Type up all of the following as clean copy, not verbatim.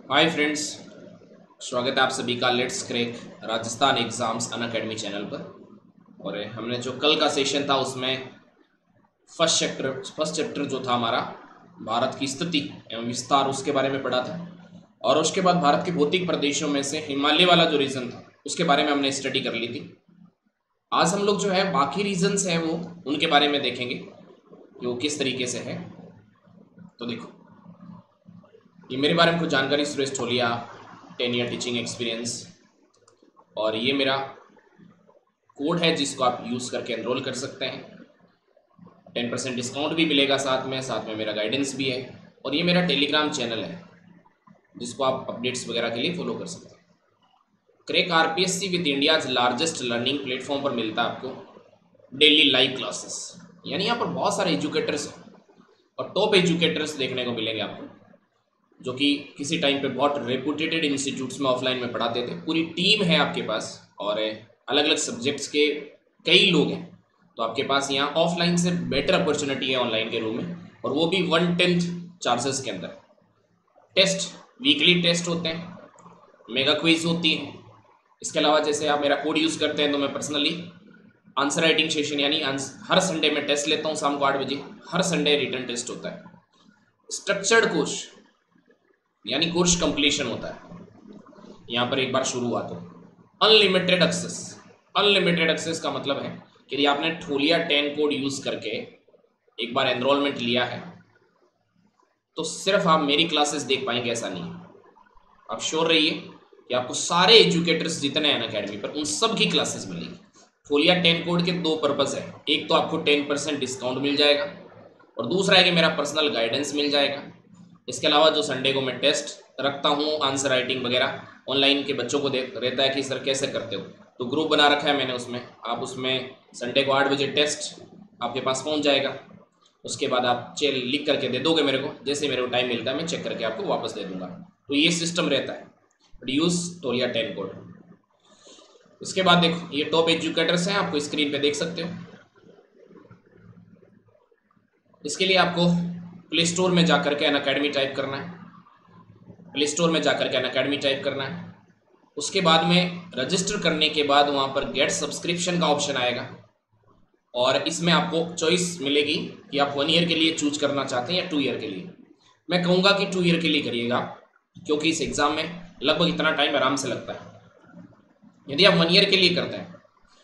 Hi friends, स्वागत है आप सभी का let's crack Rajasthan exams Unacademy channel पर। और हमने जो कल का सेशन था उसमें फर्स्ट चैप्टर जो था हमारा भारत की स्थिति एवं विस्तार उसके बारे में पढ़ा था। और उसके बाद भारत के भौतिक प्रदेशों में से हिमालय वाला जो रीजन था उसके बारे में हमने स्टडी कर ली थी। आज हम लोग जो है बाकी रीजन्स हैं वो उनके बारे में देखेंगे कि वो किस तरीके से है। तो देखो, ये मेरे बारे में कुछ जानकारी। Suresh Tholia, 10 year teaching experience. और ये मेरा कोड है जिसको आप यूज़ करके एनरोल कर सकते हैं। 10% डिस्काउंट भी मिलेगा, साथ में मेरा गाइडेंस भी है। और ये मेरा टेलीग्राम चैनल है जिसको आप अपडेट्स वगैरह के लिए फॉलो कर सकते हैं। Crack RPSC with India's largest learning platform पर मिलता है आपको डेली लाइव क्लासेस। यानी यहाँ पर बहुत सारे एजुकेटर्स हैं और टॉप एजुकेटर्स देखने को मिलेंगे आपको, जो कि किसी टाइम पे बहुत रेपुटेटेड इंस्टीट्यूट्स में ऑफलाइन में पढ़ाते थे। पूरी टीम है आपके पास और अलग अलग सब्जेक्ट्स के कई लोग हैं। तो आपके पास यहाँ ऑफलाइन से बेटर अपॉर्चुनिटी है ऑनलाइन के रूम में, और वो भी 1/10 चार्जेस के अंदर। टेस्ट, वीकली टेस्ट होते हैं, मेगा क्विज होती है। इसके अलावा जैसे आप मेरा कोड यूज़ करते हैं तो मैं पर्सनली आंसर राइटिंग सेशन यानी हर संडे में टेस्ट लेता हूँ शाम को 8 बजे। हर संडे रिटर्न टेस्ट होता है। स्ट्रक्चर्ड कोर्स यानी कोर्स कंप्लीशन होता है यहाँ पर एक बार शुरू हुआ तो। अनलिमिटेड एक्सेस, अनलिमिटेड एक्सेस का मतलब है कि यदि आपने ठोलिया 10 कोड यूज़ करके एक बार एनरोलमेंट लिया है तो सिर्फ आप मेरी क्लासेस देख पाएंगे, ऐसा नहीं है। आप श्योर रहिए कि आपको सारे एजुकेटर्स जितने हैं अकेडमी पर उन सब की क्लासेस मिलेगी। ठोलिया 10 कोड के दो पर्पज़ है, एक तो आपको 10% डिस्काउंट मिल जाएगा और दूसरा है कि मेरा पर्सनल गाइडेंस मिल जाएगा। इसके अलावा जो संडे को मैं टेस्ट रखता हूँ आंसर राइटिंग वगैरह, ऑनलाइन के बच्चों को देख रहता है कि सर कैसे करते हो, तो ग्रुप बना रखा है मैंने उसमें। आप उसमें संडे को 8 बजे टेस्ट आपके पास पहुँच जाएगा। उसके बाद आप लिख करके दे दोगे मेरे को, जैसे मेरे को टाइम मिलता है मैं चेक करके आपको वापस दे दूंगा। तो ये सिस्टम रहता है। But use Tholia 10 code. उसके बाद देखो, ये टॉप एजुकेटर्स हैं, आपको स्क्रीन पे देख सकते हो। इसके लिए आपको प्ले स्टोर में जाकर के अनअकैडमी टाइप करना है। प्ले स्टोर में जाकर के अनअकैडमी टाइप करना है। उसके बाद में रजिस्टर करने के बाद वहाँ पर गेट सब्सक्रिप्शन का ऑप्शन आएगा और इसमें आपको चॉइस मिलेगी कि आप 1 ईयर के लिए चूज करना चाहते हैं या 2 ईयर के लिए। मैं कहूँगा कि 2 ईयर के लिए करिएगा, क्योंकि इस एग्ज़ाम में लगभग इतना टाइम आराम से लगता है। यदि आप 1 ईयर के लिए करते हैं,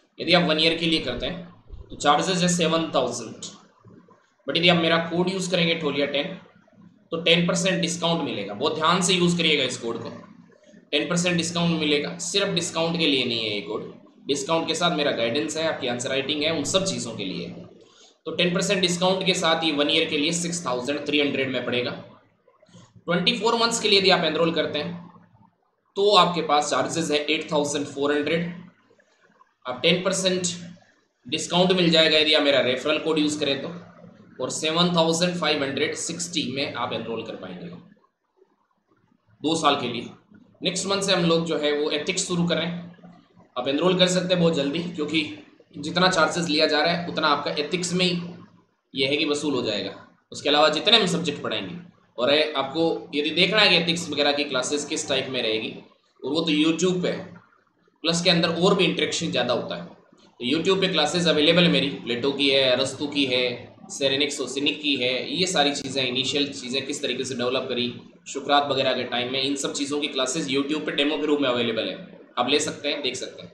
तो चार्जेस है 7000। बट यदि आप मेरा कोड यूज़ करेंगे ठोलिया 10 तो 10% डिस्काउंट मिलेगा। बहुत ध्यान से यूज़ करिएगा इस कोड को। 10% डिस्काउंट मिलेगा, सिर्फ डिस्काउंट के लिए नहीं है ये कोड। डिस्काउंट के साथ मेरा गाइडेंस है, आपकी आंसर राइटिंग है, उन सब चीज़ों के लिए है। तो 10% डिस्काउंट के साथ ये 1 ईयर के लिए 6300 में पड़ेगा। 24 मंथ्स के लिए यदि आप एनरोल करते हैं तो आपके पास चार्जेस है 8400। आप 10% डिस्काउंट मिल जाएगा यदि आप मेरा रेफरल कोड यूज़ करें तो, और 7560 में आप एनरोल कर पाएंगे 2 साल के लिए। नेक्स्ट मंथ से हम लोग जो है वो एथिक्स शुरू कर रहे हैं। आप एनरोल कर सकते हैं बहुत जल्दी, क्योंकि जितना चार्जेस लिया जा रहा है उतना आपका एथिक्स में ही ये है कि वसूल हो जाएगा। उसके अलावा जितने हम सब्जेक्ट पढ़ाएंगे, और आपको यदि देखना है कि एथिक्स वगैरह की क्लासेस किस टाइप में रहेगी, और वो तो यूट्यूब पे है, प्लस के अंदर और भी इंटरेक्शन ज़्यादा होता है। तो यूट्यूब पे क्लासेस अवेलेबल है मेरी, प्लेटो की है, अरस्तु की है, सेरेनिक सोसिनिक की है। ये सारी चीज़ें, इनिशियल चीज़ें किस तरीके से डेवलप करी शुक्रात वगैरह के टाइम में, इन सब चीज़ों की क्लासेस यूट्यूब पे डेमो के रूप में अवेलेबल है। आप ले सकते हैं, देख सकते हैं।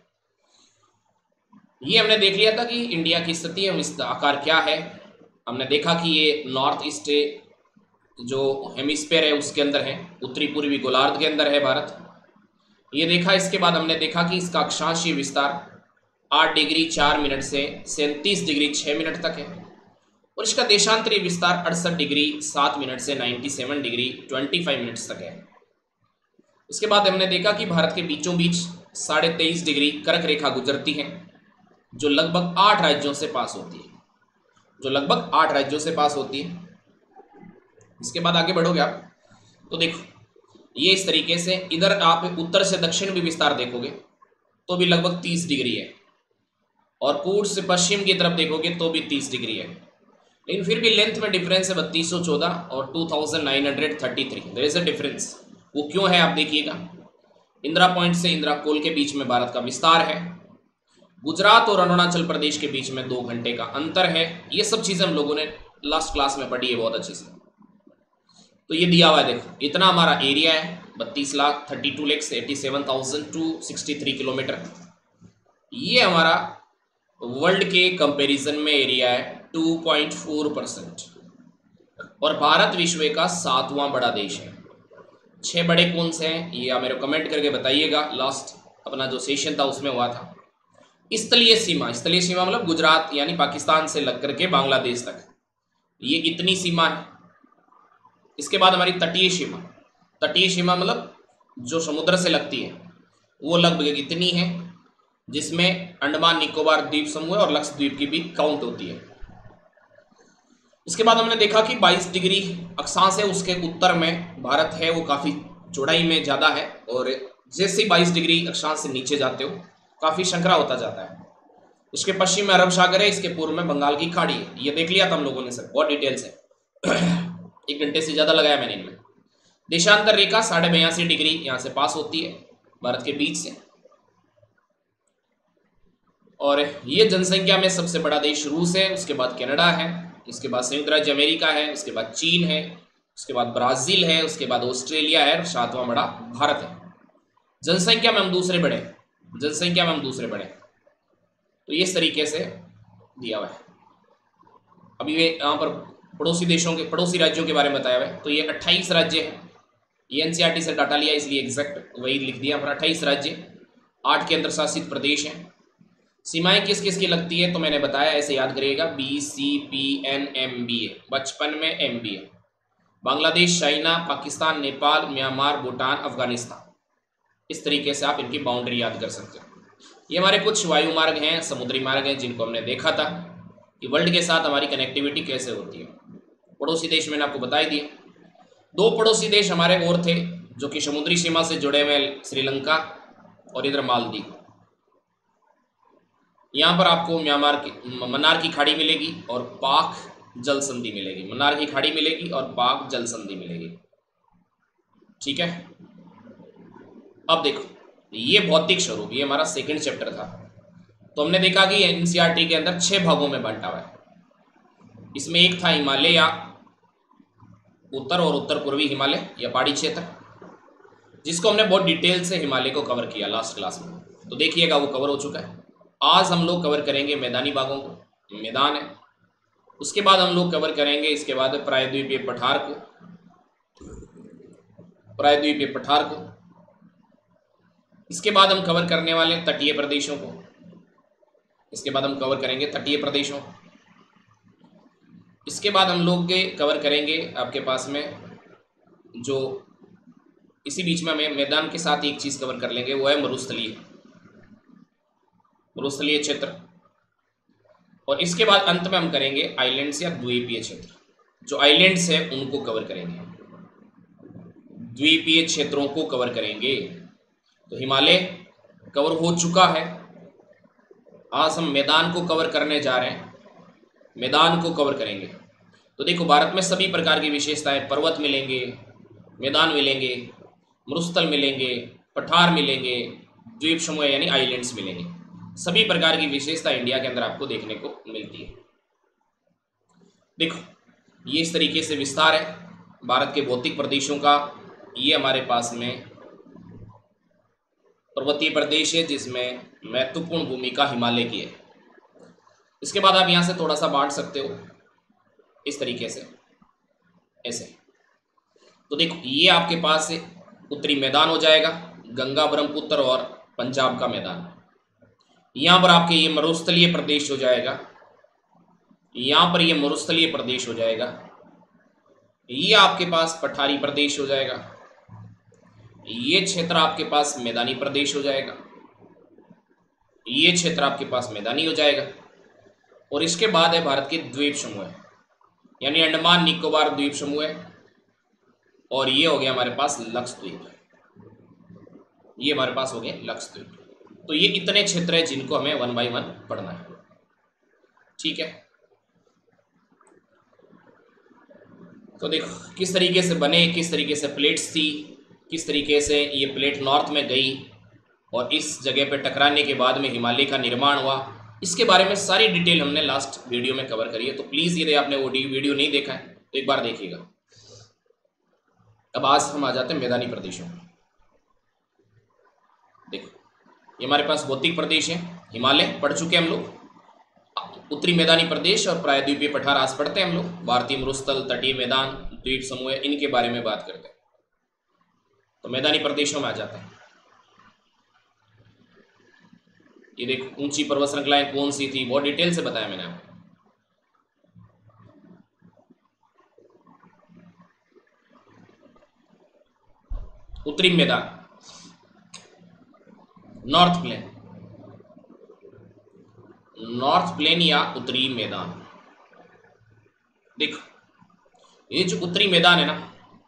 ये हमने देख लिया था कि इंडिया की स्थिति है, इसका आकार क्या है। हमने देखा कि ये नॉर्थ ईस्ट जो हेमिस्फीयर है उसके अंदर है, उत्तरी पूर्वी गोलार्ध के अंदर है भारत। ये देखा। इसके बाद हमने देखा कि इसका अक्षांशीय विस्तार 8 डिग्री 4 मिनट से 37 डिग्री 6 मिनट तक है, और इसका देशांतरीय विस्तार 68 डिग्री 7 मिनट से 97 डिग्री 25 मिनट्स तक है। इसके बाद हमने देखा कि भारत के बीचों बीच 23.5 डिग्री कर्क रेखा गुजरती है, जो लगभग 8 राज्यों से पास होती है। इसके बाद आगे बढ़ोगे आप तो देखो, ये इस तरीके से इधर आप उत्तर से दक्षिण भी विस्तार देखोगे तो भी लगभग 30 डिग्री है, और पूर्व से पश्चिम की तरफ देखोगे तो भी 30 डिग्री है। लेकिन फिर भी लेंथ में डिफरेंस है 3214 और 2933। There is a difference. वो क्यों है आप देखिएगा। इंदिरा पॉइंट से इंदिरा कोल के बीच में भारत का विस्तार है, गुजरात और अरुणाचल प्रदेश के बीच में 2 घंटे का अंतर है। ये सब चीज़ें हम लोगों ने लास्ट क्लास में पढ़ी है बहुत अच्छे से। तो ये दिया हुआ है, देखो इतना हमारा एरिया है 32,32,87,263 किलोमीटर। ये हमारा वर्ल्ड के कंपैरिजन में एरिया है 2.4%। और भारत विश्व का 7वां बड़ा देश है। 6 बड़े कौन से हैं ये आप मेरे को कमेंट करके बताइएगा। लास्ट अपना जो सेशन था उसमें हुआ था। स्थलीय सीमा, स्थलीय सीमा मतलब गुजरात यानी पाकिस्तान से लग करके बांग्लादेश तक, ये इतनी सीमा है। इसके बाद हमारी तटीय सीमा, तटीय सीमा मतलब जो समुद्र से लगती है वो लगभग इतनी है, जिसमें अंडमान निकोबार द्वीप समूह और लक्षद्वीप की भी काउंट होती है। इसके बाद हमने देखा कि 22 डिग्री अक्षांश है, उसके उत्तर में भारत है वो काफ़ी चौड़ाई में ज़्यादा है, और जैसे ही 22 डिग्री अक्षांश से नीचे जाते हो काफ़ी संकरा होता जाता है। उसके पश्चिम में अरब सागर है, इसके पूर्व में बंगाल की खाड़ी है। ये देख लिया था हम लोगों ने सर, बहुत डिटेल से 1 घंटे से ज़्यादा लगाया मैंने इनमें। देशांतर रेखा 82.5 डिग्री यहाँ से पास होती है भारत के बीच से। और ये जनसंख्या में सबसे बड़ा देश रूस है, उसके बाद कनाडा है, उसके बाद संयुक्त राज्य अमेरिका है, उसके बाद चीन है, उसके बाद ब्राज़ील है, उसके बाद ऑस्ट्रेलिया है, और 7वां बड़ा भारत है। जनसंख्या में हम दूसरे बड़े, जनसंख्या में हम दूसरे बड़े। तो इस तरीके से दिया हुआ है। अभी ये यहाँ पर पड़ोसी देशों के, पड़ोसी राज्यों के बारे में बताया हुआ है। तो ये 28 राज्य हैं। ये एनसीईआरटी से डाटा लिया इसलिए एग्जैक्ट वही लिख दिया पर 28 राज्य, 8 केंद्र शासित प्रदेश हैं। सीमाएं किस किस की लगती है तो मैंने बताया, ऐसे याद करिएगा, BCPNMBA, बचपन में MBA। Bangladesh, China, Pakistan, Nepal, Myanmar, Bhutan, Afghanistan, इस तरीके से आप इनकी बाउंड्री याद कर सकते हो। ये हमारे कुछ वायु मार्ग हैं, समुद्री मार्ग हैं, जिनको हमने देखा था कि वर्ल्ड के साथ हमारी कनेक्टिविटी कैसे होती है। पड़ोसी देश मैंने आपको बता ही दिया। 2 पड़ोसी देश हमारे और थे जो कि समुद्री सीमा से जुड़े हुए, श्रीलंका और इधर मालदीव। यहाँ पर आपको म्यांमार की मन्नार की खाड़ी मिलेगी और पाक जल संधि मिलेगी। मन्नार की खाड़ी मिलेगी और पाक जल संधि मिलेगी। ठीक है, अब देखो ये भौतिक स्वरूप, ये हमारा सेकंड चैप्टर था। तो हमने देखा कि एनसीईआरटी के अंदर 6 भागों में बांटा हुआ है। इसमें एक था हिमालय या उत्तर और उत्तर पूर्वी हिमालय या पहाड़ी क्षेत्र, जिसको हमने बहुत डिटेल से हिमालय को कवर किया लास्ट क्लास में। तो देखिएगा वो कवर हो चुका है। आज हम लोग कवर करेंगे मैदानी भागों को, मैदान है। उसके बाद हम लोग कवर करेंगे इसके बाद प्रायद्वीपीय पठार को, प्रायद्वीपीय पठार को। इसके बाद हम कवर करने वाले तटीय प्रदेशों को, इसके बाद हम कवर करेंगे तटीय प्रदेशों। इसके बाद हम लोग कवर करेंगे आपके पास में जो इसी बीच में हमें मैदान के साथ एक चीज़ कवर कर लेंगे, वो है मरुस्थलीय, मरुस्थलीय क्षेत्र। और इसके बाद अंत में हम करेंगे आइलैंड्स या द्वीपीय क्षेत्र। जो आइलैंड्स है उनको कवर करेंगे, द्वीपीय क्षेत्रों को कवर करेंगे। तो हिमालय कवर हो चुका है। आज हम मैदान को कवर करने जा रहे हैं, मैदान को कवर करेंगे। तो देखो भारत में सभी प्रकार की विशेषताएं, पर्वत मिलेंगे, मैदान मिलेंगे, मरुस्थल मिलेंगे, पठार मिलेंगे, द्वीप समूह यानी आइलैंड्स मिलेंगे। सभी प्रकार की विशेषता इंडिया के अंदर आपको देखने को मिलती है। देखो ये इस तरीके से विस्तार है भारत के भौतिक प्रदेशों का। ये हमारे पास में पर्वतीय प्रदेश है जिसमें महत्वपूर्ण भूमिका हिमालय की है। इसके बाद आप यहाँ से थोड़ा सा बांट सकते हो इस तरीके से, ऐसे। तो देखो ये आपके पास उत्तरी मैदान हो जाएगा, गंगा, ब्रह्मपुत्र और पंजाब का मैदान। यहाँ पर आपके ये मरुस्थलीय प्रदेश हो जाएगा, यहाँ पर ये मरुस्थलीय प्रदेश हो जाएगा, ये आपके पास पठारी प्रदेश हो जाएगा, ये क्षेत्र आपके पास मैदानी प्रदेश हो जाएगा, ये क्षेत्र आपके पास मैदानी हो जाएगा। और इसके बाद है भारत के द्वीप समूह यानी अंडमान निकोबार द्वीप समूह, और ये हो गया हमारे पास लक्षद्वीप, ये हमारे पास हो गए लक्षद्वीप। तो ये इतने क्षेत्र हैं जिनको हमें 1 by 1 पढ़ना है। ठीक है, तो देखो किस तरीके से बने, किस तरीके से प्लेट्स थी, किस तरीके से ये प्लेट नॉर्थ में गई और इस जगह पे टकराने के बाद में हिमालय का निर्माण हुआ, इसके बारे में सारी डिटेल हमने लास्ट वीडियो में कवर करी है। तो प्लीज़ यदि आपने वो वीडियो नहीं देखा है तो एक बार देखिएगा। अब आज हम आ जाते हैं मैदानी प्रदेशों में। देखो ये हमारे पास भौतिक प्रदेश है, हिमालय पढ़ चुके हम लोग, उत्तरी मैदानी प्रदेश और प्रायद्वीपीय पठार आज पढ़ते हैं हम लोग, भारतीय मरुस्थल, तटीय मैदान, द्वीप समूह, इनके बारे में बात करते हैं। तो मैदानी प्रदेशों में आ जाते हैं। ये देखो ऊंची पर्वत श्रृंखलाएं कौन सी थी, बहुत डिटेल से बताया मैंने आपको। उत्तरी मैदान, नॉर्थ प्लेन, नॉर्थ प्लेन या उत्तरी मैदान। देखो ये जो उत्तरी मैदान है ना,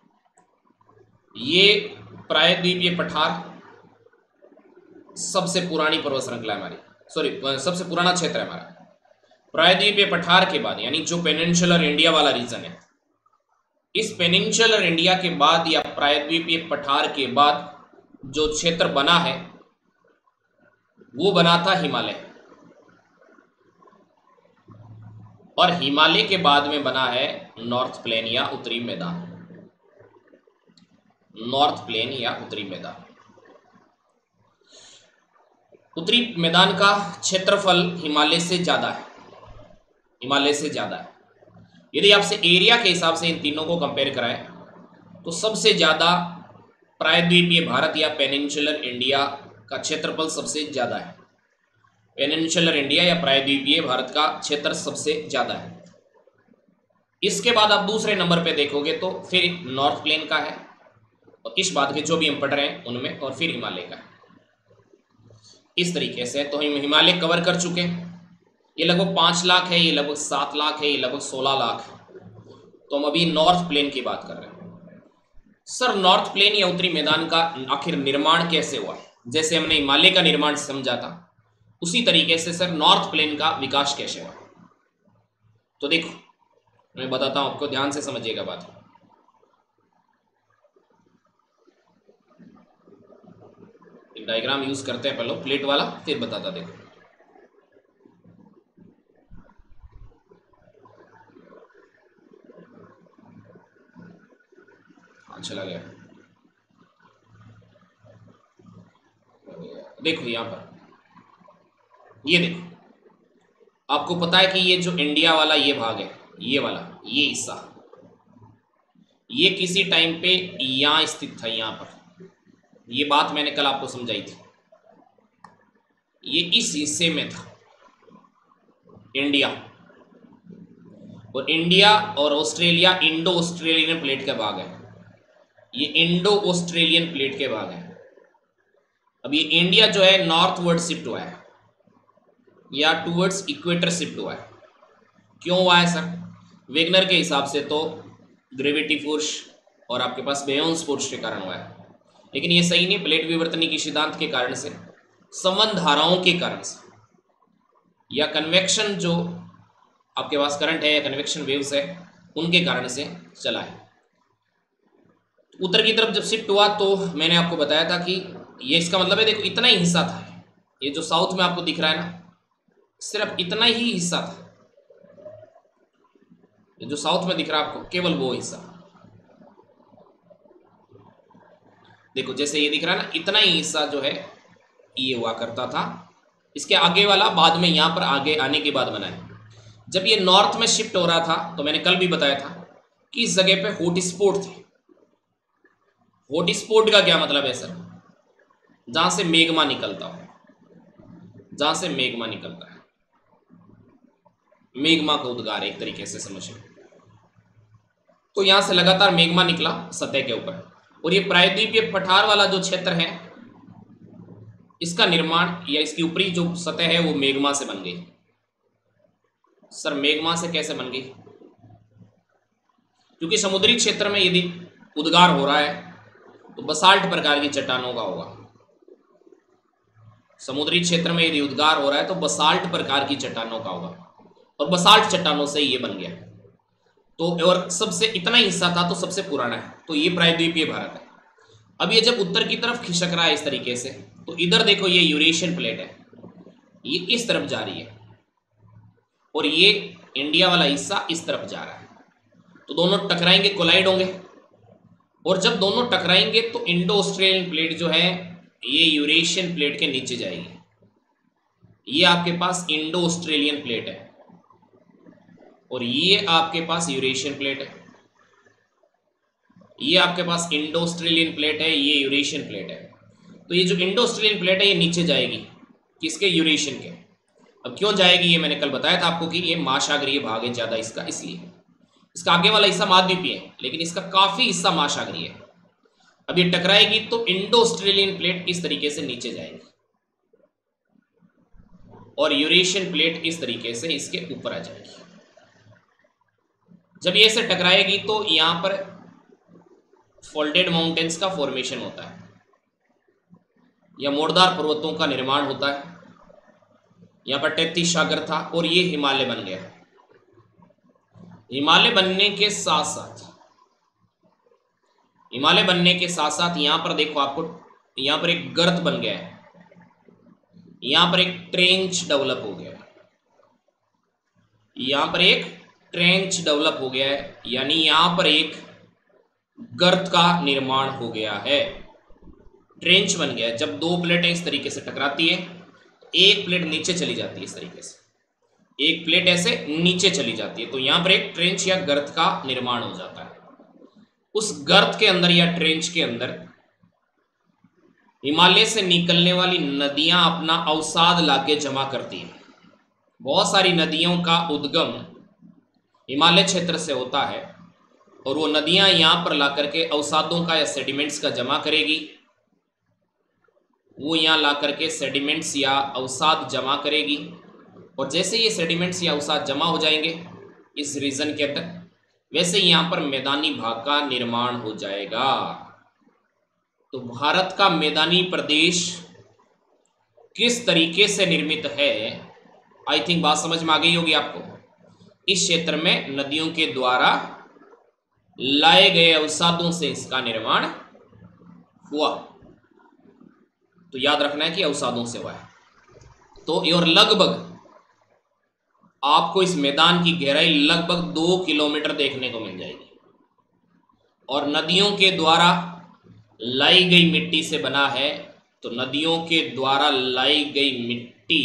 ये प्रायद्वीपीय पठार सबसे पुरानी पर्वत श्रृंखला है हमारी, सबसे पुराना क्षेत्र है हमारा। प्रायद्वीपीय पठार के बाद यानी जो पेनिनसुलर इंडिया वाला रीजन है, इस पेनिनसुलर इंडिया के बाद या प्रायद्वीपीय पठार के बाद जो क्षेत्र बना है वो बना था हिमालय, और हिमालय के बाद में बना है नॉर्थ प्लेन या उत्तरी मैदान, नॉर्थ प्लेन या उत्तरी मैदान। उत्तरी मैदान का क्षेत्रफल हिमालय से ज्यादा है, हिमालय से ज्यादा है। यदि आपसे एरिया के हिसाब से इन तीनों को कंपेयर कराएं तो सबसे ज्यादा प्रायद्वीपीय भारत या पेनिनसुलर इंडिया का क्षेत्रफल सबसे ज्यादा है। पेनिनसुलर इंडिया या प्रायद्वीपीय भारत का क्षेत्र सबसे ज्यादा है। इसके बाद आप दूसरे नंबर पे देखोगे तो फिर नॉर्थ प्लेन का है, और इस बात के जो भी हम पढ़ रहे हैं उनमें, और फिर हिमालय का है। इस तरीके से तो हम हिमालय कवर कर चुके हैं। ये लगभग 5 लाख है, ये लगभग 7 लाख है, ये लगभग 16 लाख है। तो हम अभी नॉर्थ प्लेन की बात कर रहे हैं। सर नॉर्थ प्लेन या उत्तरी मैदान का आखिर निर्माण कैसे हुआ? जैसे हमने हिमालय का निर्माण समझा था, उसी तरीके से सर नॉर्थ प्लेन का विकास कैसे हुआ? तो देखो मैं बताता हूं आपको, ध्यान से समझिएगा बात। एक डायग्राम यूज करते हैं पहले प्लेट वाला, फिर बताता। देखो हाँ चला गया। देखो यहां पर ये देखो, आपको पता है कि ये जो इंडिया वाला ये भाग है, ये वाला ये हिस्सा, ये किसी टाइम पे यहां स्थित था, यहां पर। ये बात मैंने कल आपको समझाई थी। ये इस हिस्से में था इंडिया, और इंडिया और ऑस्ट्रेलिया इंडो ऑस्ट्रेलियन प्लेट का भाग है। ये इंडो ऑस्ट्रेलियन प्लेट के भाग है। अब ये इंडिया जो है नॉर्थवर्ड शिफ्ट हुआ है या टूवर्ड्स इक्वेटर शिफ्ट हुआ है। क्यों हुआ है सर? वेगनर के हिसाब से तो ग्रेविटी फोर्स और आपके पास बेयोंस फोर्स के कारण हुआ है, लेकिन ये सही नहीं। प्लेट विवर्तनिकी सिद्धांत के कारण से, संवहन धाराओं के कारण से, या कन्वेक्शन जो आपके पास करंट है या कन्वेक्शन वेव्स है उनके कारण से चला है। उत्तर की तरफ जब शिफ्ट हुआ तो मैंने आपको बताया था कि ये इसका मतलब है, देखो इतना ही हिस्सा था। ये जो साउथ में आपको दिख रहा है ना, सिर्फ इतना ही हिस्सा था। ये जो साउथ में दिख रहा है आपको, केवल वो हिस्सा। देखो जैसे ये दिख रहा है ना, इतना ही हिस्सा जो है ये हुआ करता था। इसके आगे वाला बाद में यहां पर आगे आने के बाद बना है। जब ये नॉर्थ में शिफ्ट हो रहा था तो मैंने कल भी बताया था कि इस जगह पे हॉटस्पॉट थे। हॉटस्पॉट का क्या मतलब है सर? जहां से मेग्मा निकलता हो, जहां से मेग्मा निकलता है, मेग्मा का उद्गार एक तरीके से समझिए। तो यहां से लगातार मेग्मा निकला सतह के ऊपर, और ये प्रायद्वीपीय पठार वाला जो क्षेत्र है, इसका निर्माण या इसकी ऊपरी जो सतह है वो मेग्मा से बन गई। सर मेग्मा से कैसे बन गई? क्योंकि समुद्री क्षेत्र में यदि उद्गार हो रहा है तो बसाल्ट प्रकार की चट्टानों का होगा। समुद्री क्षेत्र में यदि उद्गार हो रहा है तो बसाल्ट प्रकार की चट्टानों का होगा, और बसाल्ट चट्टानों से ये बन गया। तो और सबसे इतना हिस्सा था तो सबसे पुराना है, तो ये प्रायद्वीपीय भारत है। अब ये जब उत्तर की तरफ खिसक रहा है इस तरीके से, तो इधर देखो ये यूरेशियन प्लेट है, ये इस तरफ जा रही है और ये इंडिया वाला हिस्सा इस तरफ जा रहा है। तो दोनों टकराएंगे, कोलाइड होंगे, और जब दोनों टकराएंगे तो इंडो ऑस्ट्रेलियन प्लेट जो है ये यूरेशियन प्लेट के नीचे जाएगी। ये आपके पास इंडो ऑस्ट्रेलियन प्लेट है और ये आपके पास यूरेशियन प्लेट है। ये आपके पास इंडो ऑस्ट्रेलियन प्लेट है, ये यूरेशियन प्लेट है। तो ये जो इंडो ऑस्ट्रेलियन प्लेट है ये नीचे जाएगी, किसके? यूरेशियन के। अब क्यों जाएगी ये मैंने कल बताया था आपको कि ये महासागरीय भाग है ज़्यादा इसका, इसलिए इसका आगे वाला हिस्सा महाद्वीपीय है लेकिन इसका काफ़ी हिस्सा महासागरीय है। अब ये टकराएगी तो इंडो ऑस्ट्रेलियन प्लेट इस तरीके से नीचे जाएगी और यूरेशियन प्लेट इस तरीके से इसके ऊपर आ जाएगी। जब ये से टकराएगी तो यहाँ पर फोल्डेड माउंटेन्स का फॉर्मेशन होता है या मोड़दार पर्वतों का निर्माण होता है। यहाँ पर 33 सागर था और ये हिमालय बन गया। हिमालय बनने के साथ साथ यहाँ पर देखो आपको यहाँ पर एक गर्त बन गया है, यहाँ पर एक ट्रेंच डेवलप हो गया है, यहाँ पर एक ट्रेंच डेवलप हो गया है, यानी यहाँ पर एक गर्त का निर्माण हो गया है, ट्रेंच बन गया है। जब दो प्लेटें इस तरीके से टकराती है, एक प्लेट नीचे चली जाती है इस तरीके से, एक प्लेट ऐसे नीचे चली जाती है, तो यहाँ पर एक ट्रेंच या गर्त का निर्माण हो जाता है। उस गर्त के अंदर या ट्रेंच के अंदर हिमालय से निकलने वाली नदियां अपना अवसाद लाके जमा करती हैं। बहुत सारी नदियों का उद्गम हिमालय क्षेत्र से होता है और वो नदियां यहाँ पर ला करके अवसादों का या सेडिमेंट्स का जमा करेगी। वो यहाँ ला करके सेडिमेंट्स या अवसाद जमा करेगी और जैसे ये सेडिमेंट्स या अवसाद जमा हो जाएंगे इस रीजन के अंदर, वैसे यहाँ पर मैदानी भाग का निर्माण हो जाएगा। तो भारत का मैदानी प्रदेश किस तरीके से निर्मित है, आई थिंक बात समझ में आ गई होगी आपको। इस क्षेत्र में नदियों के द्वारा लाए गए अवसादों से इसका निर्माण हुआ। तो याद रखना है कि अवसादों से हुआ है। तो और लगभग आपको इस मैदान की गहराई लगभग 2 किलोमीटर देखने को मिल जाएगी और नदियों के द्वारा लाई गई मिट्टी से बना है। तो नदियों के द्वारा लाई गई मिट्टी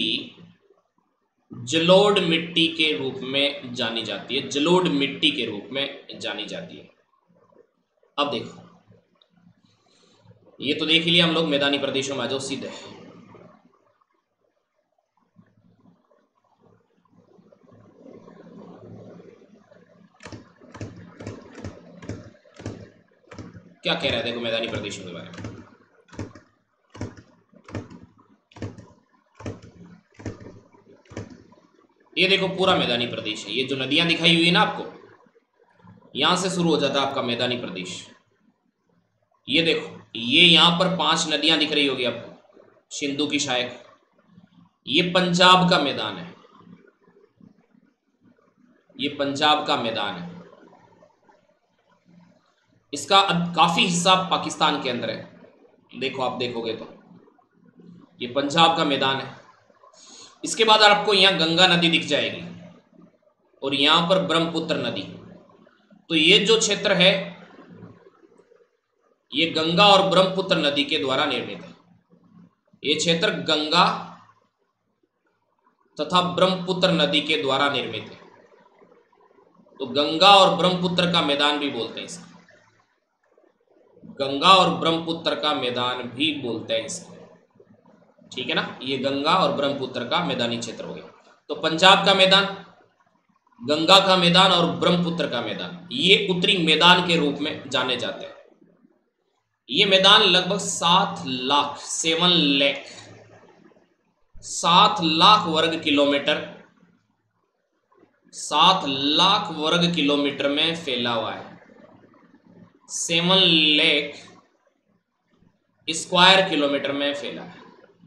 जलोढ़ मिट्टी के रूप में जानी जाती है, जलोढ़ मिट्टी के रूप में जानी जाती है। अब देखो, ये तो देख ही लिया हम लोग मैदानी प्रदेशों में। आ जाओ सीधे, क्या कह रहा है देखो मैदानी प्रदेशों के बारे में। ये देखो पूरा मैदानी प्रदेश है। ये जो नदियां दिखाई हुई है ना आपको, यहां से शुरू हो जाता है आपका मैदानी प्रदेश। ये देखो, ये यहां पर 5 नदियां दिख रही होगी आपको, सिंधु की सहायक। ये पंजाब का मैदान है, ये पंजाब का मैदान है। इसका काफी हिस्सा पाकिस्तान के अंदर है। देखो आप देखोगे तो ये पंजाब का मैदान है। इसके बाद आपको यहाँ गंगा नदी दिख जाएगी और यहाँ पर ब्रह्मपुत्र नदी। तो ये जो क्षेत्र है ये गंगा और ब्रह्मपुत्र नदी के द्वारा निर्मित है। ये क्षेत्र गंगा तथा ब्रह्मपुत्र नदी के द्वारा निर्मित है। तो गंगा और ब्रह्मपुत्र का मैदान भी बोलते हैं इसको, गंगा और ब्रह्मपुत्र का मैदान भी बोलते हैं इसको, ठीक है ना। ये गंगा और ब्रह्मपुत्र का मैदानी क्षेत्र हो गया। तो पंजाब का मैदान, गंगा का मैदान और ब्रह्मपुत्र का मैदान, ये उत्तरी मैदान के रूप में जाने जाते हैं। ये मैदान लगभग 7 लाख वर्ग किलोमीटर, 7 लाख वर्ग किलोमीटर में फैला हुआ है। 7 लाख स्क्वायर किलोमीटर में फैला है,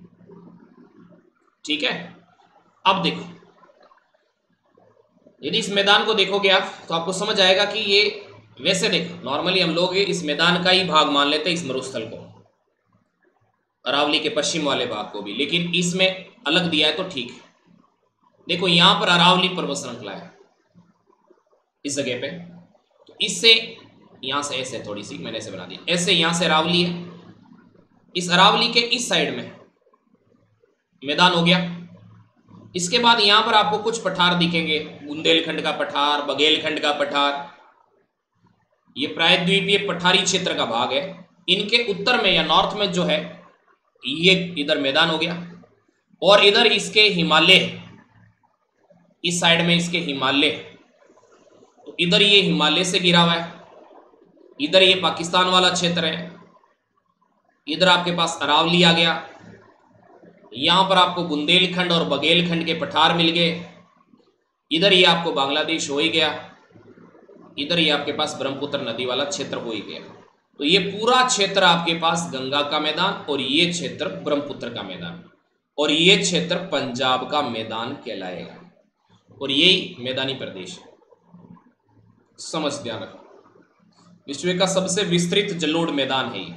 ठीक है। अब देखो, यदि इस मैदान को देखोगे आप तो आपको समझ आएगा कि ये वैसे देखो नॉर्मली हम लोग इस मैदान का ही भाग मान लेते हैं इस मरुस्थल को, अरावली के पश्चिम वाले भाग को भी, लेकिन इसमें अलग दिया है तो ठीक है। देखो यहां पर अरावली पर्वत श्रृंखला है इस जगह पे, तो इससे यहां से ऐसे थोड़ी सी मैंने ऐसे बना दी, ऐसे यहां से अरावली है, इस अरावली के इस साइड में मैदान हो गया। इसके बाद यहां पर आपको कुछ पठार दिखेंगे, बुंदेलखंड का पठार, बघेलखंड का पठार, ये प्रायद्वीपीय पठारी क्षेत्र का भाग है। इनके उत्तर में या नॉर्थ में जो है ये इधर मैदान हो गया, और इधर इसके हिमालय, इस साइड में इसके हिमालय, तो इधर ये हिमालय से घिरा हुआ है, इधर ये पाकिस्तान वाला क्षेत्र है, इधर आपके पास अरावली आ गया, यहां पर आपको बुंदेलखंड और बघेलखंड के पठार मिल गए, इधर ये आपको बांग्लादेश हो ही गया, इधर ये आपके पास ब्रह्मपुत्र नदी वाला क्षेत्र हो ही गया। तो ये पूरा क्षेत्र आपके पास गंगा का मैदान, और ये क्षेत्र ब्रह्मपुत्र का मैदान, और ये क्षेत्र पंजाब का मैदान कहलाएगा, और यही मैदानी प्रदेश है। समझ ध्यान रखो, विश्व का सबसे विस्तृत जलोढ़ मैदान है ये।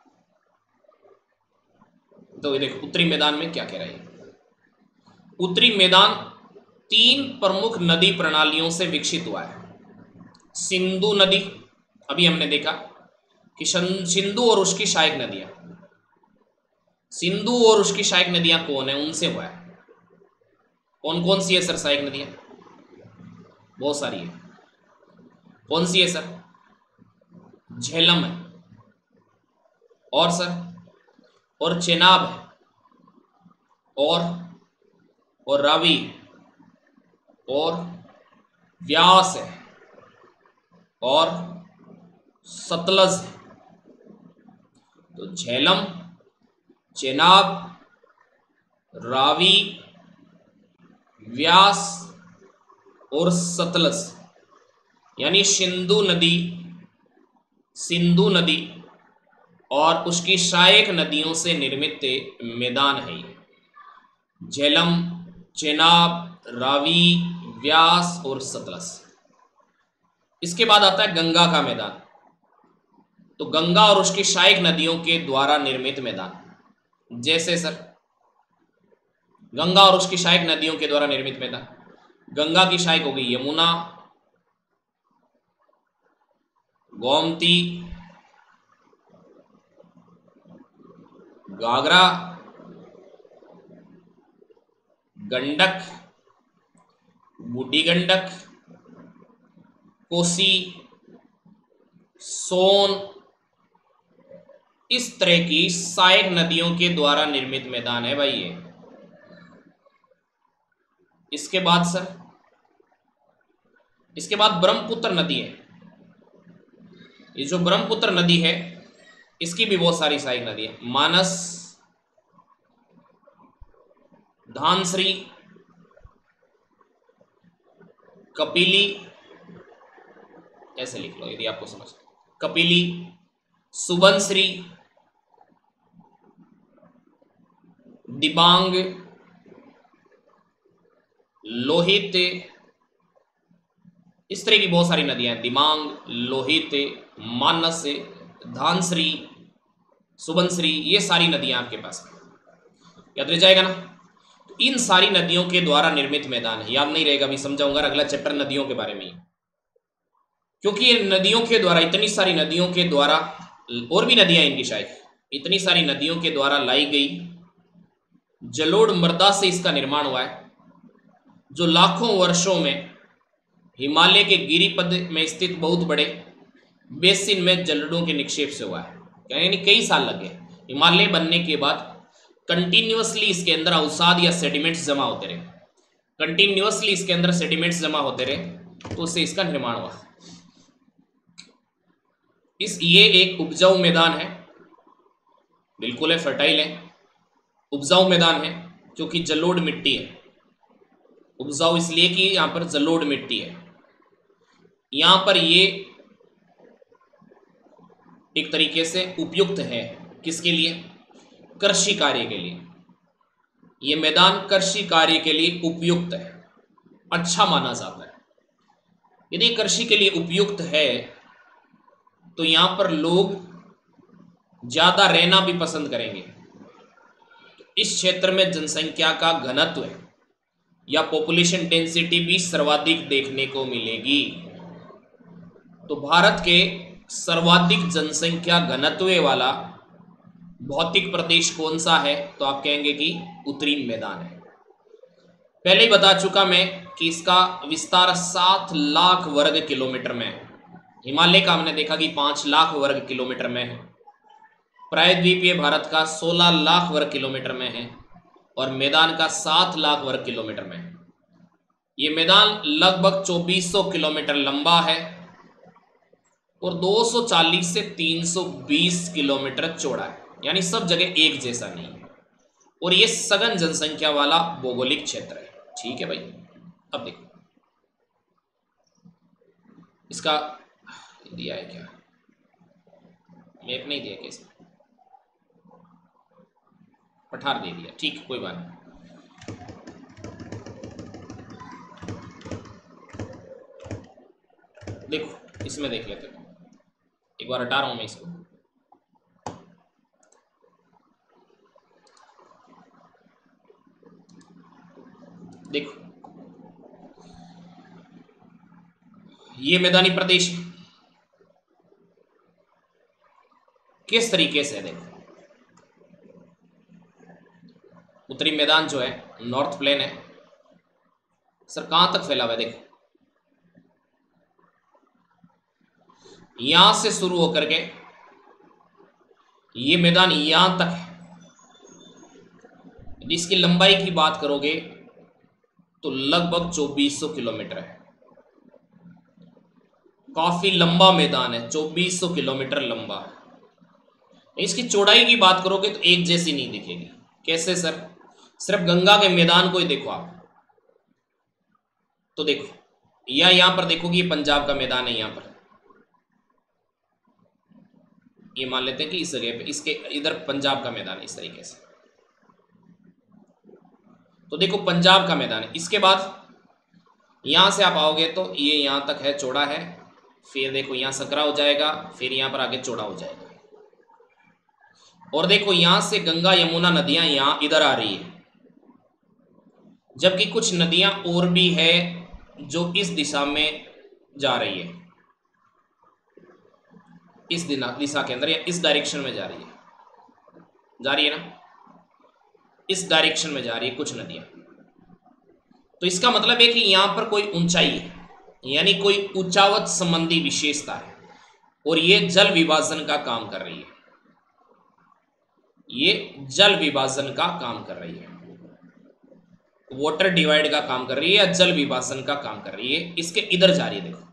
तो ये देखो उत्तरी मैदान में क्या कह रहा है। उत्तरी मैदान 3 प्रमुख नदी प्रणालियों से विकसित हुआ है। सिंधु नदी, अभी हमने देखा कि सिंधु और उसकी सहायक नदियां, सिंधु और उसकी सहायक नदियां कौन है, उनसे हुआ है। कौन कौन सी है सर सहायक नदियां? बहुत सारी है। कौन सी है सर? झेलम है, और सर, और चेनाब है, और रावी, और व्यास है, और सतलज है। तो झेलम, चेनाब, रावी, व्यास और सतलज, यानी सिंधु नदी और उसकी सहायक नदियों से निर्मित मैदान है ये। झेलम, चेनाब, रावी, व्यास और सतलज। इसके बाद आता है गंगा का मैदान। तो गंगा और उसकी सहायक नदियों के द्वारा निर्मित मैदान, जैसे सर गंगा और उसकी सहायक नदियों के द्वारा निर्मित मैदान, गंगा की सहायक हो गई यमुना, गोमती, घाघरा, गंडक, बूढ़ी गंडक, कोसी, सोन, इस तरह की सहायक नदियों के द्वारा निर्मित मैदान है भाई ये। इसके बाद सर, इसके बाद ब्रह्मपुत्र नदी है। ये जो ब्रह्मपुत्र नदी है इसकी भी बहुत सारी सहायक नदी है। मानस, धानश्री, कपिली, ऐसे लिख लो यदि आपको समझ, कपिली, सुबनश्री, दिबांग, लोहित, इस तरह की बहुत सारी नदियां हैं। दिबांग, लोहित, मानस, धानश्री, सुबनश्री, ये सारी नदियां आपके पास याद रह जाएगा ना। तो इन सारी नदियों के द्वारा निर्मित मैदान है। याद नहीं रहेगा भी समझाऊंगा अगला चैप्टर नदियों के बारे में, क्योंकि ये नदियों के द्वारा, इतनी सारी नदियों के द्वारा, और भी नदियां इनकी शायद, इतनी सारी नदियों के द्वारा लाई गई जलोढ़ मृदा से इसका निर्माण हुआ है, जो लाखों वर्षों में हिमालय के गिरिपद में स्थित बहुत बड़े बेसिन में जलोढ़ों के निक्षेप से हुआ है। यानी कई साल लगे हिमालय बनने के बाद, कंटिन्यूअसली इसके अंदर अवसाद या सेडिमेंट्स जमा होते रहे, कंटिन्यूअसली इसके अंदर सेडिमेंट्स जमा होते रहे, तो उससे इसका निर्माण हुआ। ये एक उपजाऊ मैदान है, बिल्कुल है, फर्टाइल है, उपजाऊ मैदान है, क्योंकि जलोढ़ मिट्टी है। उपजाऊ इसलिए कि यहां पर जलोढ़ मिट्टी है। यहां पर ये एक तरीके से उपयुक्त है किसके लिए? कृषि कार्य के लिए। ये मैदान कृषि कार्य के लिए उपयुक्त है, अच्छा माना जाता है। यदि कृषि के लिए उपयुक्त है तो यहां पर लोग ज्यादा रहना भी पसंद करेंगे। इस क्षेत्र में जनसंख्या का घनत्व या पॉपुलेशन डेंसिटी भी सर्वाधिक देखने को मिलेगी। तो भारत के सर्वाधिक जनसंख्या घनत्व वाला भौतिक प्रदेश कौन सा है? तो आप कहेंगे कि उत्तरी मैदान है। पहले ही बता चुका मैं कि इसका विस्तार 7 लाख वर्ग किलोमीटर में है। हिमालय का हमने देखा कि 5 लाख वर्ग किलोमीटर में है। प्रायद्वीपीय भारत का 16 लाख वर्ग किलोमीटर में है और मैदान का 7 लाख वर्ग किलोमीटर में है। ये मैदान लगभग 2400 किलोमीटर लंबा है और 240 से 320 किलोमीटर चौड़ा है, यानी सब जगह एक जैसा नहीं है। और ये सघन जनसंख्या वाला भौगोलिक क्षेत्र है। ठीक है भाई, अब देखो इसका दिया है क्या? मैप नहीं दिया कैसे? पठार दे दिया, ठीक, कोई बात नहीं। देखो इसमें देख लेते हैं, एक बार हटा रहा हूं मैं इसको। देखो ये मैदानी प्रदेश किस तरीके से है। देखो उत्तरी मैदान जो है नॉर्थ प्लेन है सर, कहां तक फैला हुआ है? देखो यहां से शुरू होकर के ये मैदान यहां तक है। इसकी लंबाई की बात करोगे तो लगभग 2400 किलोमीटर है। काफी लंबा मैदान है, 2400 किलोमीटर लंबा है। इसकी चौड़ाई की बात करोगे तो एक जैसी नहीं दिखेगी। कैसे सर? सिर्फ गंगा के मैदान को ही देखो आप, तो देखो या यहां पर देखोगे ये पंजाब का मैदान है, यहां पर ये मान लेते हैं कि इस जगह पे इसके इधर पंजाब का मैदान है इस तरीके से। तो देखो पंजाब का मैदान है। इसके बाद यहां से आप आओगे तो ये यहां तक है, चौड़ा है। फिर देखो यहां सकरा हो जाएगा, फिर यहां पर आगे चौड़ा हो जाएगा। और देखो यहां से गंगा यमुना नदियां यहां इधर आ रही है, जबकि कुछ नदियां और भी है जो इस दिशा में जा रही है, इस दिशा के अंदर या इस डायरेक्शन में जा रही है ना, इस डायरेक्शन में जा रही है कुछ नदियां। तो इसका मतलब है कि यहां पर कोई ऊंचाई है, यानी कोई ऊंचावत संबंधी विशेषता है और ये जल विभाजन का काम कर रही है। ये जल विभाजन का काम कर रही है, वाटर डिवाइड का काम कर रही है या जल विभाजन का काम कर रही है। इसके इधर जा रही है देखो।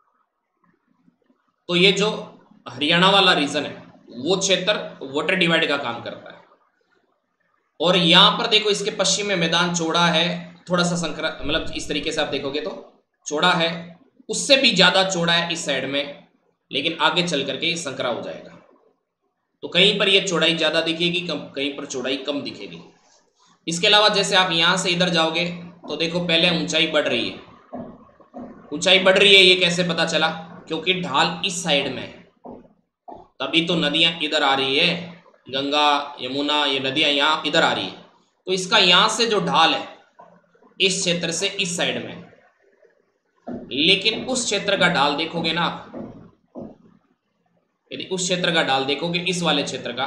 तो ये जो हरियाणा वाला रीजन है वो क्षेत्र वाटर डिवाइड का काम करता है। और यहां पर देखो इसके पश्चिम में मैदान चौड़ा है, थोड़ा सा संकरा, मतलब इस तरीके से आप देखोगे तो चौड़ा है, उससे भी ज्यादा चौड़ा है इस साइड में, लेकिन आगे चल करके ये संकरा हो जाएगा। तो कहीं पर ये चौड़ाई ज्यादा दिखेगी, कहीं पर चौड़ाई कम दिखेगी। इसके अलावा जैसे आप यहां से इधर जाओगे तो देखो पहले ऊंचाई बढ़ रही है। ऊंचाई बढ़ रही है ये कैसे पता चला? क्योंकि ढाल इस साइड में है, तभी तो नदियां इधर आ रही है, गंगा यमुना ये नदियां यहाँ इधर आ रही है। तो इसका यहाँ से जो ढाल है इस क्षेत्र से इस साइड में, लेकिन उस क्षेत्र का ढाल देखोगे ना आप, यदि उस क्षेत्र का ढाल देखोगे इस वाले क्षेत्र का,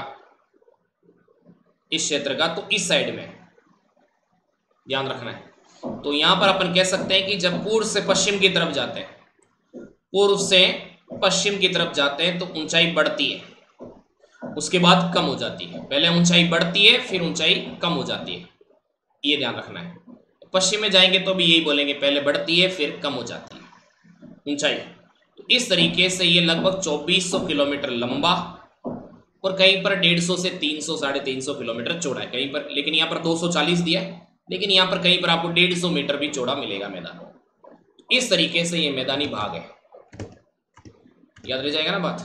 इस क्षेत्र का, तो इस साइड में ध्यान रखना है। तो यहां पर अपन कह सकते हैं कि जब पूर्व से पश्चिम की तरफ जाते हैं, पूर्व से पश्चिम की तरफ जाते हैं तो ऊंचाई बढ़ती है, उसके बाद कम हो जाती है। पहले ऊंचाई बढ़ती है फिर ऊंचाई कम हो जाती है, ये ध्यान रखना है। पश्चिम में जाएंगे तो भी यही बोलेंगे, पहले बढ़ती है फिर कम हो जाती है ऊंचाई। तो इस तरीके से ये लगभग 2400 किलोमीटर लंबा और कहीं पर 150 से 300 350 किलोमीटर चौड़ा है कहीं पर, लेकिन यहाँ पर 240 दिया है, लेकिन यहाँ पर कहीं पर आपको 150 मीटर भी चौड़ा मिलेगा मैदान। इस तरीके से ये मैदानी भाग है, याद रह जाएगा ना बात।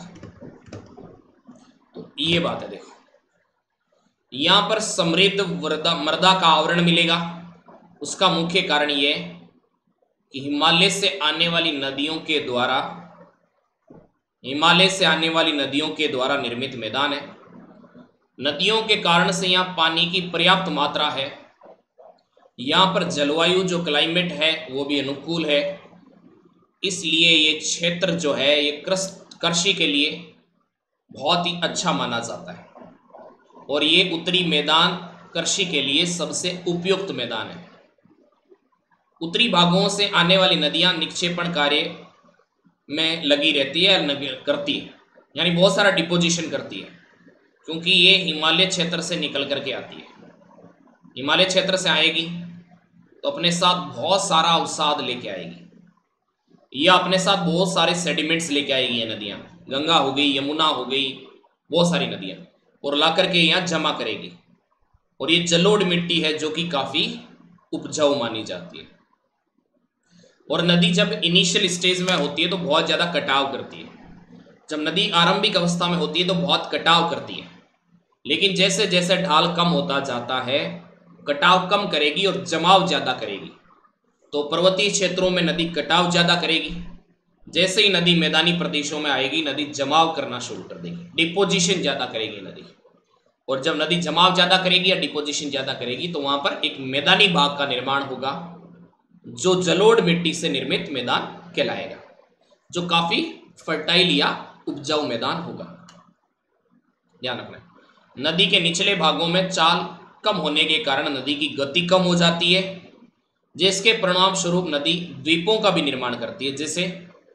तो ये बात है, देखो यहां पर समृद्ध मृदा का आवरण मिलेगा। उसका मुख्य कारण ये कि हिमालय से आने वाली नदियों के द्वारा हिमालय से आने वाली नदियों के द्वारा निर्मित मैदान है। नदियों के कारण से यहाँ पानी की पर्याप्त मात्रा है। यहाँ पर जलवायु जो क्लाइमेट है वो भी अनुकूल है, इसलिए ये क्षेत्र जो है ये कृषि के लिए बहुत ही अच्छा माना जाता है और ये उत्तरी मैदान कृषि के लिए सबसे उपयुक्त मैदान है। उत्तरी भागों से आने वाली नदियाँ निक्षेपण कार्य में लगी रहती है, करती है, यानी बहुत सारा डिपोजिशन करती है, क्योंकि ये हिमालय क्षेत्र से निकल करके आती है। हिमालय क्षेत्र से आएगी तो अपने साथ बहुत सारा अवसाद लेके आएगी या अपने साथ बहुत सारे सेडिमेंट्स लेके आएगी। ये नदियाँ गंगा हो गई, यमुना हो गई, बहुत सारी नदियाँ, और ला करके यहाँ जमा करेगी। और ये जलोढ़ मिट्टी है जो कि काफ़ी उपजाऊ मानी जाती है। और नदी जब इनिशियल स्टेज में होती है तो बहुत ज़्यादा कटाव करती है। जब नदी आरंभिक अवस्था में होती है तो बहुत कटाव करती है, लेकिन जैसे जैसे ढाल कम होता जाता है कटाव कम करेगी और जमाव ज़्यादा करेगी। तो पर्वतीय क्षेत्रों में नदी कटाव ज़्यादा करेगी, जैसे ही नदी मैदानी प्रदेशों में आएगी नदी जमाव करना शुरू कर देगी, डिपोजिशन ज़्यादा करेगी नदी। और जब नदी जमाव ज़्यादा करेगी या डिपोजिशन ज़्यादा करेगी तो वहाँ पर एक मैदानी भाग का निर्माण होगा जो जलोढ़ मिट्टी से निर्मित मैदान कहलाएगा, जो काफ़ी फर्टाइल या उपजाऊ मैदान होगा। ध्यान रखना, नदी के निचले भागों में चाल कम होने के कारण नदी की गति कम हो जाती है, जिसके परिणाम स्वरूप नदी द्वीपों का भी निर्माण करती है, जैसे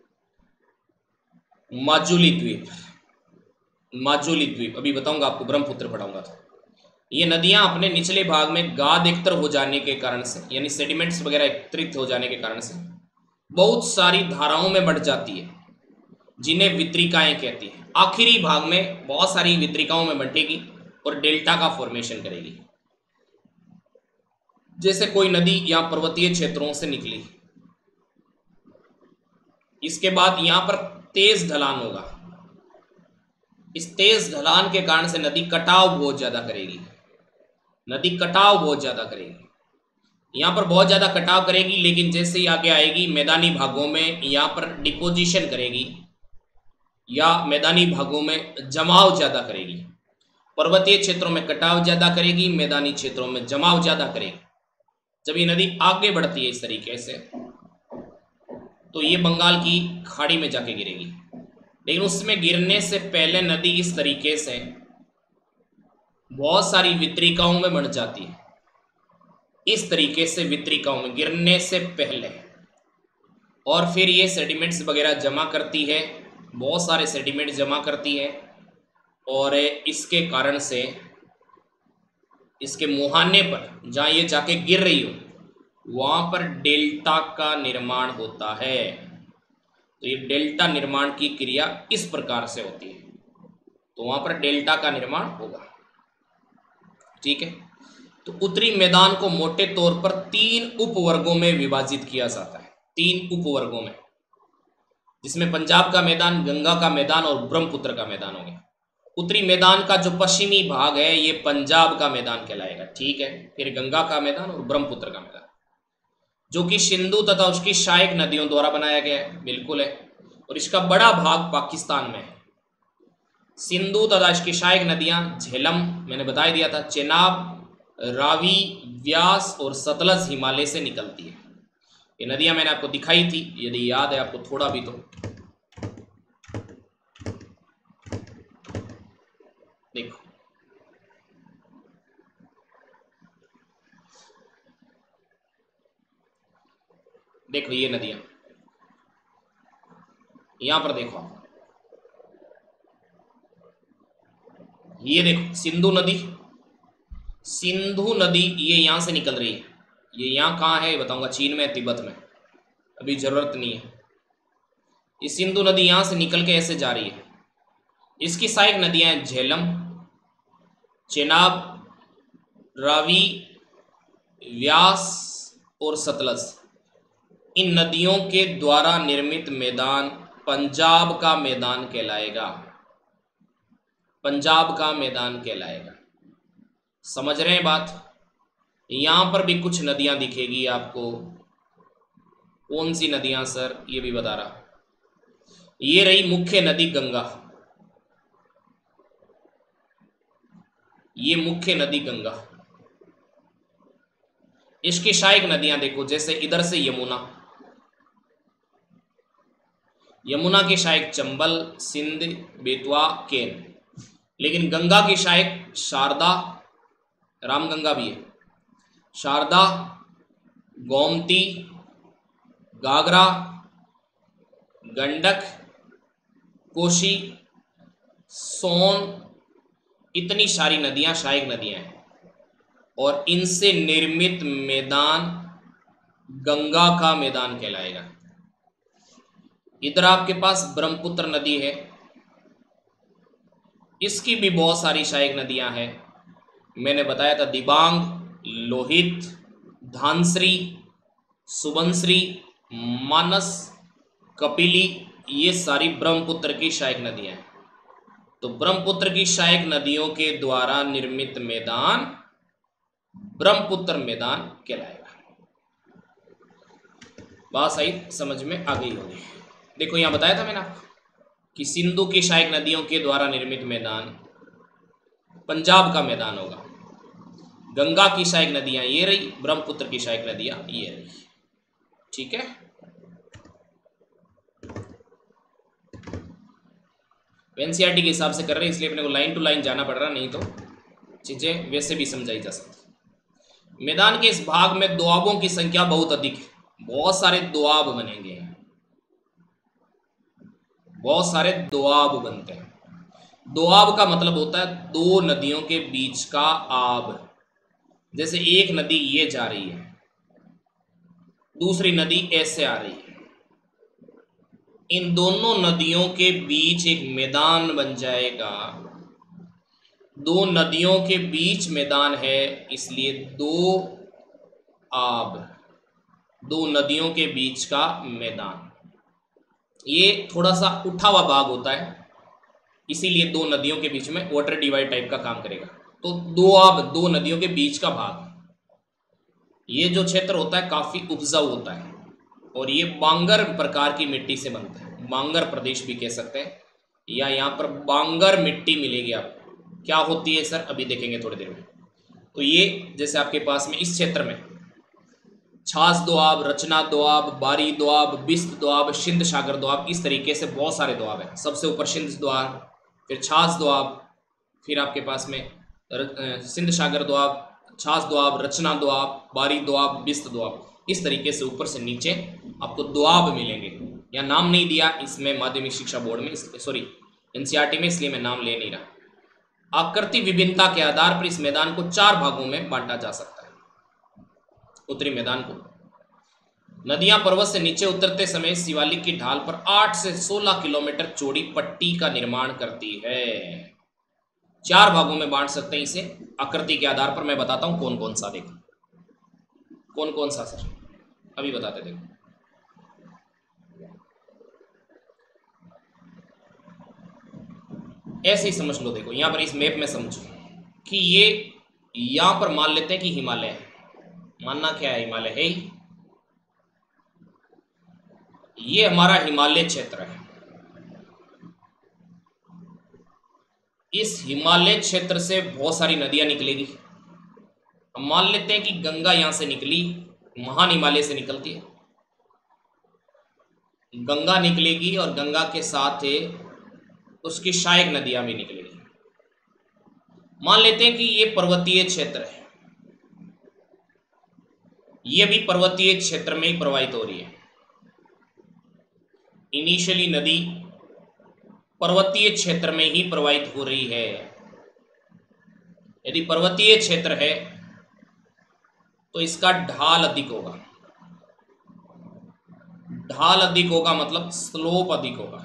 माजुली द्वीप। माजुली द्वीप अभी बताऊंगा आपको, ब्रह्मपुत्र पढ़ाऊंगा तो। ये नदियां अपने निचले भाग में गाद एकत्र हो जाने के कारण से, यानी सेडिमेंट्स वगैरह एकत्रित हो जाने के कारण से बहुत सारी धाराओं में बढ़ जाती है, जिन्हें वितरिकाएं कहती हैं। आखिरी भाग में बहुत सारी वितरिकाओं में बंटेगी और डेल्टा का फॉर्मेशन करेगी। जैसे कोई नदी यहाँ पर्वतीय क्षेत्रों से निकली, इसके बाद यहाँ पर तेज ढलान होगा, इस तेज ढलान के कारण से नदी कटाव बहुत ज़्यादा करेगी। नदी कटाव बहुत ज़्यादा करेगी, यहाँ पर बहुत ज़्यादा कटाव करेगी, लेकिन जैसे ही आगे आएगी मैदानी भागों में यहाँ पर डिपोजिशन करेगी या मैदानी भागों में जमाव ज़्यादा करेगी। पर्वतीय क्षेत्रों में कटाव ज़्यादा करेगी, मैदानी क्षेत्रों में जमाव ज़्यादा करेगी। जब ये नदी आगे बढ़ती है इस तरीके से तो ये बंगाल की खाड़ी में जाके गिरेगी, लेकिन उसमें गिरने से पहले नदी इस तरीके से बहुत सारी वितरिकाओं में बन जाती है। इस तरीके से वितरिकाओं में गिरने से पहले, और फिर ये सेडिमेंट्स वगैरह जमा करती है, बहुत सारे सेडिमेंट जमा करती है, और इसके कारण से इसके मुहाने पर जहाँ ये जाके गिर रही हो वहाँ पर डेल्टा का निर्माण होता है। तो ये डेल्टा निर्माण की क्रिया इस प्रकार से होती है, तो वहाँ पर डेल्टा का निर्माण होगा। ठीक है, तो उत्तरी मैदान को मोटे तौर पर 3 उपवर्गों में विभाजित किया जाता है, 3 उपवर्गों में, जिसमें पंजाब का मैदान, गंगा का मैदान और ब्रह्मपुत्र का मैदान हो गया। उत्तरी मैदान का जो पश्चिमी भाग है ये पंजाब का मैदान कहलाएगा। ठीक है, फिर गंगा का मैदान और ब्रह्मपुत्र का मैदान, जो कि सिंधु तथा उसकी सहायक नदियों द्वारा बनाया गया है, बिल्कुल है, और इसका बड़ा भाग पाकिस्तान में है। सिंधु तथा इसकी सहायक नदियां झेलम मैंने बता दिया था, चेनाब, रावी, व्यास और सतलज हिमालय से निकलती है। ये नदियां मैंने आपको दिखाई थी, यदि याद है आपको थोड़ा भी तो। देखो, देखो ये नदियां, यहां पर देखो, ये देखो सिंधु नदी, सिंधु नदी ये यहां से निकल रही है। ये यहां कहाँ है बताऊंगा, चीन में, तिब्बत में, अभी जरूरत नहीं है। ये सिंधु नदी यहां से निकल के ऐसे जा रही है। इसकी सहायक नदियां हैं झेलम, चेनाब, रावी, व्यास और सतलज। इन नदियों के द्वारा निर्मित मैदान पंजाब का मैदान कहलाएगा, पंजाब का मैदान कहलाएगा। समझ रहे हैं बात? यहां पर भी कुछ नदियां दिखेगी आपको। कौन सी नदियां सर, ये भी बता रहा। ये रही मुख्य नदी गंगा, ये मुख्य नदी गंगा। इसकी सहायक नदियां देखो, जैसे इधर से यमुना, यमुना की सहायक चंबल, सिंध, बेतवा, केन। लेकिन गंगा की सहायक शारदा, रामगंगा भी है, शारदा, गोमती, घाघरा, गंडक, कोसी, सोन, इतनी सारी नदियां सहायक नदियां हैं और इनसे निर्मित मैदान गंगा का मैदान कहलाएगा। इधर आपके पास ब्रह्मपुत्र नदी है, इसकी भी बहुत सारी सहायक नदियां हैं। मैंने बताया था दिबांग, लोहित, धांसरी, सुबनश्री, मानस, कपिली, ये सारी ब्रह्मपुत्र की सहायक नदियां हैं। तो ब्रह्मपुत्र की सहायक नदियों के द्वारा निर्मित मैदान ब्रह्मपुत्र मैदान कहलाएगा। बात सही समझ में आ गई होगी। देखो यहां बताया था मैंने आपको कि सिंधु की सहायक नदियों के द्वारा निर्मित मैदान पंजाब का मैदान होगा। गंगा की सहायक नदियां ये रही, ब्रह्मपुत्र की सहायक नदियां ये रही। ठीक है, एनसीईआरटी के हिसाब से कर रहे हैं इसलिए अपने को लाइन टू लाइन जाना पड़ रहा, नहीं तो चीजें वैसे भी समझाई जा सकती। मैदान के इस भाग में दोआबों की संख्या बहुत अधिक है, बहुत सारे दोआब बनेंगे, बहुत सारे दोआब बनते हैं। दोआब का मतलब होता है दो नदियों के बीच का आब। जैसे एक नदी ये जा रही है, दूसरी नदी ऐसे आ रही है, इन दोनों नदियों के बीच एक मैदान बन जाएगा। दो नदियों के बीच मैदान है, इसलिए दो आब, दो नदियों के बीच का मैदान। ये थोड़ा सा उठा हुआ भाग होता है, इसीलिए दो नदियों के बीच में वाटर डिवाइड टाइप का काम करेगा। तो दो आब, दो नदियों के बीच का भाग, ये जो क्षेत्र होता है काफी उपजाऊ होता है और ये बांगर प्रकार की मिट्टी से बनता है। बांगर प्रदेश भी कह सकते हैं, या यहाँ पर बांगर मिट्टी मिलेगी आपको। क्या होती है सर, अभी देखेंगे थोड़ी देर में। तो ये जैसे आपके पास में इस क्षेत्र में छाछ दोआब, रचना दोआब, बारी दोआब, बिस्त दोआब, सिंध सागर दोआब, इस तरीके से बहुत सारे दोआब हैं। सबसे ऊपर सिंध दोआब, फिर छाछ दोआब, फिर आपके पास में सिंध सागर दोआब, छाछ दोआब, रचना दोआब, बारी दोआब, बिस्त दोआब, इस तरीके से ऊपर से नीचे आपको दोआब मिलेंगे। या नाम नहीं दिया इसमें माध्यमिक शिक्षा बोर्ड में, सॉरी एनसीईआरटी में, इसलिए मैं नाम ले नहीं रहा। आकृति विभिन्नता के आधार पर इस मैदान को 4 भागों में बांटा जा सकता है। उत्तरी मैदान को नदियां पर्वत से नीचे उतरते समय शिवालिक की ढाल पर 8 से 16 किलोमीटर चौड़ी पट्टी का निर्माण करती है। 4 भागों में बांट सकते हैं इसे आकृति के आधार पर। मैं बताता हूं कौन कौन सा, देखो कौन कौन सा सर, अभी बताते देखो। ऐसे ही समझ लो, देखो यहां पर इस मैप में समझो कि ये यहां पर मान लेते हैं कि हिमालय है। मानना क्या है, हिमालय है ही। ये हमारा हिमालय क्षेत्र है। इस हिमालय क्षेत्र से बहुत सारी नदियां निकलेगी। हम मान लेते हैं कि गंगा यहां से निकली, महान हिमालय से निकलती है, गंगा निकलेगी और गंगा के साथ उसकी सहायक नदियां भी निकलेगी। मान लेते हैं कि ये पर्वतीय क्षेत्र है, ये भी पर्वतीय क्षेत्र में ही प्रवाहित हो रही है। इनिशियली नदी पर्वतीय क्षेत्र में ही प्रवाहित हो रही है। यदि पर्वतीय क्षेत्र है तो इसका ढाल अधिक होगा। ढाल अधिक होगा मतलब स्लोप अधिक होगा,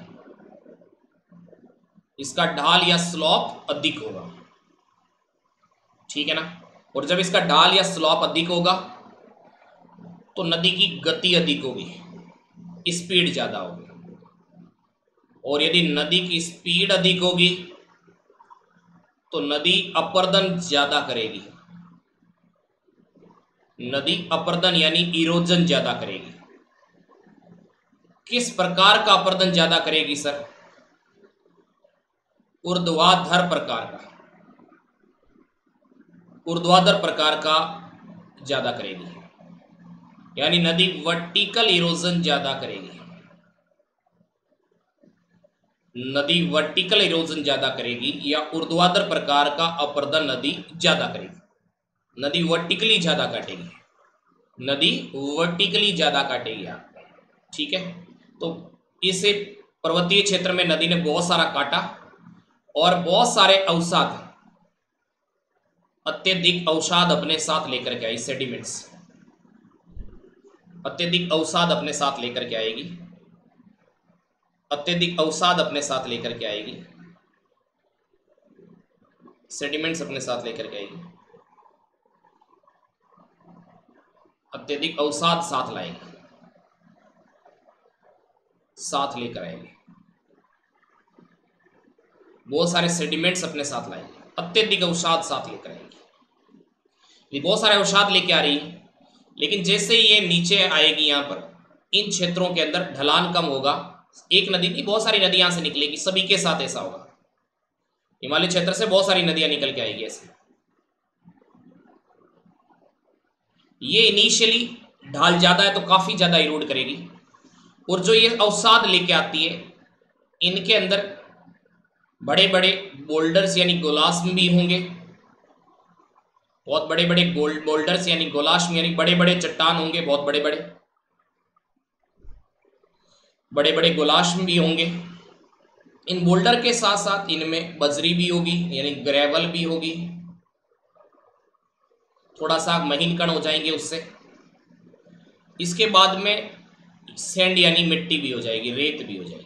इसका ढाल या स्लोप अधिक होगा, ठीक है ना। और जब इसका ढाल या स्लोप अधिक होगा तो नदी की गति अधिक होगी, स्पीड ज्यादा होगी। और यदि नदी की स्पीड अधिक होगी तो नदी अपर्दन ज्यादा करेगी। नदी अपर्दन यानी इरोजन ज्यादा करेगी। किस प्रकार का अपर्दन ज्यादा करेगी सर? ऊर्ध्वाधर प्रकार का, ऊर्ध्वाधर प्रकार का ज्यादा करेगी, यानी नदी वर्टिकल इरोजन ज्यादा करेगी। नदी वर्टिकल इरोजन ज्यादा करेगी या ऊर्ध्वाधर प्रकार का अपर्दन नदी ज्यादा करेगी। नदी वर्टिकली ज्यादा काटेगी, नदी वर्टिकली ज्यादा काटेगी आपको, ठीक है। तो इस पर्वतीय क्षेत्र में नदी ने बहुत सारा काटा और बहुत सारे अवसाद, अत्यधिक अवसाद अपने साथ लेकर के आई, सेडिमेंट्स, अत्यधिक अवसाद अपने साथ लेकर के आएगी, अत्यधिक अवसाद अपने साथ लेकर के आएगी, सेडिमेंट्स अपने साथ लेकर के आएगी, अत्यधिक अवसाद साथ लाएगी, साथ लेकर आएगी, बहुत सारे सेडिमेंट्स अपने साथ लाएगी, अत्यधिक अवसाद साथ लेकर आएगी। ये बहुत सारे अवसाद लेके आ रही है, लेकिन जैसे ये नीचे आएगी यहाँ पर इन क्षेत्रों के अंदर ढलान कम होगा, एक नदी नहीं बहुत सारी नदी यहाँ से निकलेगी, सभी के साथ ऐसा होगा। हिमालय क्षेत्र से बहुत सारी नदियां निकल के आएगी ऐसे। ये इनिशियली ढाल ज्यादा है तो काफी ज्यादा इरोड करेगी, और जो ये अवसाद लेके आती है इनके अंदर बड़े बड़े बोल्डर्स यानी गोलाश्म भी होंगे, बहुत बड़े बड़े बोल्डर्स यानी गोलाश्म यानी बड़े बड़े चट्टान होंगे, बहुत बड़े बड़े गोलाश्म भी होंगे। इन बोल्डर के साथ साथ इनमें बजरी भी होगी यानी ग्रेवल भी होगी, थोड़ा सा महीन कण हो जाएंगे उससे। इसके बाद में सैंड यानी मिट्टी भी हो जाएगी, रेत भी हो जाएगी,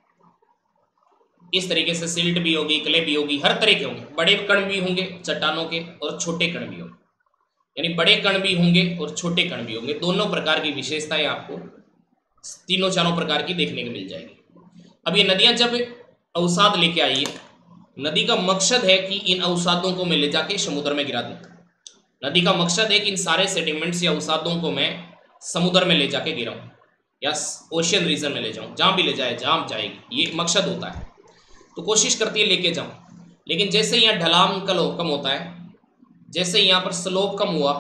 इस तरीके से सिल्ट भी होगी, क्ले भी होगी, हर तरह के होंगे। बड़े कण भी होंगे चट्टानों के और छोटे कण भी होंगे, यानी बड़े कण भी होंगे और छोटे कण भी होंगे। दोनों प्रकार की विशेषताएं आपको तीनों चारों प्रकार की देखने को मिल जाएगी। अब ये नदियां जब अवसाद लेके आई है, नदी का मकसद है कि इन अवसादों को मैं ले जाके समुद्र में गिरा दूं। नदी का मकसद है कि इन सारे सेडिमेंट्स या अवसादों को मैं समुद्र में ले जाके गिराऊं या ओशियन रीजन में ले जाऊं, जहां भी ले जाए जहां जाएगी, ये मकसद होता है। तो कोशिश करती है लेके जाऊं, लेकिन जैसे यहाँ ढलान कम होता है, जैसे यहाँ पर स्लोप कम हुआ,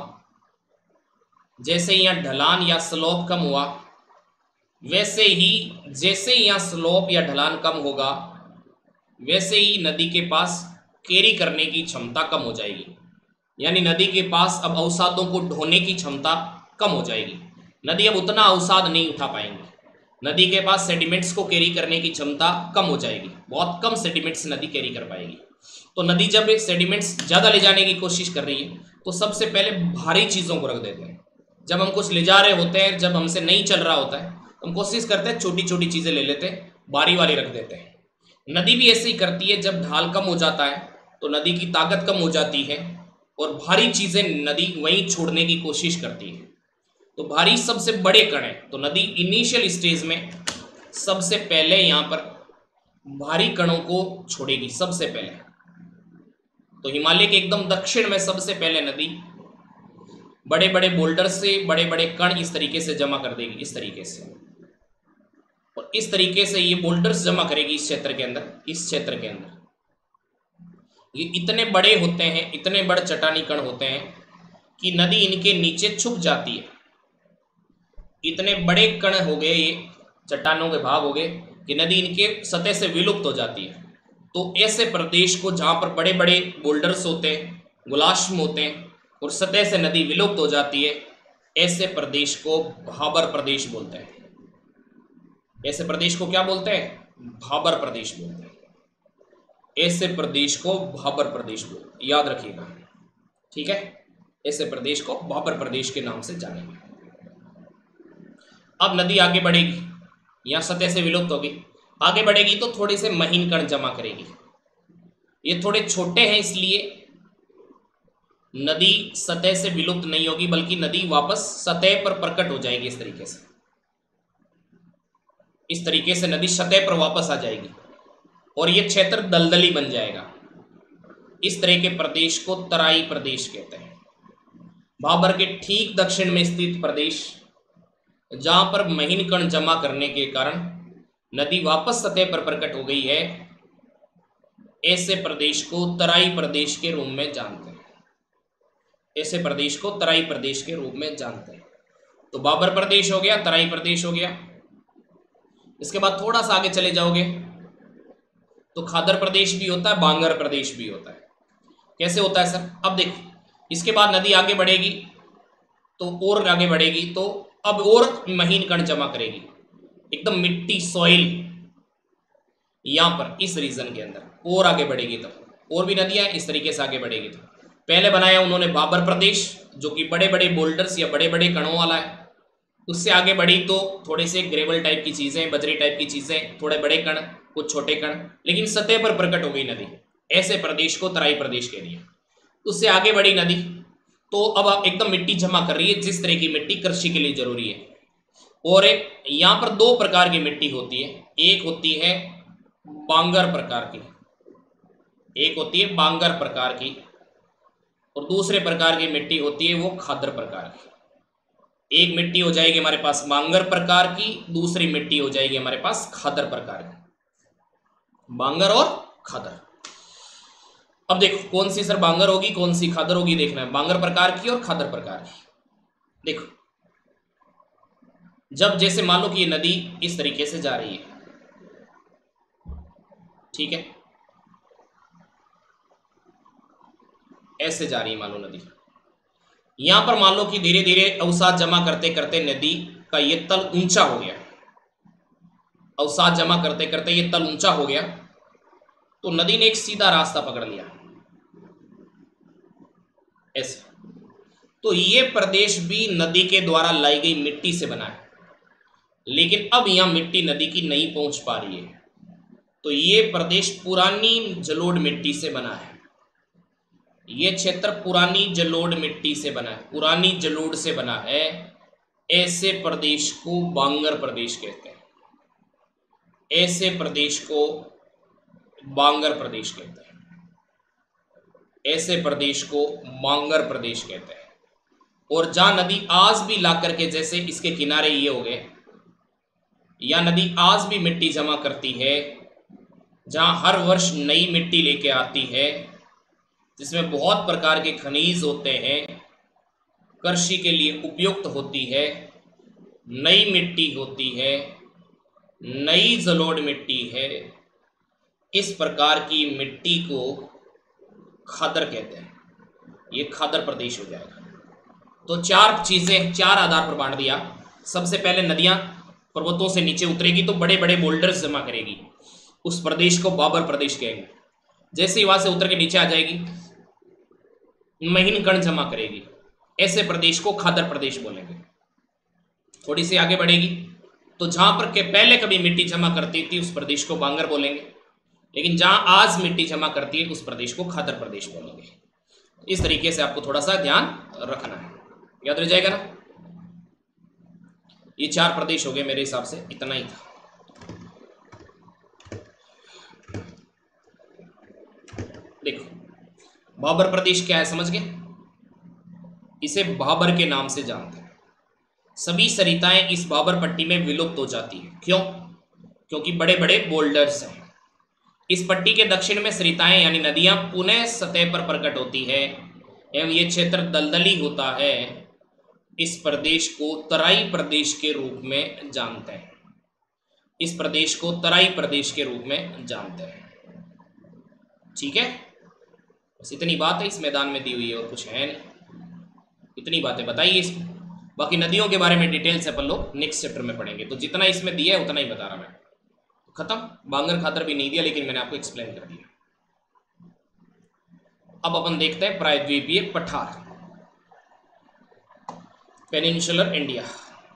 जैसे यहाँ ढलान या स्लोप कम हुआ, वैसे ही जैसे यहाँ स्लोप या ढलान कम होगा वैसे ही नदी के पास कैरी करने की क्षमता कम हो जाएगी, यानी नदी के पास अब अवसादों को ढोने की क्षमता कम हो जाएगी। नदी अब उतना अवसाद नहीं उठा पाएंगी, नदी के पास सेडिमेंट्स को कैरी करने की क्षमता कम हो जाएगी, बहुत कम सेडिमेंट्स नदी कैरी कर पाएगी। तो नदी जब सेडिमेंट्स ज़्यादा ले जाने की कोशिश कर रही है तो सबसे पहले भारी चीज़ों को रख देते हैं। जब हम कुछ ले जा रहे होते हैं, जब हमसे नहीं चल रहा होता है, हम कोशिश करते हैं छोटी छोटी चीज़ें ले लेते हैं, भारी वाली रख देते हैं। नदी भी ऐसे ही करती है, जब ढाल कम हो जाता है तो नदी की ताकत कम हो जाती है और भारी चीज़ें नदी वहीं छोड़ने की कोशिश करती है। तो भारी सबसे बड़े कण है, तो नदी इनिशियल स्टेज में सबसे पहले यहाँ पर भारी कणों को छोड़ेगी सबसे पहले। तो हिमालय के एकदम दक्षिण में सबसे पहले नदी बड़े बड़े बोल्डर से बड़े बड़े कण इस तरीके से जमा कर देगी, इस तरीके से, और इस तरीके से ये बोल्डर्स जमा करेगी इस क्षेत्र के अंदर। इस क्षेत्र के अंदर ये इतने बड़े होते हैं, इतने बड़े चट्टानी कण होते हैं कि नदी इनके नीचे छुप जाती है। इतने बड़े कण हो गए, ये चट्टानों के भाग हो गए कि नदी इनके सतह से विलुप्त हो जाती है। तो ऐसे प्रदेश को जहाँ पर बड़े बड़े बोल्डर्स होते हैं, गुलाश्म होते हैं और सतह से नदी विलुप्त हो जाती है, ऐसे प्रदेश को भाबर प्रदेश बोलते हैं। ऐसे प्रदेश को क्या बोलते हैं? भाबर प्रदेश बोलते हैं। ऐसे प्रदेश को भाबर प्रदेश बोलते हैं, याद रखिएगा, ठीक है। ऐसे प्रदेश को भाबर प्रदेश के नाम से जानेंगे। अब नदी आगे बढ़ेगी, यहाँ सतह से विलुप्त होगी, आगे बढ़ेगी तो थोड़े से महीन कण जमा करेगी। ये थोड़े छोटे हैं इसलिए नदी सतह से विलुप्त नहीं होगी, बल्कि नदी वापस सतह पर प्रकट हो जाएगी। इस तरीके से नदी सतह पर वापस आ जाएगी और ये क्षेत्र दलदली बन जाएगा। इस तरह के प्रदेश को तराई प्रदेश कहते हैं। भाबर के ठीक दक्षिण में स्थित प्रदेश जहां पर महीन कण जमा करने के कारण नदी वापस सतह पर प्रकट हो गई है, ऐसे प्रदेश को तराई प्रदेश के रूप में जानते हैं। ऐसे प्रदेश को तराई प्रदेश के रूप में जानते हैं। तो बाबर प्रदेश हो गया, तराई प्रदेश हो गया। इसके बाद थोड़ा सा आगे चले जाओगे तो खादर प्रदेश भी होता है, बांगर प्रदेश भी होता है। कैसे होता है सर? अब देखो, इसके बाद नदी आगे बढ़ेगी तो और आगे बढ़ेगी तो अब और महीन कण जमा करेगी, एकदम मिट्टी सॉइल यहां पर इस रीजन के अंदर और आगे बढ़ेगी। तो और भी नदियां इस तरीके से आगे बढ़ेगी। तो पहले बनाया उन्होंने बाबर प्रदेश, जो कि बड़े बड़े बोल्डर्स या बड़े बड़े कणों वाला है। उससे आगे बढ़ी तो थोड़े से ग्रेवल टाइप की चीजें, बजरी टाइप की चीजें, थोड़े बड़े कण, कुछ छोटे कण, लेकिन सतह पर प्रकट हो गई नदी। ऐसे प्रदेश को तराई प्रदेश कह दिया। उससे आगे बढ़ी नदी तो अब आप एकदम मिट्टी जमा कर रही है, जिस तरह की मिट्टी कृषि के लिए जरूरी है। और एक यहां पर दो प्रकार की मिट्टी होती है, एक होती है बांगर प्रकार की, एक होती है बांगर प्रकार की, और दूसरे प्रकार की मिट्टी होती है वो खादर प्रकार की। एक मिट्टी हो जाएगी हमारे पास बांगर प्रकार की, दूसरी मिट्टी हो जाएगी हमारे पास खादर प्रकार की। बांगर और खादर। अब देखो कौन सी सर बांगर होगी, कौन सी खादर होगी, देखना है। बांगर प्रकार की और खादर प्रकार की। देखो, जब जैसे मान लो कि ये नदी इस तरीके से जा रही है, ठीक है, ऐसे जा रही है मान लो नदी। यहां पर मान लो कि धीरे धीरे अवसाद जमा करते करते नदी का ये तल ऊंचा हो गया। अवसाद जमा करते करते ये तल ऊंचा हो गया तो नदी ने एक सीधा रास्ता पकड़ लिया ऐसे। तो ये प्रदेश भी नदी के द्वारा लाई गई मिट्टी से बना है, लेकिन अब यहां मिट्टी नदी की नहीं पहुंच पा रही है। तो ये प्रदेश पुरानी जलोढ़ मिट्टी से बना है। ये क्षेत्र पुरानी जलोढ़ मिट्टी से बना है, पुरानी जलोढ़ से बना है। ऐसे प्रदेश को बांगर प्रदेश कहते हैं। ऐसे प्रदेश को बांगर प्रदेश कहते हैं। ऐसे प्रदेश को बांगर प्रदेश कहते हैं। और जहां नदी आज भी ला करके, जैसे इसके किनारे ये हो गए, या नदी आज भी मिट्टी जमा करती है, जहां हर वर्ष नई मिट्टी लेके आती है, जिसमें बहुत प्रकार के खनिज होते हैं, कृषि के लिए उपयुक्त होती है, नई मिट्टी होती है, नई जलोढ़ मिट्टी है, इस प्रकार की मिट्टी को खादर कहते हैं। ये खादर प्रदेश हो जाएगा। तो चार चीजें, चार आधार पर बांट दिया। सबसे पहले नदियां पर्वतों से नीचे उतरेगी तो बड़े बड़े बोल्डर्स जमा करेगी, उस प्रदेश को बाबर प्रदेश कहेंगे। जैसे ही वहां से उतर के नीचे आ जाएगी, महीन कण जमा करेगी, ऐसे प्रदेश को खादर प्रदेश बोलेंगे। थोड़ी सी आगे बढ़ेगी तो जहां पर के पहले कभी मिट्टी जमा करती थी उस प्रदेश को बांगर बोलेंगे, लेकिन जहां आज मिट्टी जमा करती है उस प्रदेश को खादर प्रदेश बोलेंगे। इस तरीके से आपको थोड़ा सा ध्यान रखना है, याद रह जाएगा ना। ये चार प्रदेश हो गए, मेरे हिसाब से इतना ही था। देखो, बाबर प्रदेश क्या है समझ गए? इसे बाबर के नाम से जानते हैं। सभी सरिताएं इस बाबर पट्टी में विलुप्त हो जाती है। क्यों? क्योंकि बड़े बड़े बोल्डर्स हैं। इस पट्टी के दक्षिण में सरिताएं यानी नदियां पुनः सतह पर प्रकट होती है एवं ये क्षेत्र दलदली होता है। इस प्रदेश को तराई प्रदेश के रूप में जानते हैं। इस प्रदेश को तराई प्रदेश के रूप में जानते हैं। ठीक है, बस इतनी बात है इस मैदान में दी हुई है और कुछ है नहीं। इतनी बातें बताइए इसमें। बाकी नदियों के बारे में डिटेल से अपन लोग नेक्स्ट चैप्टर में पढ़ेंगे। तो जितना इसमें दिया है उतना ही बता रहा मैं। खत्म। बांगर खातर भी नहीं दिया, लेकिन मैंने आपको एक्सप्लेन कर दिया। अब अपन देखते हैं प्रायद्वीपीय पठार, पेनिनसुलर इंडिया।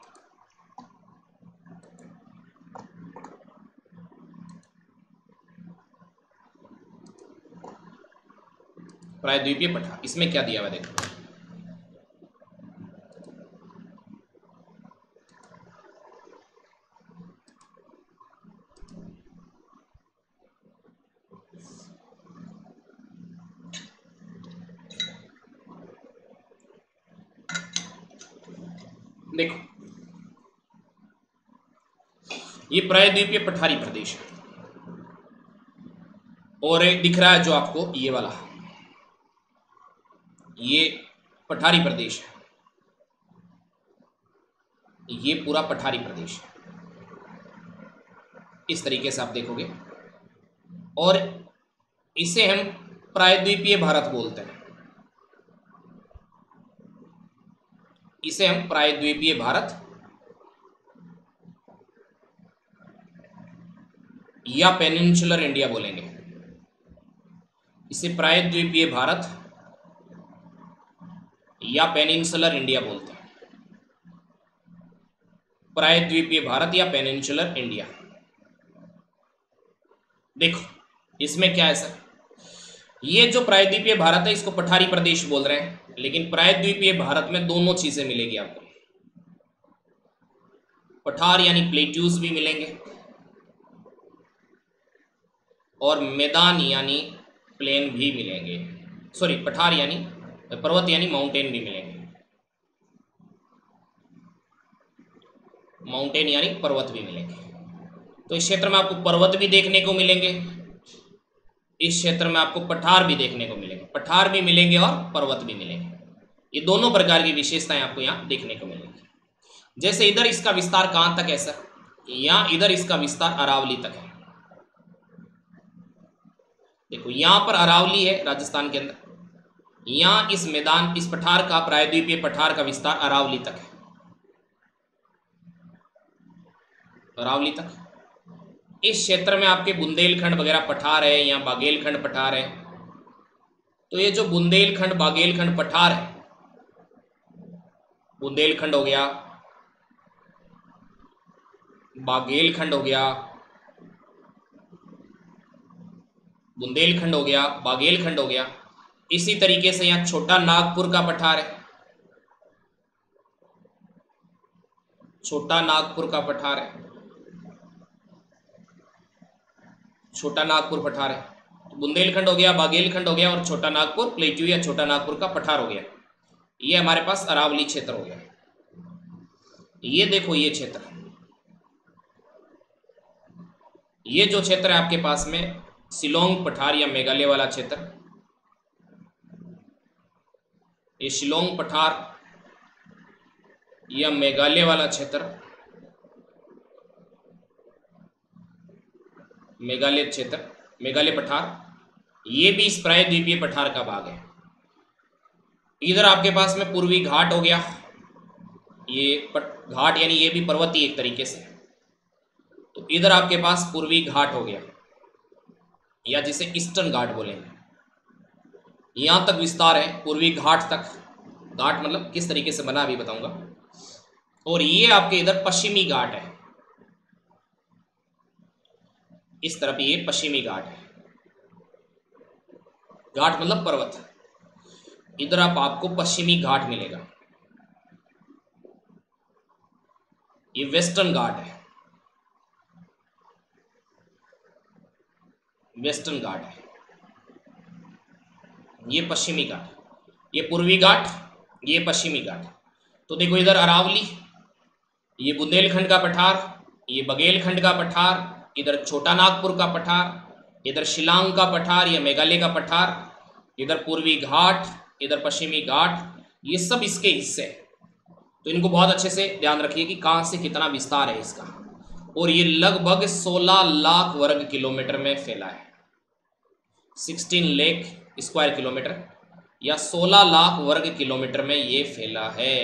प्रायद्वीपीय पठार, इसमें क्या दिया हुआ देखो। देखो, ये प्रायद्वीपीय पठारी प्रदेश है। और दिख रहा है जो आपको ये वाला, ये पठारी प्रदेश है, ये पूरा पठारी प्रदेश है, इस तरीके से आप देखोगे। और इसे हम प्रायद्वीपीय भारत बोलते हैं, इसे हम प्रायद्वीपीय भारत या पेनिनसुलर इंडिया बोलेंगे। इसे प्रायद्वीपीय भारत या पेनिनसुलर इंडिया बोलते हैं, प्रायद्वीपीय भारत या पेनिनसुलर इंडिया। देखो इसमें क्या है सर, ये जो प्रायद्वीपीय भारत है इसको पठारी प्रदेश बोल रहे हैं, लेकिन प्रायद्वीपीय भारत में दोनों चीजें मिलेगी आपको, पठार यानी प्लेट्यूज भी मिलेंगे और मैदान यानी प्लेन भी मिलेंगे, सॉरी पठार यानी पर्वत यानी माउंटेन भी मिलेंगे, माउंटेन यानी पर्वत भी मिलेंगे। तो इस क्षेत्र में आपको पर्वत भी देखने को मिलेंगे, इस क्षेत्र में आपको पठार भी देखने को मिलेंगे, पठार भी मिलेंगे और पर्वत भी मिलेंगे। ये दोनों प्रकार की विशेषताएं आपको यहाँ देखने को मिलेंगी। जैसे इधर इसका विस्तार कहां तक है सर, यहाँ इधर इसका विस्तार अरावली तक है। देखो यहां पर अरावली है राजस्थान के अंदर, यहां इस मैदान इस पठार का प्रायद्वीपीय पठार का विस्तार अरावली तक है, अरावली तक। इस क्षेत्र में आपके बुंदेलखंड वगैरह पठार है, यहाँ बागेलखंड पठार है। तो ये जो बुंदेलखंड बागेलखंड पठार है, बुंदेलखंड हो गया, बागेलखंड हो गया, बुंदेलखंड हो गया, बागेलखंड हो गया। इसी तरीके से यहाँ छोटा नागपुर का पठार है, छोटा नागपुर का पठार है, छोटा नागपुर पठार है। तो बुंदेलखंड हो गया, बागेलखंड हो गया और छोटा नागपुर प्लेट्यू या छोटा नागपुर का पठार हो गया। ये हमारे पास अरावली क्षेत्र हो गया। ये देखो ये क्षेत्र, ये जो क्षेत्र है आपके पास में शिलोंग पठार या मेघालय वाला क्षेत्र, ये शिलोंग पठार या मेघालय वाला क्षेत्र, मेघालय क्षेत्र, मेघालय पठार, ये भी इस प्रायद्वीपीय पठार का भाग है। इधर आपके पास में पूर्वी घाट हो गया, ये घाट यानी ये भी पर्वतीय एक तरीके से। तो इधर आपके पास पूर्वी घाट हो गया या जिसे ईस्टर्न घाट बोलेंगे, यहां तक विस्तार है पूर्वी घाट तक। घाट मतलब किस तरीके से बना अभी बताऊंगा। और ये आपके इधर पश्चिमी घाट है, इस तरफ ये पश्चिमी घाट है, घाट मतलब पर्वत। इधर आपको पश्चिमी घाट मिलेगा, ये वेस्टर्न घाट है, वेस्टर्न घाट है, ये पश्चिमी घाट, ये पूर्वी घाट, ये पश्चिमी घाट। तो देखो इधर अरावली, ये बुंदेलखंड का पठार, ये बघेलखंड का पठार, इधर छोटा नागपुर का पठार, इधर शिलांग का पठार या मेघालय का पठार, इधर पूर्वी घाट, इधर पश्चिमी घाट, ये सब इसके हिस्से हैं। तो इनको बहुत अच्छे से ध्यान रखिए कि कहाँ से कितना विस्तार है इसका। और ये लगभग 16 लाख वर्ग किलोमीटर में फैला है, 16 लाख स्क्वायर किलोमीटर या 16 लाख वर्ग किलोमीटर में ये फैला है,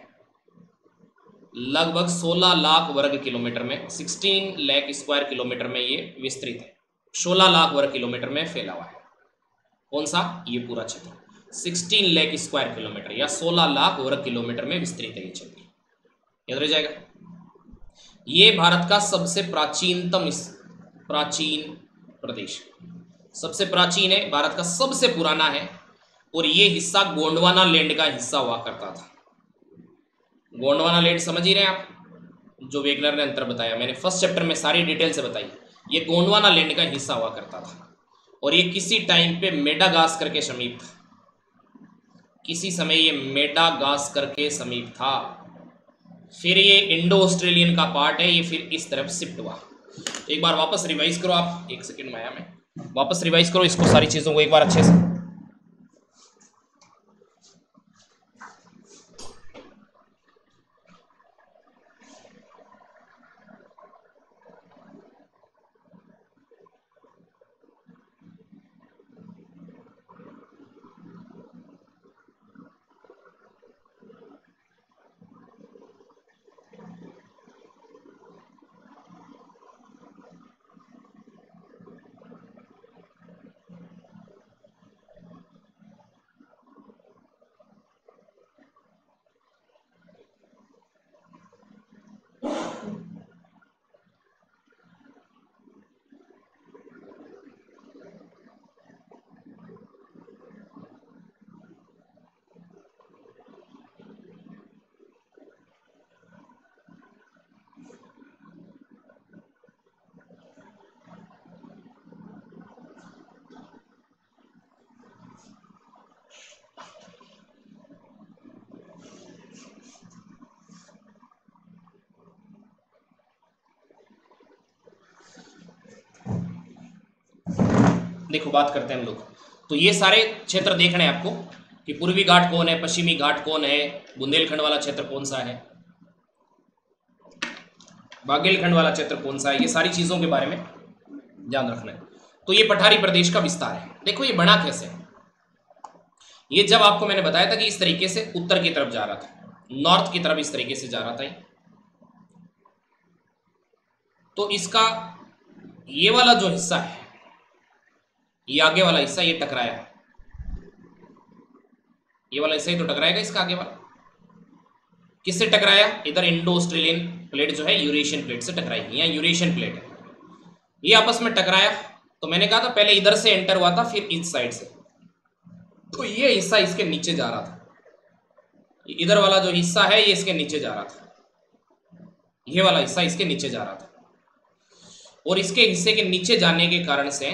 लगभग 16 लाख वर्ग किलोमीटर में, 16 लाख स्क्वायर किलोमीटर में ये विस्तृत है, 16 लाख वर्ग किलोमीटर में फैला हुआ है। कौन सा? ये पूरा क्षेत्र 16 लाख स्क्वायर किलोमीटर या 16 लाख वर्ग किलोमीटर में विस्तृत है ये क्षेत्र, याद रह जाएगा। ये भारत का सबसे प्राचीन प्रदेश, सबसे प्राचीन है, भारत का सबसे पुराना है। और ये हिस्सा गोंडवाना लैंड का हिस्सा हुआ करता था। गोंडवाना लैंड समझ ही रहे हैं आप, जो वेगनर ने अंतर बताया, मैंने फर्स्ट चैप्टर में सारी डिटेल से बताई। ये गोंडवाना लैंड का हिस्सा हुआ करता था और ये किसी टाइम पे मेडागास्कर के समीप था, किसी समय ये मेडागास्कर के समीप था। फिर ये इंडो ऑस्ट्रेलियन का पार्ट है, ये फिर इस तरफ शिफ्ट हुआ। एक बार वापस रिवाइज करो आप, एक सेकंड में आया मैं, वापस रिवाइज करो इसको, सारी चीज़ों को एक बार अच्छे से। देखो बात करते हैं हम लोग, तो ये सारे क्षेत्र देखने हैं आपको कि पूर्वी घाट कौन है, पश्चिमी घाट कौन है, बुंदेलखंड वाला क्षेत्र कौन सा है, बागेलखंड वाला क्षेत्र कौन सा है, ये सारी चीज़ों के बारे में ध्यान रखना है। तो ये पठारी प्रदेश का विस्तार है। देखो ये बना कैसे, ये जब आपको मैंने बताया था कि इस तरीके से उत्तर की तरफ जा रहा था, नॉर्थ की तरफ इस तरीके से जा रहा था, तो इसका ये वाला जो हिस्सा है, ये आगे वाला हिस्सा ये टकराया, ये वाला हिस्सा ही तो टकराएगा इसका आगे वाला। किससे टकराया? इधर इंडो ऑस्ट्रेलियन प्लेट जो है यूरेशियन प्लेट से टकराएगी, यहाँ यूरेशियन प्लेट है, ये आपस में टकराया। तो मैंने कहा था पहले इधर से एंटर हुआ था, फिर इस साइड से, तो ये हिस्सा इसके नीचे जा रहा था, इधर वाला जो हिस्सा है ये इसके नीचे जा रहा था, ये वाला हिस्सा इसके नीचे जा रहा था, और इसके हिस्से के नीचे जाने के कारण से,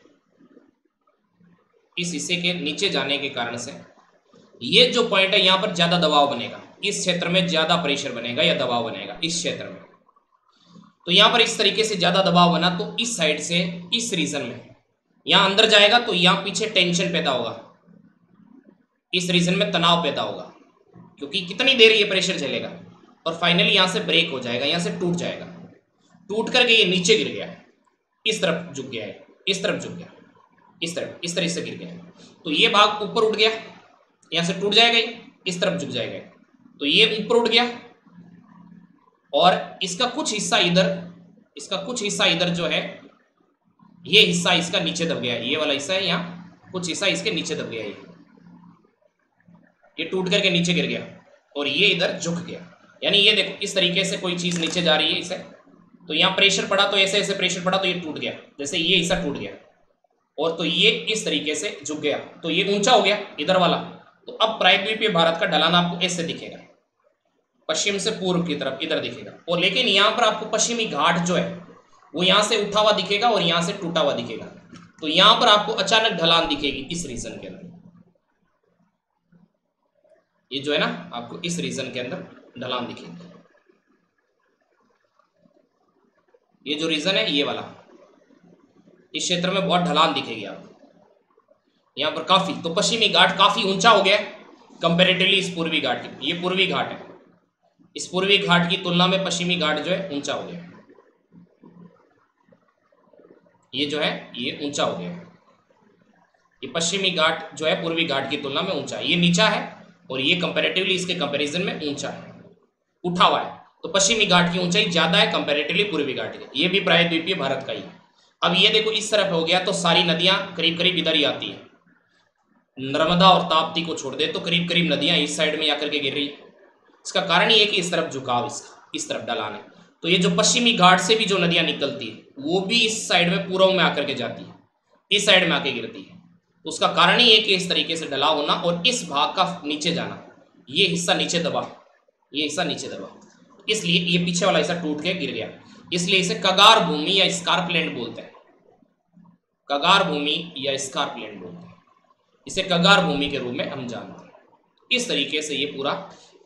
इस हिस्से के नीचे जाने के कारण से ये जो पॉइंट है यहाँ पर ज्यादा दबाव बनेगा, इस क्षेत्र में ज्यादा प्रेशर बनेगा या दबाव बनेगा इस क्षेत्र में। तो यहाँ पर इस तरीके से ज्यादा दबाव बना, तो इस साइड से इस रीजन में यहाँ अंदर जाएगा, तो यहाँ पीछे टेंशन पैदा होगा, इस रीजन में तनाव पैदा होगा, क्योंकि कितनी देर ये प्रेशर झेलेगा, और फाइनली यहाँ से ब्रेक हो जाएगा, यहाँ से टूट जाएगा, टूट करके ये नीचे गिर गया, इस तरफ झुक गया है, इस तरफ झुक गया, इस तरफ, इस तरह से गिर गया, तो ये भाग ऊपर उठ गया, यहाँ से टूट जाएगा, इस तरफ झुक जाएगा, तो ये ऊपर उठ गया, और इसका कुछ हिस्सा इधर, इसका कुछ हिस्सा इधर जो है, ये हिस्सा इसका नीचे दब गया है, ये वाला हिस्सा है, यहाँ कुछ हिस्सा इसके नीचे दब गया है, ये टूट करके नीचे गिर गया, और ये इधर झुक गया। यानी ये देखो इस तरीके से कोई चीज नीचे जा रही है इसे, तो यहाँ प्रेशर पड़ा, तो ऐसे ऐसे प्रेशर पड़ा, तो ये टूट गया, जैसे ये हिस्सा टूट गया, और तो ये इस तरीके से झुक गया, तो ये ऊंचा हो गया इधर वाला। तो अब प्रायद्वीपीय भारत का ढलान आपको ऐसे दिखेगा, पश्चिम से पूर्व की तरफ इधर दिखेगा, और लेकिन यहाँ पर आपको पश्चिमी घाट जो है वो यहाँ से उठा हुआ दिखेगा और यहाँ से टूटा हुआ दिखेगा, तो यहाँ पर आपको अचानक ढलान दिखेगी इस रीजन के अंदर, ये जो है ना आपको इस रीजन के अंदर ढलान दिखेगी, ये जो रीजन है ये वाला, इस क्षेत्र में बहुत ढलान दिखेगी आपको यहाँ पर काफी। तो पश्चिमी घाट काफी ऊंचा हो गया कंपैरेटिवली इस पूर्वी घाट की, ये पूर्वी घाट है, इस पूर्वी घाट की तुलना में पश्चिमी घाट जो है ऊंचा हो गया, ये जो है ये ऊंचा हो गया, ये पश्चिमी घाट जो है पूर्वी घाट की तुलना में ऊंचा है, ये नीचा है और ये कंपैरेटिवली इसके कंपैरिजन में ऊंचा है, उठा हुआ है। तो पश्चिमी घाट की ऊंचाई ज्यादा है कंपैरेटिवली पूर्वी घाट की, ये भी प्रायद्वीपीय भारत का ही है। अब ये देखो इस तरफ हो गया, तो सारी नदियां करीब करीब इधर ही आती है, नर्मदा और ताप्ती को छोड़ दे तो करीब करीब नदियां इस साइड में आकर के गिर रही। इसका कारण ये है कि इस तरफ झुकाव, इसका इस तरफ ढलान है, तो ये जो पश्चिमी घाट से भी जो नदियां निकलती है वो भी इस साइड में पूर्व में आकर के जाती है, इस साइड में आके गिरती है। तो उसका कारण ही है कि इस तरीके से ढलाव होना और इस भाग का नीचे जाना, ये हिस्सा नीचे दबा, ये हिस्सा नीचे दबा, इसलिए ये पीछे वाला हिस्सा टूट के गिर गया, इसलिए इसे कगार भूमि या स्कार्पलैंड बोलते हैं, कगार भूमि या स्कार्पलैंड बोलते हैं, इसे कगार भूमि के रूप में हम जानते हैं। इस तरीके से ये पूरा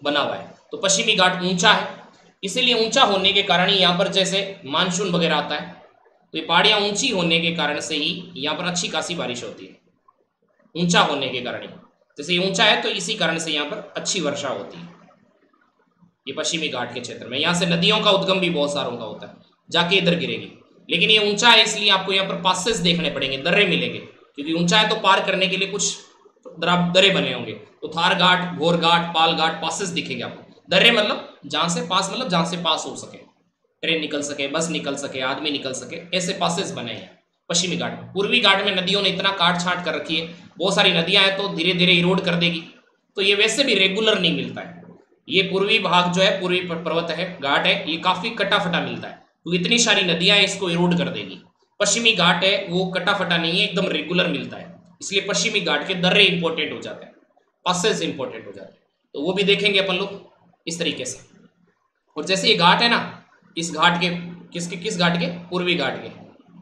बना हुआ है। तो पश्चिमी घाट ऊंचा है, इसीलिए ऊंचा होने के कारण ही यहाँ पर जैसे मानसून वगैरह आता है, तो ये पहाड़ियाँ ऊंची होने के कारण से ही यहाँ पर अच्छी खासी बारिश होती है, ऊंचा होने के कारण ही। जैसे ये ऊंचा है तो इसी कारण से यहाँ पर अच्छी वर्षा होती है। ये पश्चिमी घाट के क्षेत्र में, यहाँ से नदियों का उद्गम भी बहुत सारों का होता है, जाके इधर गिरेगी। लेकिन ये ऊंचा है इसलिए आपको यहाँ पर पासेस देखने पड़ेंगे, दर्रे मिलेंगे, क्योंकि ऊंचा है तो पार करने के लिए कुछ दर्रे बने होंगे। तो थार घाट, घोर घाट, पाल घाट, पासेस दिखेंगे आपको। दर्रे मतलब जहाँ से पास, मतलब जहाँ से पास हो सके, ट्रेन निकल सके, बस निकल सके, आदमी निकल सके, ऐसे पासेस बने हैं पश्चिमी घाट में। पूर्वी घाट में नदियों ने इतना काट छाट कर रखी है, बहुत सारी नदियां हैं तो धीरे धीरे इरोड कर देगी, तो ये वैसे भी रेगुलर नहीं मिलता है। ये पूर्वी भाग जो है, पूर्वी पर्वत है, घाट है, ये काफी कटा फटा मिलता है, क्योंकि इतनी सारी नदियां इसको इरोड कर देगी। पश्चिमी घाट है वो कटा फटा नहीं है, एकदम रेगुलर मिलता है, इसलिए पश्चिमी घाट के दर्रे इंपॉर्टेंट हो जाते हैं, पासेस इंपॉर्टेंट हो जाते हैं। तो वो भी देखेंगे अपन लोग इस तरीके से। और जैसे ये घाट है ना, इस घाट के किस घाट के? पूर्वी घाट के।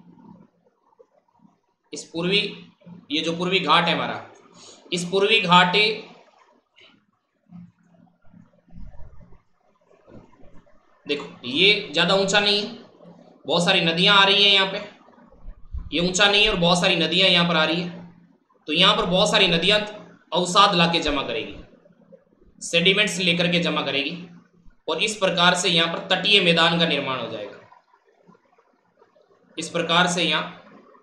इस पूर्वी, ये जो पूर्वी घाट है हमारा, इस पूर्वी घाट, देखो ये ज्यादा ऊंचा नहीं है, बहुत सारी नदियां आ रही है यहाँ पे, ये ऊंचा नहीं है और बहुत सारी नदियां यहाँ पर आ रही है। तो यहाँ पर बहुत सारी नदियां अवसाद ला के जमा करेगी, सेडिमेंट्स लेकर के जमा करेगी, और इस प्रकार से यहाँ पर तटीय मैदान का निर्माण हो जाएगा। इस प्रकार से यहाँ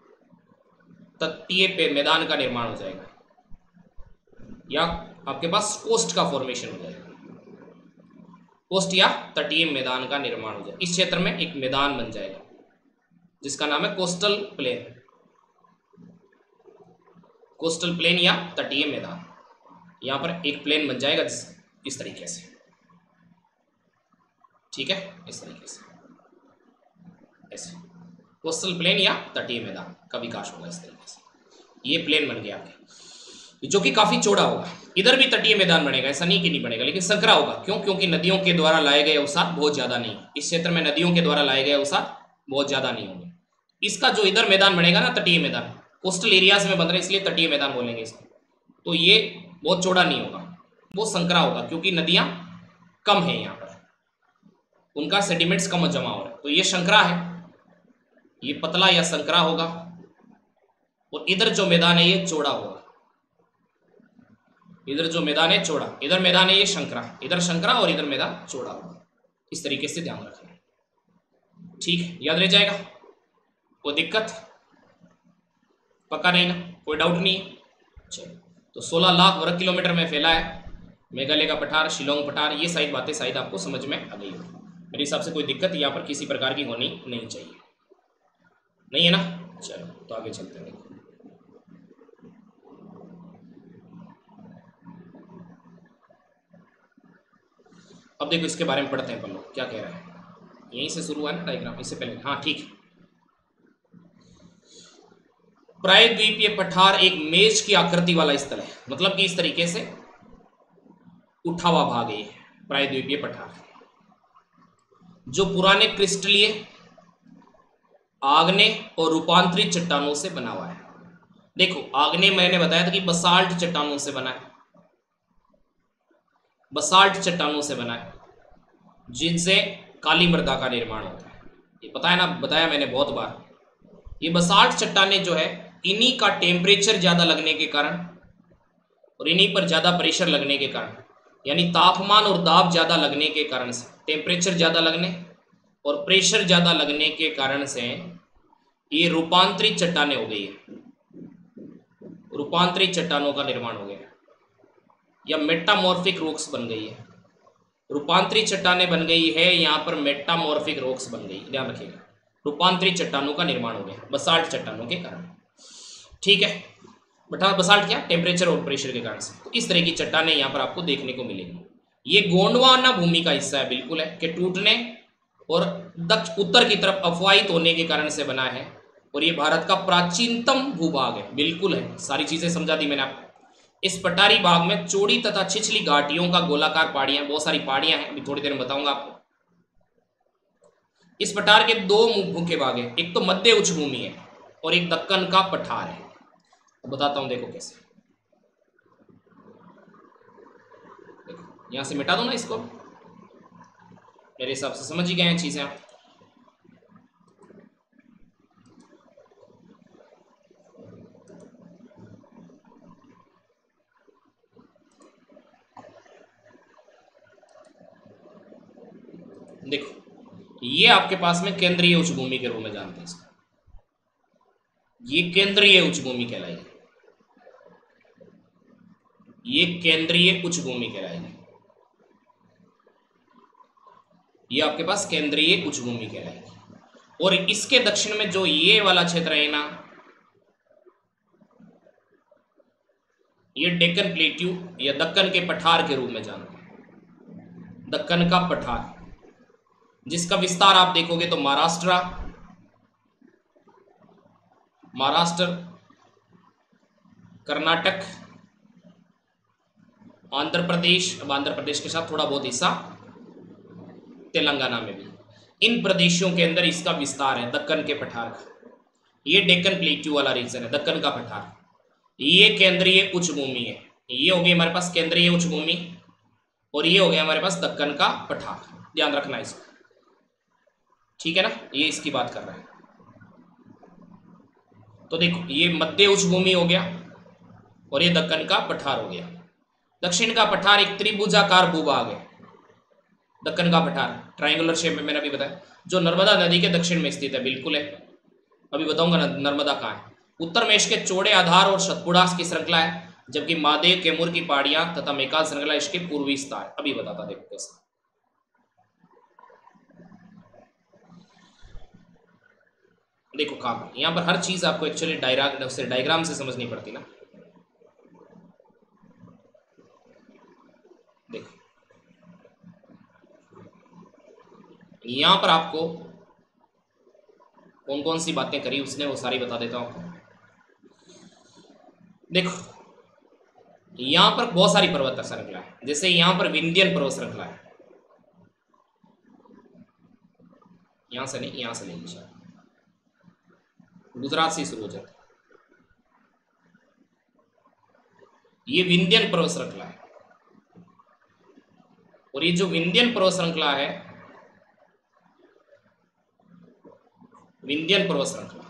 तटीय मैदान का निर्माण हो जाएगा, या आपके पास कोस्ट का फॉर्मेशन हो जाएगा, कोस्ट या तटीय मैदान का निर्माण हो जाएगा। इस क्षेत्र में एक मैदान बन जाएगा जिसका नाम है कोस्टल प्लेन, कोस्टल प्लेन या तटीय मैदान। यहां पर एक प्लेन बन जाएगा इस तरीके से, ठीक है, इस तरीके से, ऐसे कोस्टल प्लेन या तटीय मैदान का विकास होगा इस तरीके से। ये प्लेन बन गया आपके, जो कि काफी चौड़ा होगा। इधर भी तटीय मैदान बनेगा, ऐसा नहीं कि नहीं बनेगा, लेकिन संकरा होगा। क्यों? क्योंकि नदियों के द्वारा लाए गए अवसाद बहुत ज्यादा नहीं, इस क्षेत्र में नदियों के द्वारा लाए गए अवसाद बहुत ज्यादा नहीं होंगे। इसका जो इधर मैदान बनेगा ना, तटीय मैदान, कोस्टल एरियाज में बन रहे इसलिए तटीय मैदान बोलेंगे इसको, तो ये बहुत चौड़ा नहीं होगा, वो संकरा होगा, क्योंकि नदियां कम है यहाँ पर, उनका सेडिमेंट्स कम जमा हो रहा है, तो ये संकरा है, ये पतला या संकरा होगा। और इधर जो मैदान है ये चौड़ा होगा, इधर जो मैदान है चौड़ा, इधर मैदान है ये शंकरा, इधर शंकरा और इधर मैदान चौड़ा होगा। इस तरीके से ध्यान रखना, ठीक है, याद रह जाएगा। कोई दिक्कत? पक्का नहीं ना, कोई डाउट नहीं है? चलो, तो 16 लाख वर्ग किलोमीटर में फैला है मेघालय का पठार, शिलोंग पठार। ये सारी बातें शायद आपको समझ में आ गई होगी। मेरे हिसाब से कोई दिक्कत यहाँ पर किसी प्रकार की होनी नहीं चाहिए, नहीं है ना? चलो, तो आगे चलते हैं। अब देखो इसके बारे में पढ़ते हैं अपन लोग क्या कह रहा है। यहीं से शुरू हुआ ना डायग्राम, इससे पहले, हाँ ठीक है। प्रायद्वीपीय पठार एक मेज की आकृति वाला स्थल है, मतलब कि इस तरीके से उठा हुआ भाग है प्रायद्वीपीय पठार, जो पुराने क्रिस्टलीय, आग्नेय और रूपांतरित चट्टानों से बना हुआ है। देखो आग्नेय मैंने बताया था कि बसाल्ट चट्टानों से बना है, बसाल्ट चट्टानों से बना है, जिनसे काली मृदा का निर्माण होता है। ये पता है ना, बताया मैंने बहुत बार। ये बसाल्ट चट्टानें जो है, इन्हीं का टेम्परेचर ज़्यादा लगने के कारण और इन्हीं पर ज़्यादा प्रेशर लगने के कारण, यानी तापमान और दाब ज़्यादा लगने के कारण से, टेम्परेचर ज़्यादा लगने और प्रेशर ज़्यादा लगने के कारण से ये रूपांतरित चट्टानें हो गई है, रूपांतरित चट्टानों का निर्माण हो गया, या मेटामॉर्फिक रॉक्स बन गई है। रूपांतरित चट्टानें बन गई है, यहाँ पर मेटामॉर्फिक रॉक्स बन गई, ध्यान रखिएगा। रूपांतरित चट्टानों का निर्माण हो गया बसाल्ट चट्टानों के कारण, ठीक है। बसाल्ट क्या? टेम्परेचर और प्रेशर के कारण से। तो इस तरह की चट्टानें यहाँ पर आपको देखने को मिलेगी। ये गोंडवाना भूमि का हिस्सा है, बिल्कुल है, कि टूटने और उत्तर की तरफ अपवाहित होने के कारण से बना है, और ये भारत का प्राचीनतम भूभाग है, बिल्कुल है। सारी चीजें समझा दी मैंने आपको। इस पठारी भाग में चौड़ी तथा छिछली घाटियों का गोलाकार पहाड़ियां, बहुत सारी पहाड़ियां हैं, अभी थोड़ी देर में बताऊंगा आपको। इस पठार के दो मुख्य भाग हैं, एक तो मध्य उच्च भूमि है और एक दक्कन का पठार है। तो बताता हूं, देखो कैसे। देखो यहाँ से मिटा दो ना इसको, मेरे हिसाब से समझ ही गए हैं चीज़ें आप। देखो ये आपके पास में केंद्रीय उच्चभूमि के रूप में जानते हैं इसको, ये केंद्रीय उच्चभूमि कहलाएगी, ये केंद्रीय उच्चभूमि कहलाएगी, ये आपके पास केंद्रीय उच्चभूमि कहलाएगी। और इसके दक्षिण में जो ये वाला क्षेत्र है ना, ये डेक्कन प्लेट्यू या दक्कन के पठार के रूप में जानते हैं, दक्कन का पठार, जिसका विस्तार आप देखोगे तो महाराष्ट्र, कर्नाटक, आंध्र प्रदेश, अब आंध्र प्रदेश के साथ थोड़ा बहुत हिस्सा तेलंगाना में भी, इन प्रदेशों के अंदर इसका विस्तार है दक्कन के पठार का। ये डेक्कन प्लेट्यू वाला रीजन है, दक्कन का पठार, ये केंद्रीय उच्चभूमि है, ये हो गई हमारे पास केंद्रीय उच्चभूमि, और ये हो गया हमारे पास दक्कन का पठार, ध्यान रखना इसको, ठीक है ना, ये इसकी बात कर रहे हैं। तो देखो ये मध्य उच्चभूमि हो गया और ये दक्कन का पठार हो गया। दक्षिण का पठार एक त्रिभुजाकार भूभाग है, दक्कन का पठार ट्रायंगुलर शेप में, मैंने अभी बताया, जो नर्मदा नदी के दक्षिण में स्थित है, बिल्कुल है, अभी बताऊंगा नर्मदा कहाँ है। उत्तर में इसके चौड़े आधार और सतपुड़ा की श्रृंखला है, जबकि महादेव, कैमूर की पहाड़ियां तथा मेकाल श्रृंखला इसके पूर्वी स्थान, अभी बताता देखो कैसे। देखो काम यहाँ पर हर चीज आपको एक्चुअली डायग्राम से समझनी पड़ती ना। देखो यहां पर आपको कौन कौन सी बातें करी उसने, वो सारी बता देता हूं आपको। देखो यहां पर बहुत सारी पर्वत श्रृंखला है, जैसे यहां पर विंध्यन पर्वत श्रृंखला है, यहां से नहीं, यहां से नहीं, शायद गुजरात से शुरू हो जाता है, ये विंध्यन पर्वत श्रृंखला है। और ये जो विंध्यन पर्वत श्रृंखला है, विंध्यन पर्वत श्रृंखला,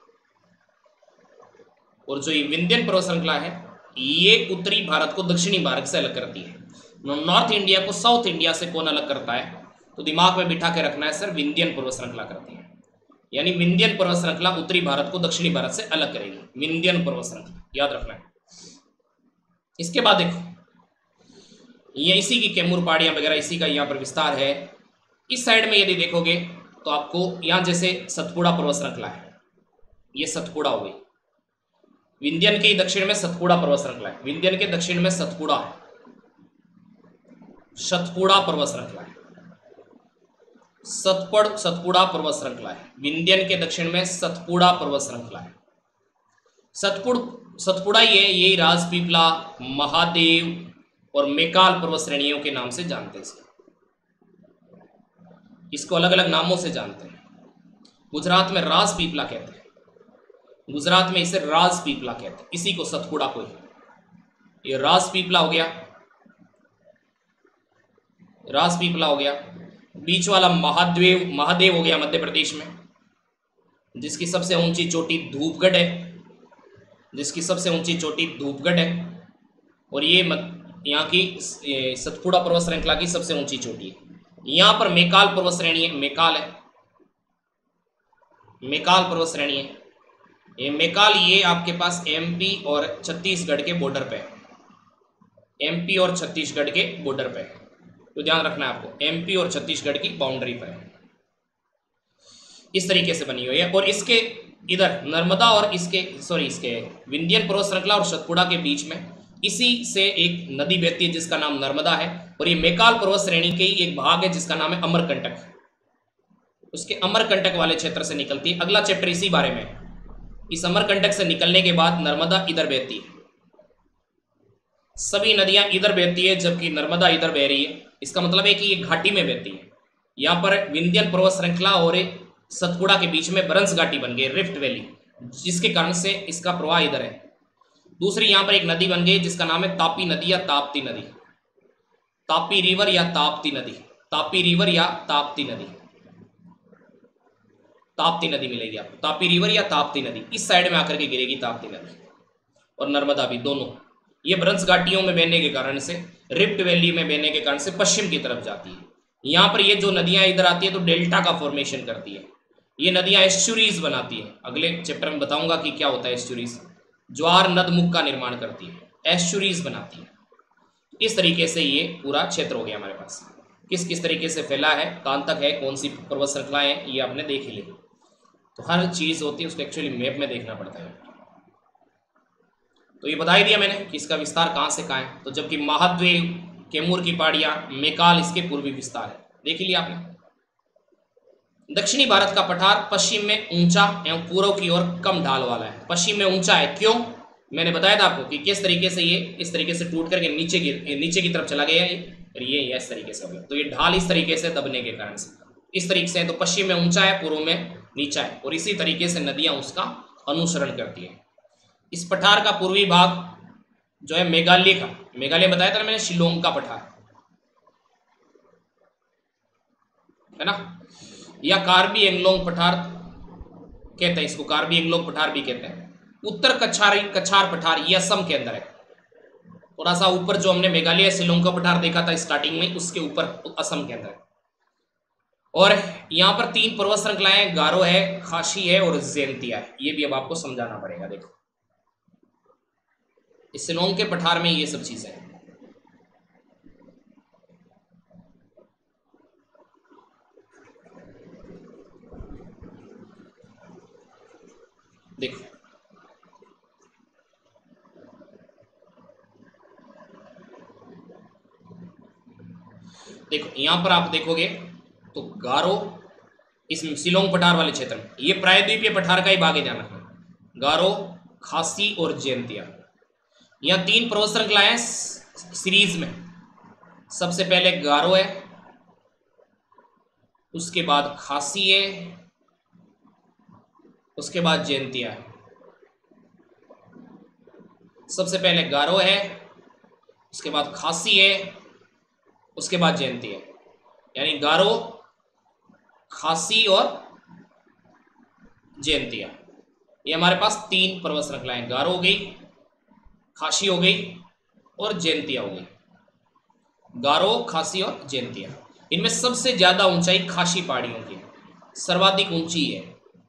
और जो ये विंध्यन पर्वत श्रृंखला है, ये उत्तरी भारत को दक्षिणी भारत से अलग करती है। नॉर्थ इंडिया को साउथ इंडिया से कौन अलग करता है, तो दिमाग में बिठा के रखना है सर, विंध्यन पर्वत श्रृंखला करती है, यानी विंध्यन पर्वत श्रृंखला उत्तरी भारत को दक्षिणी भारत से अलग करेगी, विंध्यन पर्वत श्रृंखला, याद रखना है। इसके बाद देखो ये इसी की कैमूर पहाड़ियां वगैरह, इसी का यहाँ पर विस्तार है। इस साइड में यदि देखोगे तो आपको यहाँ जैसे सतपुड़ा पर्वत श्रृंखला है, ये सतपुड़ा हो गई, विंध्यन के दक्षिण में सतपुड़ा पर्वत श्रृंखला है, विंध्यन के दक्षिण में सतपुड़ा है, सतपुड़ा पर्वत श्रृंखला है, सतपुड़ा पर्वत श्रृंखला है, विंध्यन के दक्षिण में सतपुड़ा पर्वत श्रृंखला है। सतपुड़ा ये राजपीपला, महादेव और मेकाल पर्वत श्रेणियों के नाम से जानते हैं, इसको अलग अलग नामों से जानते हैं। गुजरात में राजपीपला कहते हैं, गुजरात में इसे राजपीपला कहते हैं, इसी को सतपुड़ा को ही, ये राजपीपला हो गया, राजपीपला हो गया। बीच वाला महादेव हो गया मध्य प्रदेश में, जिसकी सबसे ऊंची चोटी धूपगढ़ है, जिसकी सबसे ऊंची चोटी धूपगढ़ है, और ये यहाँ की सतपुड़ा पर्वत श्रृंखला की सबसे ऊंची चोटी है। यहाँ पर मेकाल पर्वत श्रेणी है, मेकाल है, मेकाल पर्वत श्रेणी है, ये मेकाल, ये आपके पास एमपी और छत्तीसगढ़ के बॉर्डर पे है, एमपी और छत्तीसगढ़ के बॉर्डर पे है, तो ध्यान रखना है आपको, एमपी और छत्तीसगढ़ की बाउंड्री पर है, इस तरीके से बनी हुई है। और इसके इधर नर्मदा और इसके विंध्यन पर्वत श्रृंखला और सतपुड़ा के बीच में इसी से एक नदी बहती है जिसका नाम नर्मदा है, और ये मेकाल पर्वत श्रेणी के ही एक भाग है जिसका नाम है अमरकंटक, उसके अमरकंटक वाले क्षेत्र से निकलती है। अगला चैप्टर इसी बारे में, इस अमरकंटक से निकलने के बाद नर्मदा इधर बहती है, सभी नदियां इधर बहती है जबकि नर्मदा इधर बह रही है, इसका मतलब है कि ये घाटी में बहती है। यहाँ पर विंध्यन पर्वत श्रृंखला और सतपुड़ा के बीच में बरंस घाटी बन गई, रिफ्ट वैली, जिसके कारण से इसका प्रवाह इधर है। दूसरी यहाँ पर एक नदी बन गई जिसका नाम है तापी नदी या ताप्ती नदी, तापी रिवर या ताप्ती नदी, तापी रिवर या ताप्ती नदी, ताप्ती नदी मिलेगी आपको, तापी रिवर या ताप्ती नदी, इस साइड में आकर के गिरेगी ताप्ती नदी, और नर्मदा भी, दोनों ये ब्रज घाटियों में बहने के कारण से, रिफ्ट वैली में बहने के कारण से पश्चिम की तरफ जाती है। यहाँ पर ये जो नदियाँ इधर आती है तो डेल्टा का फॉर्मेशन करती है, ये नदियाँ एस्चुरीज बनाती है। अगले चैप्टर में बताऊंगा कि क्या होता है एस्चुरीज। ज्वार नदमुख का निर्माण करती है, एस्चुरीज बनाती है। इस तरीके से ये पूरा क्षेत्र हो गया हमारे पास। किस किस तरीके से फैला है, कहाँ तक है, कौन सी पर्वत श्रृंखलाएं हैं, ये आपने देख ही ली। तो हर चीज़ होती है उसको एक्चुअली मैप में देखना पड़ता है। तो ये बता ही दिया मैंने कि इसका विस्तार कहाँ से कहाँ है। तो जबकि महाद्वेव, कैमूर की पहाड़ियाँ, मेकाल इसके पूर्वी विस्तार है, देख ही लिया आपने। दक्षिणी भारत का पठार पश्चिम में ऊंचा एवं पूर्व की ओर कम ढाल वाला है। पश्चिम में ऊंचा है, क्यों? मैंने बताया था आपको कि किस तरीके से ये इस तरीके से टूट करके नीचे की तरफ चला गया है, और ये इस तरीके से हो गया। तो ये ढाल इस तरीके से दबने के कारण से इस तरीके से है। तो पश्चिम में ऊंचा है, पूर्व में नीचा है, और इसी तरीके से नदियां उसका अनुसरण करती है। इस पठार का पूर्वी भाग जो है मेघालय का, मेघालय बताया था ना मैंने, शिलोंग का पठार है ना, या कार्बी एंगलोंग पठार कहते हैं इसको, कार्बी एंगलोंग पठार भी कहते हैं। उत्तर कछार पठार ये असम के अंदर है, थोड़ा सा ऊपर जो हमने मेघालय शिलोंग का पठार देखा था स्टार्टिंग में, उसके ऊपर असम के अंदर है। और यहाँ पर 3 पर्वत श्रृंखलाएं, गारो है, खासी है और जयंतिया है। ये भी अब आपको समझाना पड़ेगा। देखो इस शिलोंग के पठार में ये सब चीजें हैं। देखो देखो यहां पर आप देखोगे तो गारो इस शिलोंग पठार वाले क्षेत्र में, ये प्रायद्वीपीय पठार का ही भाग है, ध्यान रखना। गारो, खासी और जयंतिया, यहाँ 3 पर्वत श्रृंखलाएं सीरीज में। सबसे पहले गारो है, उसके बाद खासी है, उसके बाद जयंतिया है। सबसे पहले गारो है, उसके बाद खासी है, उसके बाद जयंती है। यानी गारो, खासी और जयंतिया, ये हमारे पास 3 पर्वत श्रृंखलाएं, गारो हो गई, खासी हो गई और जयंतिया हो गई। गारो, खासी और जयंतिया, इनमें सबसे ज्यादा ऊंचाई खासी पहाड़ियों की है, सर्वाधिक ऊंची है।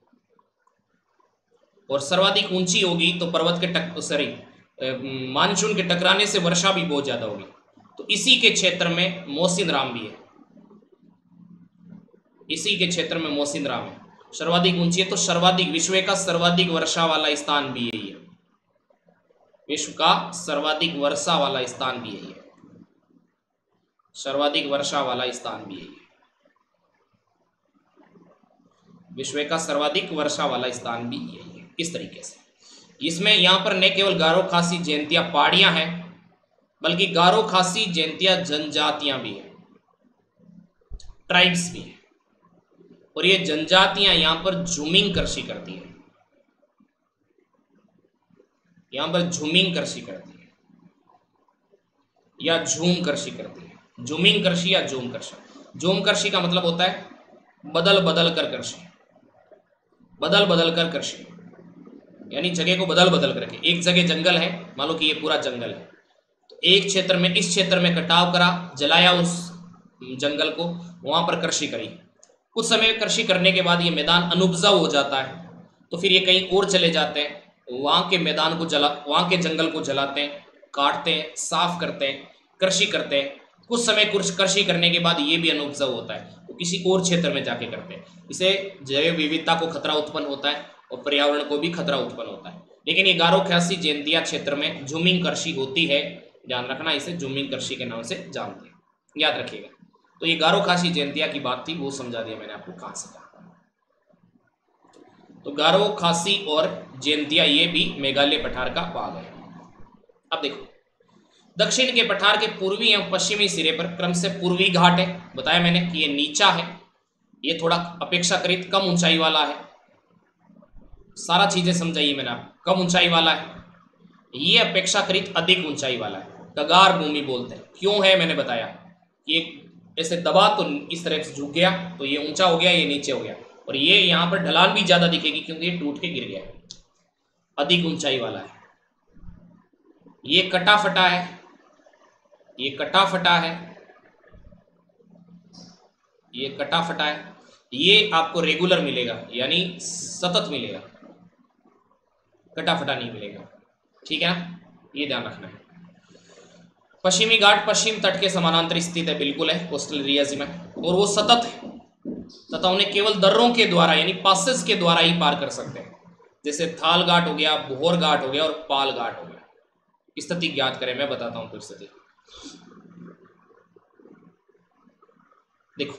और सर्वाधिक ऊंची होगी तो पर्वत के मानसून के टकराने से वर्षा भी बहुत ज्यादा होगी। तो इसी के क्षेत्र में मोसिनराम भी है, इसी के क्षेत्र में मोसिनराम है, सर्वाधिक ऊंची है। तो सर्वाधिक, विश्व का सर्वाधिक वर्षा वाला स्थान भी यही है, विश्व का सर्वाधिक वर्षा वाला स्थान भी यही है, सर्वाधिक वर्षा वाला स्थान भी यही है, विश्व का सर्वाधिक वर्षा वाला स्थान भी यही है। इस तरीके से इसमें यहाँ पर न केवल गारो, खासी, जयंतिया पहाड़ियां हैं, बल्कि गारो, खासी, जयंतिया जनजातियां भी हैं, ट्राइब्स भी हैं। और ये जनजातियां यहाँ पर झूमिंग कृषि करती हैं, यहाँ पर झूमिंग कृषि करती है या झूम कृषि करती है। झूमिंग कृषि या झूम कृषि, झूम कृषि का मतलब होता है बदल बदल कर कृषि, बदल बदल कर कृषि, यानी जगह को बदल बदल करके। एक जगह जंगल है, मान लो कि ये पूरा जंगल है, तो एक क्षेत्र में, इस क्षेत्र में कटाव करा, जलाया उस जंगल को, वहां पर कृषि करी। कुछ समय कृषि करने के बाद ये मैदान अनुपजाऊ हो जाता है, तो फिर ये कहीं और चले जाते हैं, वहां के मैदान को वहां के जंगल को जलाते हैं, काटते हैं, साफ करते हैं, कृषि करते हैं। कुछ समय कृषि करने के बाद ये भी अनुपजाऊ होता है, तो किसी और क्षेत्र में जाके करते हैं। इससे जैव विविधता को खतरा उत्पन्न होता है और पर्यावरण को भी खतरा उत्पन्न होता है। लेकिन ये गारो, खासी, जयंतिया क्षेत्र में झूमिंग कृषि होती है, ध्यान रखना, इसे झूमिंग कृषि के नाम से जानते हैं, याद रखिएगा। तो ये गारो, खासी, जयंतिया की बात थी, वो समझा दिया मैंने आपको कहां से कहा। तो गारो, खासी और जयंतिया ये भी मेघालय पठार का भाग है। अब देखो दक्षिण के पठार के पूर्वी एवं पश्चिमी सिरे पर क्रम से पूर्वी घाट है, बताया मैंने कि ये नीचा है, ये थोड़ा अपेक्षाकृत कम ऊंचाई वाला है। सारा चीजें समझाइए मैंने आपको, कम ऊंचाई वाला है, ये अपेक्षाकृत अधिक ऊंचाई वाला है, कगार भूमि बोलते हैं। क्यों है मैंने बताया, ये ऐसे दबा तो इस तरह से झुक गया, तो ये ऊंचा हो गया, ये नीचे हो गया, और ये यहाँ पर ढलान भी ज़्यादा दिखेगी क्योंकि ये टूट के गिर गया, अधिक ऊंचाई वाला है। ये कटा फटा है, ये कटा फटा है, ये कटा फटा है। ये आपको रेगुलर मिलेगा, यानी सतत मिलेगा, कटा फटा नहीं मिलेगा, ठीक है ना, ये ध्यान रखना है। पश्चिमी घाट पश्चिम तट के समानांतर स्थित है, बिल्कुल है, कोस्टल एरियाज में, और वो सतत है तथा उन्हें केवल दर्रों के द्वारा यानी पासेस के द्वारा ही पार कर सकते हैं, जैसे थाल घाट हो गया, भोर घाट हो गया और पाल घाट हो गया। स्थिति ज्ञात करें, मैं बताता हूं कुछ स्थिति। देखो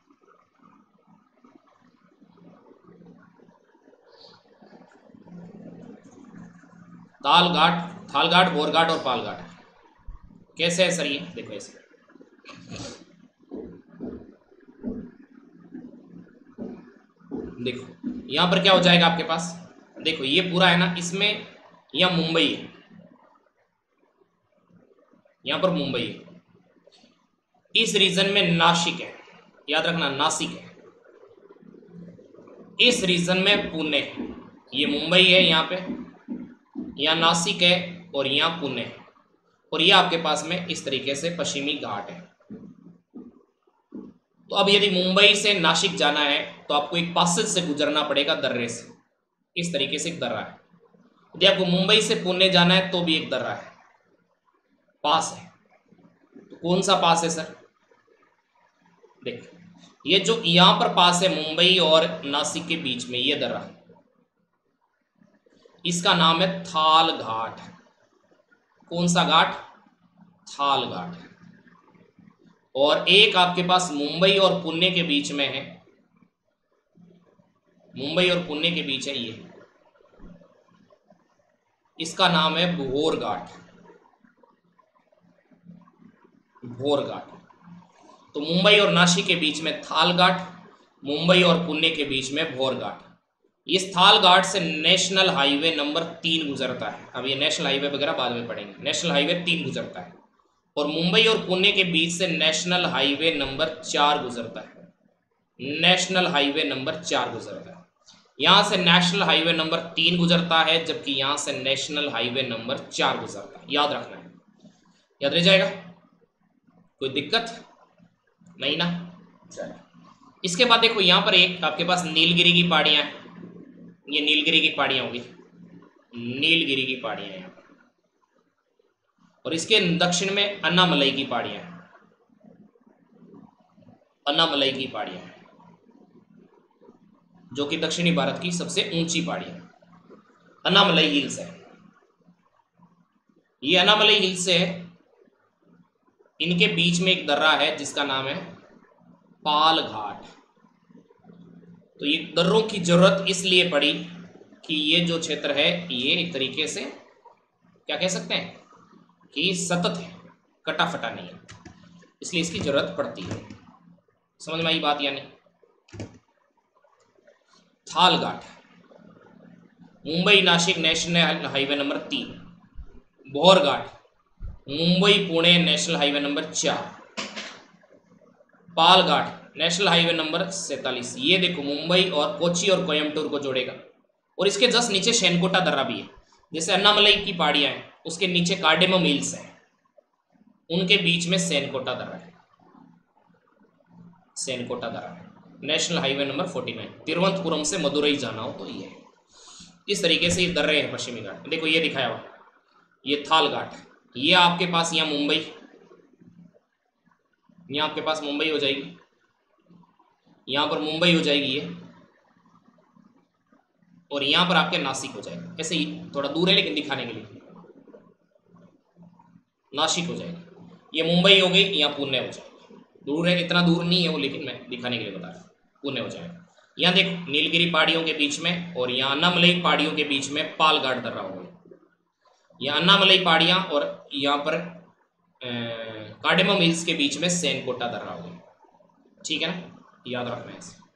थाल घाट, भोर घाट और पाल घाट कैसे है सर? ये देखो ऐसे, देखो यहां पर क्या हो जाएगा आपके पास, देखो ये पूरा है ना, इसमें यहां मुंबई है, यहां पर मुंबई है, इस रीजन में नासिक है, याद रखना नासिक है, इस रीजन में पुणे है, ये मुंबई है यहाँ पे, यहाँ नासिक है और यहाँ पुणे है, और ये आपके पास में इस तरीके से पश्चिमी घाट है। तो अब यदि मुंबई से नासिक जाना है तो आपको एक पासेज से गुजरना पड़ेगा, दर्रे से, इस तरीके से एक दर्रा है। यदि आपको मुंबई से पुणे जाना है तो भी एक दर्रा है, पास है। तो कौन सा पास है सर? देख, ये जो यहां पर पास है मुंबई और नासिक के बीच में, ये दर्रा, इसका नाम है थाल घाट। कौन सा घाट? थाल घाट। और एक आपके पास मुंबई और पुणे के बीच में है, मुंबई और पुणे के बीच है ये, इसका नाम है भोर घाट, भोर घाट। तो मुंबई और नासिक के बीच में थाल घाट, मुंबई और पुणे के बीच में भोर घाट। इस थाल घाट से नेशनल हाईवे नंबर 3 गुजरता है। अब ये नेशनल हाईवे वगैरह बाद में पढ़ेंगे। नेशनल हाईवे 3 गुजरता है और मुंबई और पुणे के बीच से नेशनल हाईवे नंबर 4 गुजरता है। नेशनल हाईवे नंबर 4 गुजरता है। यहाँ से नेशनल हाईवे नंबर 3 गुजरता है, जबकि यहाँ से नेशनल हाईवे नंबर 4 गुजरता है। याद रखना है, याद रह जाएगा, कोई दिक्कत नहीं ना। चलो इसके बाद देखो यहाँ पर एक आपके पास नीलगिरी की पहाड़ियाँ हैं, ये नीलगिरी की पहाड़ियाँ होगी, नीलगिरी की पहाड़ियाँ यहाँ पर, और इसके दक्षिण में अन्नामलई की पहाड़ियाँ हैं, अन्नामलई की पहाड़ियाँ हैं, जो कि दक्षिणी भारत की सबसे ऊंची पहाड़ी है। अन्नामलई हिल्स है, ये अन्नामलई हिल्स है, इनके बीच में एक दर्रा है जिसका नाम है पाल घाट। तो ये दर्रों की जरूरत इसलिए पड़ी कि ये जो क्षेत्र है ये एक तरीके से क्या कह सकते हैं कि सतत है, कटा फटा नहीं है, इसलिए इसकी जरूरत पड़ती है। समझ में आई बात? यानी Thal Ghat, Mumbai Nashik national highway number 3, Bhor Ghat Mumbai Pune national highway number 4, Pal Ghat national highway number 47। ये देखो मुंबई और कोची और कोयम्बटूर को जोड़ेगा। और इसके जस्ट नीचे शेनकोटा दर्रा भी है, जैसे अन्नामलई की पहाड़ियां हैं उसके नीचे कार्डेमम हिल्स है, उनके बीच में सेनकोटा दर्रा है, सेनकोटा दर्रा है। नेशनल हाईवे नंबर 49, तिरुवनंतपुरम से मदुरई जाना हो तो ये है। इस तरीके से ये दर्रे हैं पश्चिमी घाट। देखो ये दिखाया हुआ, ये थाल घाट, ये आपके पास यहाँ मुंबई, यहाँ आपके पास मुंबई हो जाएगी, यहाँ पर मुंबई हो जाएगी ये, और यहाँ पर आपके नासिक हो जाएगा। ऐसे ही थोड़ा दूर है लेकिन दिखाने के लिए, नासिक हो जाएगा, ये मुंबई हो गई, यहाँ पुणे हो जाएगा। दूर है, इतना दूर नहीं है वो, लेकिन मैं दिखाने के लिए बता रहा हूँ, पुणे हो जाएगा। यहाँ देखो नीलगिरी पहाड़ियों के बीच में और यहाँ अन्नामलई पहाड़ियों के बीच में पाल घाट दर्रा हो गया। यहाँ अन्नामलई पहाड़ियाँ और यहाँ पर कार्डेमम हिल्स के बीच में सेनकोटा दर्रा हो गया। ठीक है ना, याद रखना है इसे।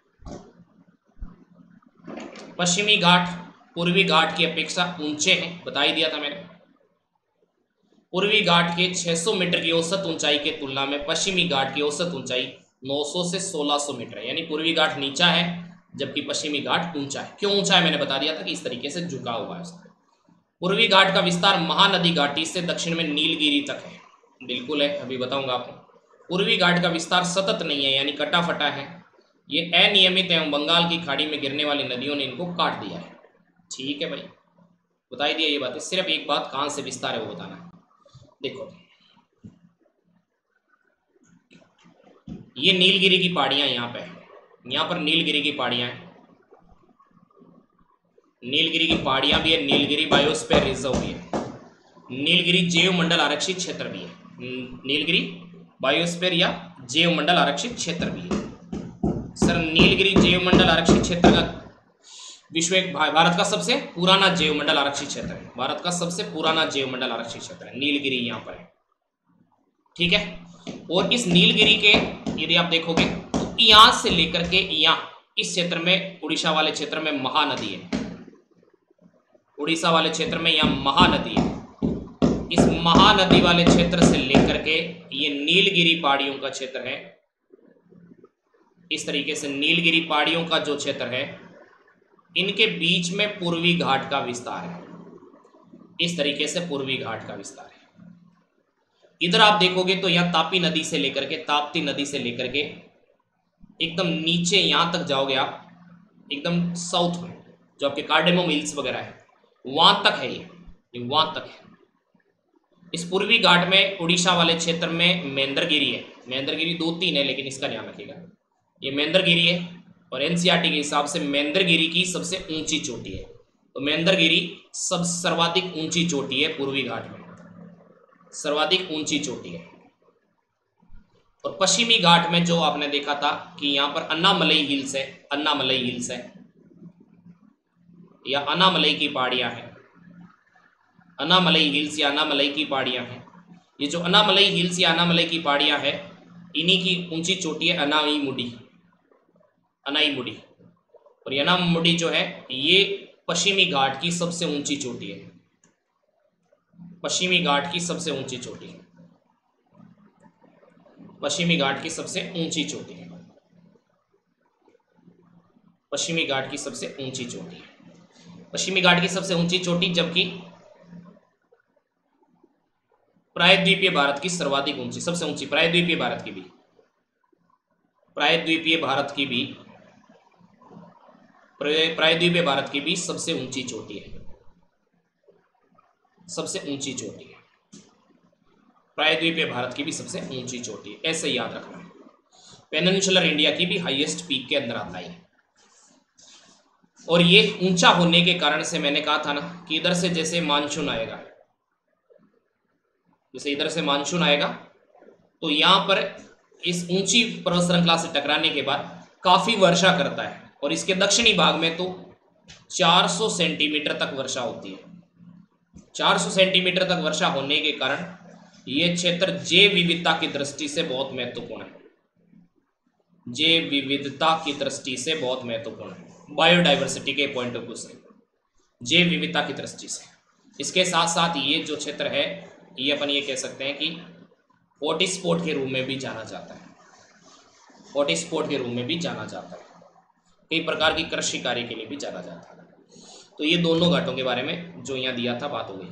पश्चिमी घाट पूर्वी घाट की अपेक्षा ऊंचे हैं, बता ही दिया था मैंने। पूर्वी घाट के 600 मीटर की औसत ऊंचाई के तुलना में पश्चिमी घाट की औसत ऊंचाई 900 से 1600 मीटर है। यानी पूर्वी घाट नीचा है जबकि पश्चिमी घाट ऊंचा है। क्यों ऊंचा है मैंने बता दिया था कि इस तरीके से झुका हुआ है उसका। पूर्वी घाट का विस्तार महानदी घाटी से दक्षिण में नीलगिरी तक है। बिल्कुल है, अभी बताऊंगा आपको। पूर्वी घाट का विस्तार सतत नहीं है, यानी कटा फटा है। ये अनियमित एवं बंगाल की खाड़ी में गिरने वाली नदियों ने इनको काट दिया है। ठीक है भाई, बताई दिया ये बात। सिर्फ एक बात कहाँ से विस्तार है वो बताना है। देखो, ये नीलगिरी की पहाड़ियां यहाँ पे है, यहाँ पर नीलगिरी की पहाड़ियां हैं। नीलगिरी की पहाड़ियां भी है, नीलगिरी बायोस्फीयर रिजर्व भी है, नीलगिरी जैव मंडल आरक्षित क्षेत्र भी है। नीलगिरी बायोस्फीयर या जैव मंडल आरक्षित क्षेत्र भी है। सर, नीलगिरी जैव मंडल आरक्षित क्षेत्र का विश्व एक भारत का सबसे पुराना जैव मंडल आरक्षित क्षेत्र है। भारत का सबसे पुराना जैव मंडल आरक्षित क्षेत्र है नीलगिरी, यहाँ पर है। ठीक है। और इस नीलगिरी के यदि आप देखोगे तो यहाँ से लेकर के यहाँ इस क्षेत्र में, उड़ीसा वाले क्षेत्र में महानदी है। उड़ीसा वाले क्षेत्र में यहाँ महानदी है। इस महानदी वाले क्षेत्र से लेकर के ये नीलगिरी पहाड़ियों का क्षेत्र है। इस तरीके से नीलगिरी पहाड़ियों का जो क्षेत्र है, इनके बीच में पूर्वी घाट का विस्तार है। इस तरीके से पूर्वी घाट का विस्तार है। इधर आप देखोगे तो यहाँ तापी नदी से लेकर के, ताप्ती नदी से लेकर के एकदम नीचे यहाँ तक जाओगे आप, एकदम साउथ में जो आपके कार्डेमम हिल्स वगैरह है, वहां तक है ये वहां तक है। इस पूर्वी घाट में उड़ीसा वाले क्षेत्र में महेंद्रगिरी है। महेंद्रगिरी 2-3 है, लेकिन इसका ध्यान रखिएगा। ये महेंद्रगिरी है और एनसीईआरटी के हिसाब से महेंद्रगिरी की सबसे ऊंची चोटी है। तो महेंद्रगिरी सर्वाधिक ऊंची चोटी है पूर्वी घाट में, सर्वाधिक ऊंची चोटी है। और पश्चिमी घाट में जो आपने देखा था कि यहाँ पर अन्नामलई हिल्स है, अन्नामलई हिल्स है या अनामलई की पहाड़ियाँ हैं। अनामलई हिल्स या अनामलई की पहाड़ियाँ हैं। ये जो अनामलई हिल्स या अनामलई की पहाड़ियाँ हैं, इन्हीं की ऊंची चोटी है अनाईमुडी, अनाईमुडी। और ये अनाईमुडी जो है ये पश्चिमी घाट की सबसे ऊंची चोटी है, पश्चिमी घाट की सबसे ऊंची चोटी है, पश्चिमी घाट की सबसे ऊंची चोटी है, पश्चिमी घाट की सबसे ऊंची चोटी है, पश्चिमी घाट की सबसे ऊंची चोटी। जबकि प्रायद्वीपीय भारत की सर्वाधिक ऊंची, सबसे ऊंची प्रायद्वीपीय भारत की भी, प्रायद्वीपीय भारत की भी, प्रायद्वीपीय भारत की भी सबसे ऊंची चोटी है, सबसे ऊंची चोटी है। प्रायद्वीपीय भारत की भी सबसे ऊंची चोटी है, ऐसे याद रखना है। पेनिनसुलर इंडिया की भी हाईएस्ट पीक के अंदर आता है। और ये ऊंचा होने के कारण से मैंने कहा था ना कि इधर से जैसे मानसून आएगा, जैसे इधर से मानसून आएगा तो यहाँ पर इस ऊंची पर्वत श्रृंखला से टकराने के बाद काफी वर्षा करता है। और इसके दक्षिणी भाग में तो 400 सेंटीमीटर तक वर्षा होती है। 400 सेंटीमीटर तक वर्षा होने के कारण ये क्षेत्र जैव विविधता की दृष्टि से बहुत महत्वपूर्ण है, जैव विविधता की दृष्टि से बहुत महत्वपूर्ण है, बायोडाइवर्सिटी के पॉइंट ऑफ व्यू से, जैव विविधता की दृष्टि से। इसके साथ साथ ये जो क्षेत्र है, ये अपन ये कह सकते हैं कि हॉटस्पॉट के रूप में भी जाना जाता है, हॉटस्पॉट के रूप में भी जाना जाता है, कई प्रकार की कृषि कार्य के लिए भी जाना जाता है। तो ये दोनों घाटों के बारे में जो यहाँ दिया था बात हो गई।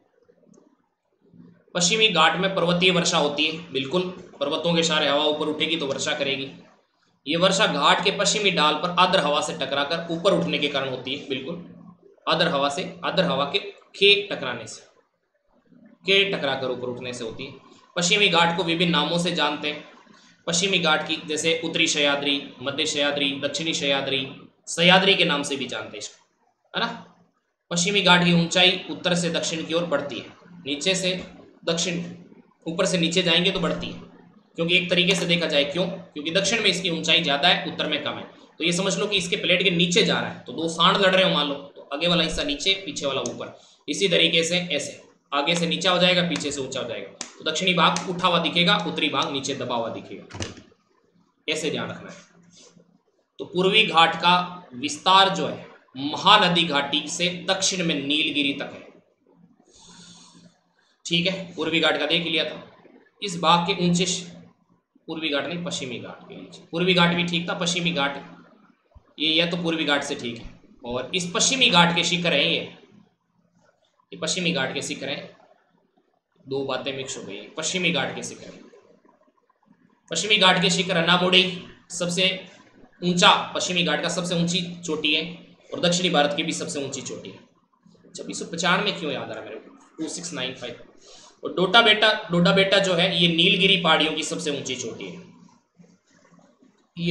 पश्चिमी घाट में पर्वतीय वर्षा होती है, बिल्कुल, पर्वतों के सहारे हवा ऊपर उठेगी तो वर्षा करेगी। ये वर्षा घाट के पश्चिमी ढाल पर आर्द्र हवा से टकराकर ऊपर उठने के कारण होती है, बिल्कुल, आर्द्र हवा से, आर्द्र हवा के टकराने से, के टकराकर ऊपर उठने से होती है। पश्चिमी घाट को विभिन्न नामों से जानते हैं। पश्चिमी घाट की जैसे उत्तरी सह्याद्री, मध्य सह्याद्री, दक्षिणी सह्याद्री, सह्याद्री के नाम से भी जानते हैं इसको, है ना। पश्चिमी घाट की ऊंचाई उत्तर से दक्षिण की ओर बढ़ती है, नीचे से दक्षिण, ऊपर से नीचे जाएंगे तो बढ़ती है, क्योंकि एक तरीके से देखा जाए क्यों, क्योंकि दक्षिण में इसकी ऊंचाई ज़्यादा है, उत्तर में कम है। तो ये समझ लो कि इसके प्लेट के नीचे जा रहा है, तो दो सांड लड़ रहे हो मान लो, तो आगे वाला हिस्सा नीचे, पीछे वाला ऊपर। इसी तरीके से ऐसे आगे से नीचा हो जाएगा, पीछे से ऊंचा हो जाएगा, तो दक्षिणी भाग उठा हुआ दिखेगा, उत्तरी भाग नीचे दबा हुआ दिखेगा, ऐसे ध्यान रखना है। तो पूर्वी घाट का विस्तार जो है महानदी घाटी से दक्षिण में नीलगिरी तक है। ठीक है, पूर्वी घाट का देख लिया था। इस भाग के ऊंचे पूर्वी घाट नहीं, पश्चिमी घाट के नीचे, पूर्वी घाट भी ठीक था, पश्चिमी घाट ये तो पूर्वी घाट से ठीक है। और इस पश्चिमी घाट के शिखर हैं ये पश्चिमी घाट के शिखर हैं, दो बातें मिक्स हो गई। पश्चिमी घाट के शिखर हैं, पश्चिमी घाट के शिखर अन्नामुडी सबसे ऊंचा, पश्चिमी घाट का सबसे ऊंची चोटी है और दक्षिणी भारत की भी सबसे ऊंची चोटी है। 2695 क्यों याद आ रहा मेरे को, 2695। और डोडा बेटा जो है ये नीलगिरी पहाड़ियों की सबसे ऊंची चोटी है। ये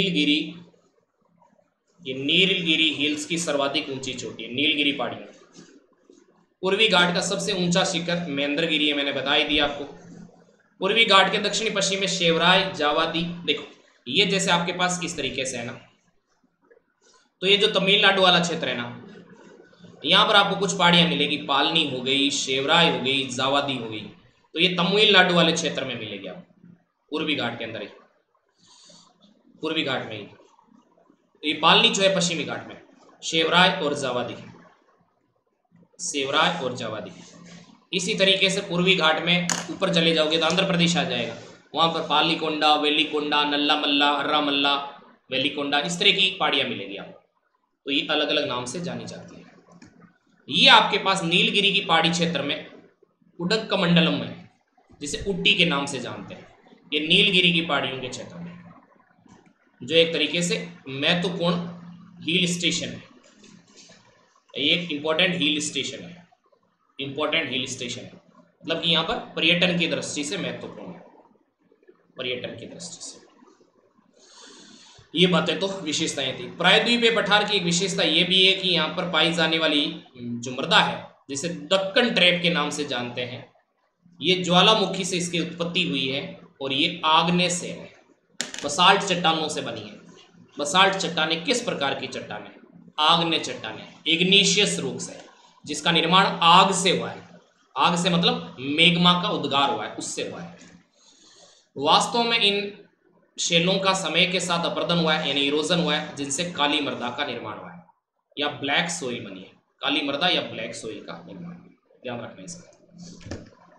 नीलगिरी हिल्स की सर्वाधिक ऊंची चोटी है, नीलगिरी पहाड़ियों। पूर्वी घाट का सबसे ऊंचा शिखर महेंद्रगिरी है, मैंने बता ही दिया आपको। पूर्वी घाट के दक्षिणी पश्चिम में शेवराय जावादी। देखो ये जैसे आपके पास इस तरीके से है ना, तो ये जो तमिलनाडु वाला क्षेत्र है ना, यहाँ पर आपको कुछ पहाड़ियाँ मिलेगी, पालनी हो गई, शेवराय हो गई, जावादी हो गई, तो ये तमिलनाडु वाले क्षेत्र में मिलेगी आपको, पूर्वी घाट के अंदर ही, पूर्वी घाट में ही। ये पालनी जो है पश्चिमी घाट में, शेवराय और जावादी, शेवराय और जावादी। इसी तरीके से पूर्वी घाट में ऊपर चले जाओगे तो आंध्र प्रदेश आ जाएगा, वहाँ पर पालीकोंडा, वेलिकोंडा, नल्ला मल्ला, हर्रा मल्ला, वेलिकोंडा, इस तरह की पहाड़ियाँ मिलेगी आपको। तो ये अलग अलग नाम से जानी जाती है। ये आपके पास नीलगिरी की पहाड़ी क्षेत्र में उडक्क मंडलम में, जिसे उड्डी के नाम से जानते हैं, ये नीलगिरी की पहाड़ियों के क्षेत्र में, जो एक तरीके से महत्वपूर्ण हिल स्टेशन है, ये एक इंपॉर्टेंट हिल स्टेशन है, इंपॉर्टेंट हिल स्टेशन है, मतलब कि यहाँ पर पर्यटन की दृष्टि से महत्वपूर्ण है, पर्यटन की दृष्टि से। ये बातें तो विशेषताएं थी। प्रायद्वीपीय पठार की एक विशेषता ये भी है कि यहाँ पर पाई जाने वाली जो मृदा है, जिसे दक्कन ट्रैप के नाम से जानते हैं, ये ज्वालामुखी से इसकी उत्पत्ति हुई है और ये आग्नेय से है, बसाल्ट चट्टानों से बनी है। बसाल्ट चट्टानें किस प्रकार की चट्टानें? आग्नेय चट्टानें, इग्नीशियस रूप से, जिसका निर्माण आग से हुआ है। आग से मतलब मेग्मा का उद्गार हुआ है, उससे हुआ है। वास्तव में इन शैलों का समय के साथ अपर्दन हुआ है, यानी इरोजन हुआ है, जिनसे काली मृदा का निर्माण हुआ है या ब्लैक सोइल बनी है। काली मृदा या ब्लैक सोइल का निर्माण, ध्यान रखना इसका।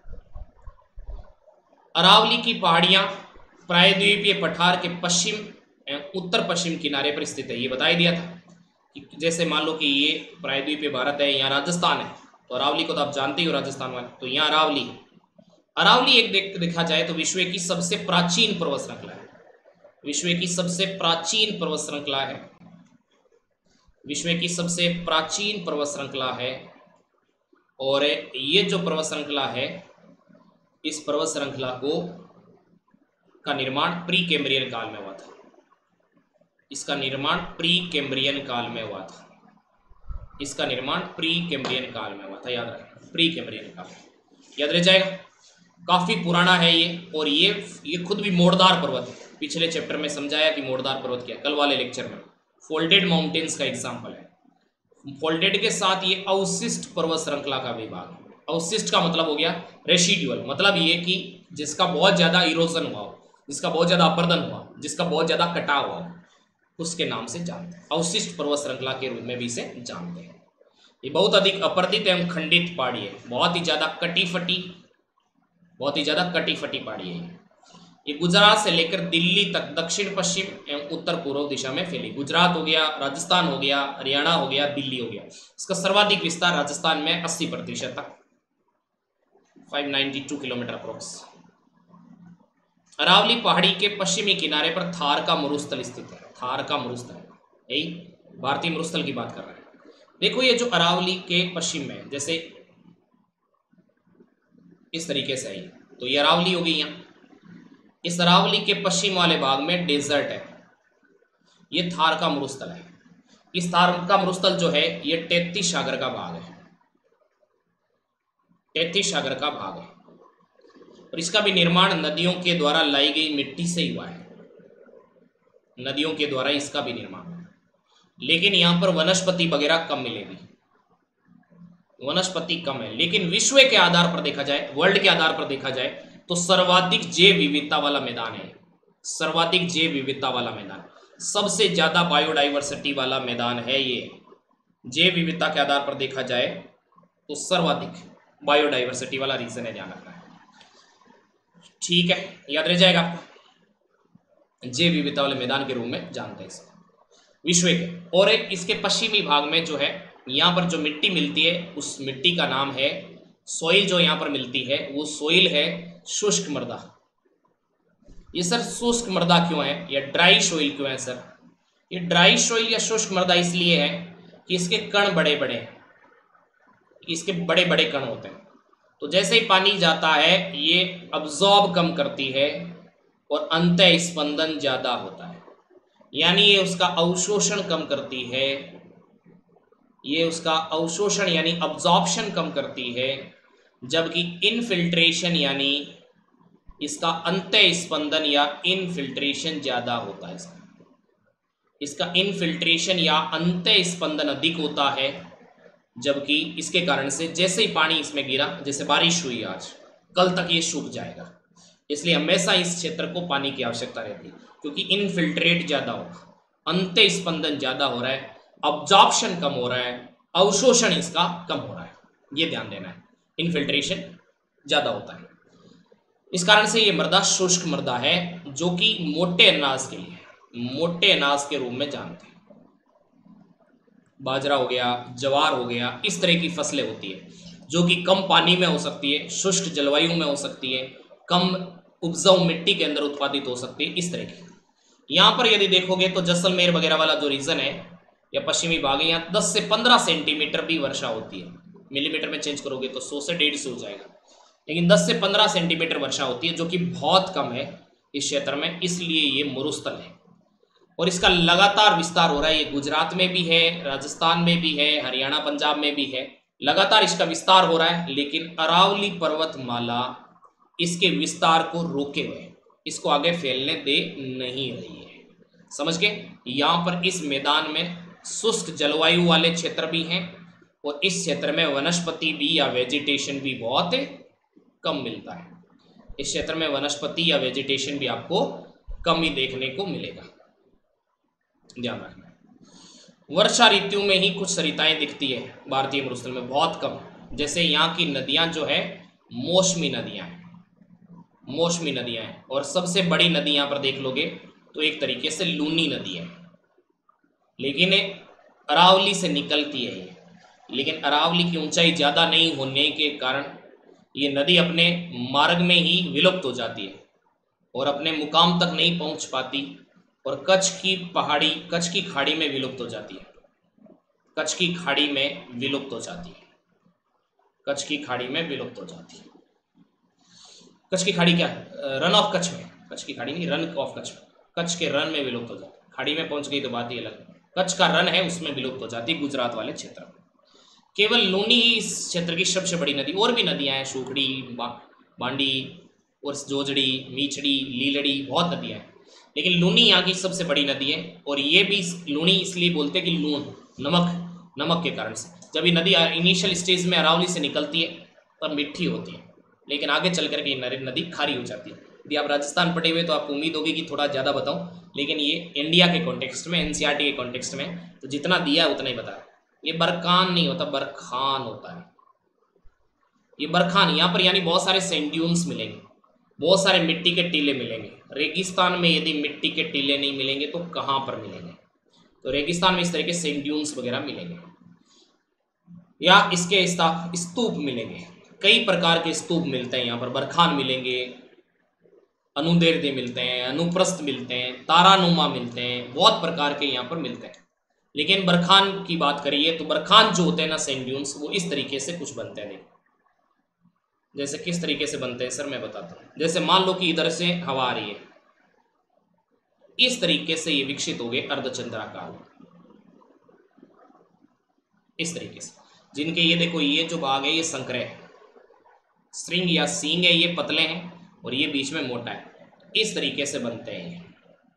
अरावली की पहाड़ियां प्रायद्वीपीय पठार के पश्चिम एवं उत्तर पश्चिम किनारे पर स्थित है। ये बता ही दिया था कि जैसे मान लो कि ये प्रायद्वीपीय भारत है, यहाँ राजस्थान है, तो अरावली को तो आप जानते ही हो, राजस्थान वाले, तो यहाँ अरावली है। अरावली एक देखा जाए तो विश्व की सबसे प्राचीन पर्वत श्रृंखला है, विश्व की सबसे प्राचीन पर्वत श्रृंखला है, विश्व की सबसे प्राचीन पर्वत श्रृंखला है। और ये जो पर्वत श्रृंखला है, इस पर्वत श्रृंखला का निर्माण प्री कैम्ब्रियन काल में हुआ था। इसका निर्माण प्री कैम्ब्रियन काल में हुआ था, इसका निर्माण प्री कैम्ब्रियन काल में हुआ था, याद रखना, प्री कैम्ब्रियन काल, याद रह जाएगा। काफी पुराना है ये, और ये खुद भी मोड़दार पर्वत है। पिछले चैप्टर में समझाया कि मोड़दार पर्वत क्या है, कल वाले लेक्चर में फोल्डेड माउंटेन्स का एग्जाम्पल है। फोल्डेड के साथ ये अवशिष्ट पर्वत श्रृंखला का विभाग है। अवशिष्ट का मतलब हो गया रेसिडुअल, मतलब ये कि जिसका बहुत ज्यादा इरोजन हुआ हो, जिसका बहुत ज्यादा अपर्दन हुआ, जिसका बहुत ज्यादा कटाव हुआ, उसके नाम से जानते हैं, अवशिष्ट पर्वत श्रृंखला के रूप में भी इसे जानते हैं। ये बहुत अधिक अपर्दित एवं खंडित पहाड़ी है, बहुत ही ज्यादा कटी फटी पहाड़ी है। ये गुजरात से लेकर दिल्ली तक दक्षिण पश्चिम एवं उत्तर पूर्व दिशा में फैली। गुजरात हो गया, राजस्थान हो गया, हरियाणा हो गया, दिल्ली हो गया। इसका सर्वाधिक विस्तार राजस्थान में 80% तक, 592 किलोमीटर अप्रोक्स। अरावली पहाड़ी के पश्चिमी किनारे पर थार का मरुस्थल स्थित है। थार का मरुस्थल, यही भारतीय मरुस्थल की बात कर रहे हैं। देखो ये जो अरावली के पश्चिम में, जैसे इस तरीके से आई, तो ये अरावली हो गई। यहाँ इस अरावली के पश्चिम वाले भाग में डेजर्ट है, ये थार का मरुस्थल है। इस थार का मरुस्थल जो है ये 33 सागर का भाग है, 33 सागर का भाग है। और इसका भी निर्माण नदियों के द्वारा लाई गई मिट्टी से ही हुआ है, नदियों के द्वारा इसका भी निर्माण। लेकिन यहाँ पर वनस्पति वगैरह कम मिलेगी, वनस्पति कम है। लेकिन विश्व के आधार पर देखा जाए, वर्ल्ड के आधार पर देखा जाए, तो सर्वाधिक जैव विविधता वाला मैदान है, सर्वाधिक जैव विविधता वाला मैदान, सबसे ज्यादा बायोडाइवर्सिटी वाला मैदान है ये। जैव विविधता के आधार पर देखा जाए तो सर्वाधिक बायोडाइवर्सिटी वाला रीजन है, ध्यान रखना है। ठीक है, याद रह जाएगा आपको, जैव विविधता वाले मैदान के रूप में जानते हैं इसे विश्व के। और एक इसके पश्चिमी भाग में जो है यहाँ पर जो मिट्टी मिलती है उस मिट्टी का नाम है सोइल। जो यहाँ पर मिलती है वो सोइल है शुष्क मृदा। ये सर शुष्क मृदा क्यों है या ड्राई सोइल क्यों है सर? ये ड्राई सोइल या शुष्क मृदा इसलिए है कि इसके कण बड़े बड़े हैं, इसके बड़े बड़े कण होते हैं। तो जैसे ही पानी जाता है ये अब्जॉर्ब कम करती है और अंतः स्पंदन ज्यादा होता है, यानी ये उसका अवशोषण कम करती है, ये उसका अवशोषण यानी अब्जॉर्प्शन कम करती है, जबकि इनफिल्ट्रेशन यानी इसका अंतः स्पंदन या इनफिल्ट्रेशन ज्यादा होता है। इसका इनफिल्ट्रेशन या अंतः स्पंदन अधिक होता है, जबकि इसके कारण से जैसे ही पानी इसमें गिरा, जैसे बारिश हुई आज, कल तक ये सूख जाएगा। इसलिए हमेशा इस क्षेत्र को पानी की आवश्यकता रहती है, क्योंकि इनफिल्ट्रेट ज़्यादा होगा, अंतः स्पंदन ज़्यादा हो रहा है, अब्जॉर्प्शन कम हो रहा है, अवशोषण इसका कम हो रहा है। ये ध्यान देना है, इनफिल्ट्रेशन ज़्यादा होता है। इस कारण से ये मृदा शुष्क मृदा है, जो कि मोटे अनाज के लिए, मोटे अनाज के रूप में जानते हैं। बाजरा हो गया, ज्वार हो गया, इस तरह की फसलें होती है जो कि कम पानी में हो सकती है, शुष्क जलवायु में हो सकती है, कम उपजाऊ मिट्टी के अंदर उत्पादित हो सकती है, इस तरह की। यहाँ पर यदि देखोगे तो जैसलमेर वगैरह वाला जो रीजन है या पश्चिमी भाग है, यहाँ 10 से 15 सेंटीमीटर भी वर्षा होती है। मिलीमीटर में चेंज करोगे तो 100 से 150 हो जाएगा, लेकिन 10 से 15 सेंटीमीटर वर्षा होती है, जो कि बहुत कम है इस क्षेत्र में, इसलिए ये मरुस्थल है। और इसका लगातार विस्तार हो रहा है। ये गुजरात में भी है, राजस्थान में भी है, हरियाणा पंजाब में भी है, लगातार इसका विस्तार हो रहा है। लेकिन अरावली पर्वतमाला इसके विस्तार को रोके हुए, इसको आगे फैलने दे नहीं रही है। समझ गए? यहाँ पर इस मैदान में शुष्क जलवायु वाले क्षेत्र भी हैं और इस क्षेत्र में वनस्पति भी या वेजिटेशन भी बहुत कम मिलता है। इस क्षेत्र में वनस्पति या वेजिटेशन भी आपको कम ही देखने को मिलेगा, ध्यान रखना। वर्षा ऋतु में ही कुछ सरिताएं दिखती है भारतीय मरुस्थल में, बहुत कम। जैसे यहाँ की नदियां जो है मौसमी नदियां हैं, मौसमी नदियां हैं। और सबसे बड़ी नदी यहाँ पर देख लोगे तो एक तरीके से लूनी नदी है, लेकिन अरावली से निकलती है ये। लेकिन अरावली की ऊंचाई ज़्यादा नहीं होने के कारण ये नदी अपने मार्ग में ही विलुप्त हो जाती है और अपने मुकाम तक नहीं पहुंच पाती और कच्छ की पहाड़ी, कच्छ की खाड़ी में विलुप्त हो जाती है। कच्छ की खाड़ी में विलुप्त हो जाती है, कच्छ की खाड़ी में विलुप्त हो जाती है। कच्छ की खाड़ी क्या है? रन ऑफ कच्छ में, कच्छ की खाड़ी नहीं, रन ऑफ कच्छ में, कच्छ के रन में विलुप्त हो जाती है। खाड़ी में पहुंच गई तो बात ही अलग है। कच्छ का रन है उसमें विलुप्त हो जाती है, गुजरात वाले क्षेत्र में। केवल लूनी ही इस क्षेत्र की सबसे बड़ी नदी। और भी नदियां हैं, सूखड़ी, बांडी और जोजड़ी, मीचड़ी, लीलड़ी, बहुत नदियां हैं, लेकिन लूनी यहाँ की सबसे बड़ी नदी है। और ये भी लूनी इसलिए बोलते हैं कि लून, नमक, नमक के कारण से। जब ये नदी इनिशियल स्टेज में अरावली से निकलती है तब मिट्टी होती है, लेकिन आगे चल करके नदी खारी हो जाती है। यदि आप राजस्थान पढ़े हुए तो आपको उम्मीद होगी कि थोड़ा ज़्यादा बताऊं, लेकिन ये इंडिया के कॉन्टेक्स्ट में, एनसीईआरटी के कॉन्टेक्स्ट में तो जितना दिया है उतना ही बताया। ये बरखान नहीं होता, बरखान होता है ये, बरखान। यहाँ पर यानी बहुत सारे सैंड ड्यून्स मिलेंगे, बहुत सारे मिट्टी के टीले मिलेंगे। रेगिस्तान में यदि मिट्टी के टीले नहीं मिलेंगे तो कहाँ पर मिलेंगे? तो रेगिस्तान में इस तरह के सैंड ड्यून्स वगैरह मिलेंगे, या इसके स्तूप मिलेंगे। कई प्रकार के स्तूप मिलते हैं यहाँ पर। बरखान मिलेंगे, अनुदेर्दे मिलते हैं, अनुप्रस्थ मिलते हैं, तारानुमा मिलते हैं, बहुत प्रकार के यहाँ पर मिलते हैं। लेकिन बरखान की बात करिए तो बरखान जो होते हैं ना, सैंड ड्यून्स, वो इस तरीके से कुछ बनते हैं। जैसे किस तरीके से बनते हैं सर, मैं बताता हूँ। जैसे मान लो कि इधर से हवा आ रही है, इस तरीके से ये विकसित हो गए अर्धचंद्राकार, इस तरीके से। जिनके ये देखो, ये जो भाग है ये संकरे है, स्ट्रिंग या सींग है, ये पतले हैं और ये बीच में मोटा है, इस तरीके से बनते हैं ये।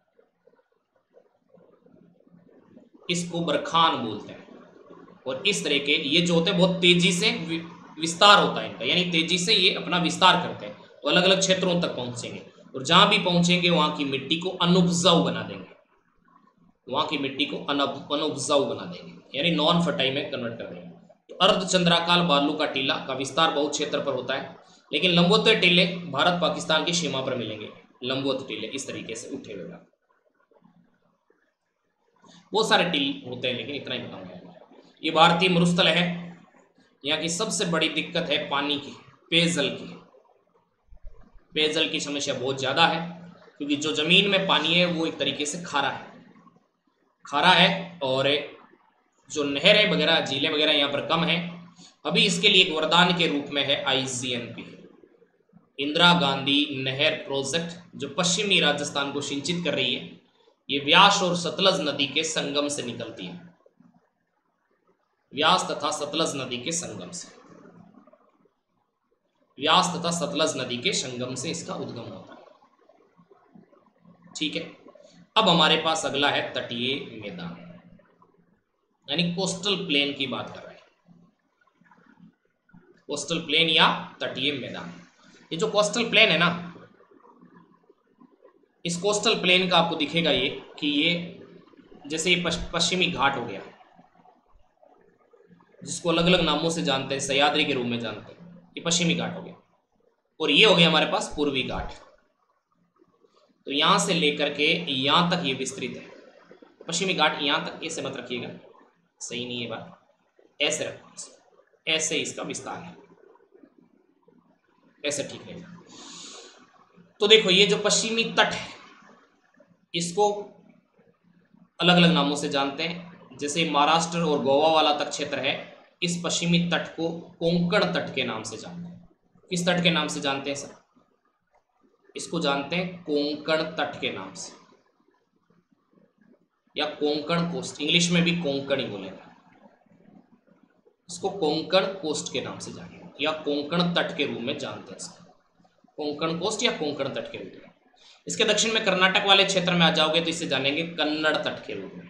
इसको बरखान बोलते हैं। और इस तरह के ये जो होते हैं बहुत तेजी से विस्तार होता है इनका, यानी तेजी से ये अपना विस्तार करते हैं तो अलग अलग क्षेत्रों तक पहुंचेंगे, और जहां भी पहुंचेंगे वहां की मिट्टी को अनुपजाऊ बना देंगे, वहां की मिट्टी को अनुपजाऊ बना देंगे, यानी नॉन फर्टाइल में कन्वर्ट कर देंगे। तो अर्धचंद्राकार बालू का टीला का विस्तार बहुत क्षेत्र पर होता है, लेकिन लंबवत टीले भारत पाकिस्तान की सीमा पर मिलेंगे। लंबवत टीले इस तरीके से उठे हुए, बहुत सारे टील होते हैं लेकिन इतना ही बताऊंगा। ये भारतीय मरुस्थल है। यहाँ की सबसे बड़ी दिक्कत है पानी की, पेयजल की। पेयजल की समस्या बहुत ज़्यादा है, क्योंकि जो ज़मीन में पानी है वो एक तरीके से खारा है, खारा है। और जो नहरें वगैरह, झीलें वगैरह यहाँ पर कम है। अभी इसके लिए एक वरदान के रूप में है IGNP, इंदिरा गांधी नहर प्रोजेक्ट, जो पश्चिमी राजस्थान को सिंचित कर रही है। ये व्यास और सतलज नदी के संगम से निकलती है, व्यास तथा सतलज नदी के संगम से, व्यास तथा सतलज नदी के संगम से इसका उद्गम होता है। ठीक है, अब हमारे पास अगला है तटीय मैदान, यानी कोस्टल प्लेन की बात कर रहे हैं। कोस्टल प्लेन या तटीय मैदान। ये जो कोस्टल प्लेन है ना, इस कोस्टल प्लेन का आपको दिखेगा ये कि ये जैसे ये पश्चिमी घाट हो गया, जिसको अलग अलग नामों से जानते हैं, सह्याद्री के रूप में जानते हैं, ये पश्चिमी घाट हो गया। और ये हो गया हमारे पास पूर्वी घाट। तो यहां से लेकर के यहां तक ये विस्तृत है। पश्चिमी घाट यहां तक, ऐसे मत रखिएगा, सही नहीं है बात, ऐसे रखो, ऐसे इसका विस्तार है, ऐसे ठीक है। तो देखो ये जो पश्चिमी तट है, इसको अलग अलग नामों से जानते हैं। जैसे महाराष्ट्र और गोवा वाला तक क्षेत्र है, इस पश्चिमी तट को कोंकण तट के नाम से जानते हैं। किस तट के नाम से जानते हैं सर? इसको जानते हैं कोंकण तट के नाम से, या कोंकण कोस्ट, इंग्लिश में भी कोंकण ही बोलेंगे। इसको कोंकण कोस्ट के नाम से जानेंगे, या कोंकण तट के रूप में जानते हैं इसको, कोंकण कोस्ट या कोंकण तट के रूप में। इसके दक्षिण में कर्नाटक वाले क्षेत्र में आ जाओगे तो इसे जानेंगे कन्नड़ तट के रूप में।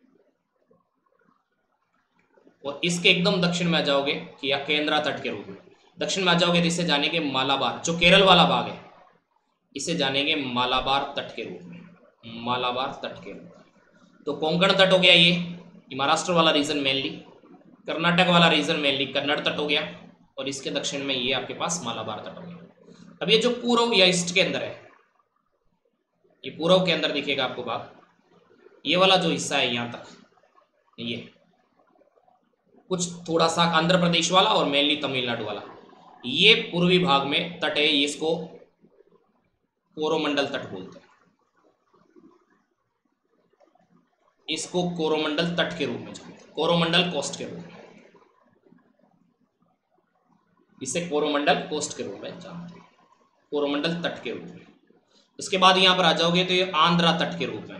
और इसके एकदम दक्षिण में आ जाओगे कि या केंद्रा तट के रूप में। दक्षिण में आ जाओगे तो इसे जानेंगे मालाबार, जो केरल वाला भाग है इसे जानेंगे मालाबार तट के रूप में, मालाबार तट के रूप में। तो कोंकण तट हो गया ये महाराष्ट्र वाला रीजन मेनली, कर्नाटक वाला रीजन मेनली कन्नड़ तट हो गया, और इसके दक्षिण में ये आपके पास मालाबार तट हो गया। अब ये जो पूर्व या ईस्ट के अंदर है, ये पूर्व के अंदर दिखेगा आपको भाग, ये वाला जो हिस्सा है यहाँ तक, ये कुछ थोड़ा सा आंध्र प्रदेश वाला और मेनली तमिलनाडु वाला, ये पूर्वी भाग में तट है, इसको कोरोमंडल तट बोलते हैं। इसको कोरोमंडल तट के रूप में जानते हैं, कोरोमंडल कोस्ट के रूप में, इसे कोरोमंडल कोस्ट के रूप में जानते हैं, कोरोमंडल तट के रूप में। इसके बाद यहां पर आ जाओगे तो ये आंध्रा तट के रूप में,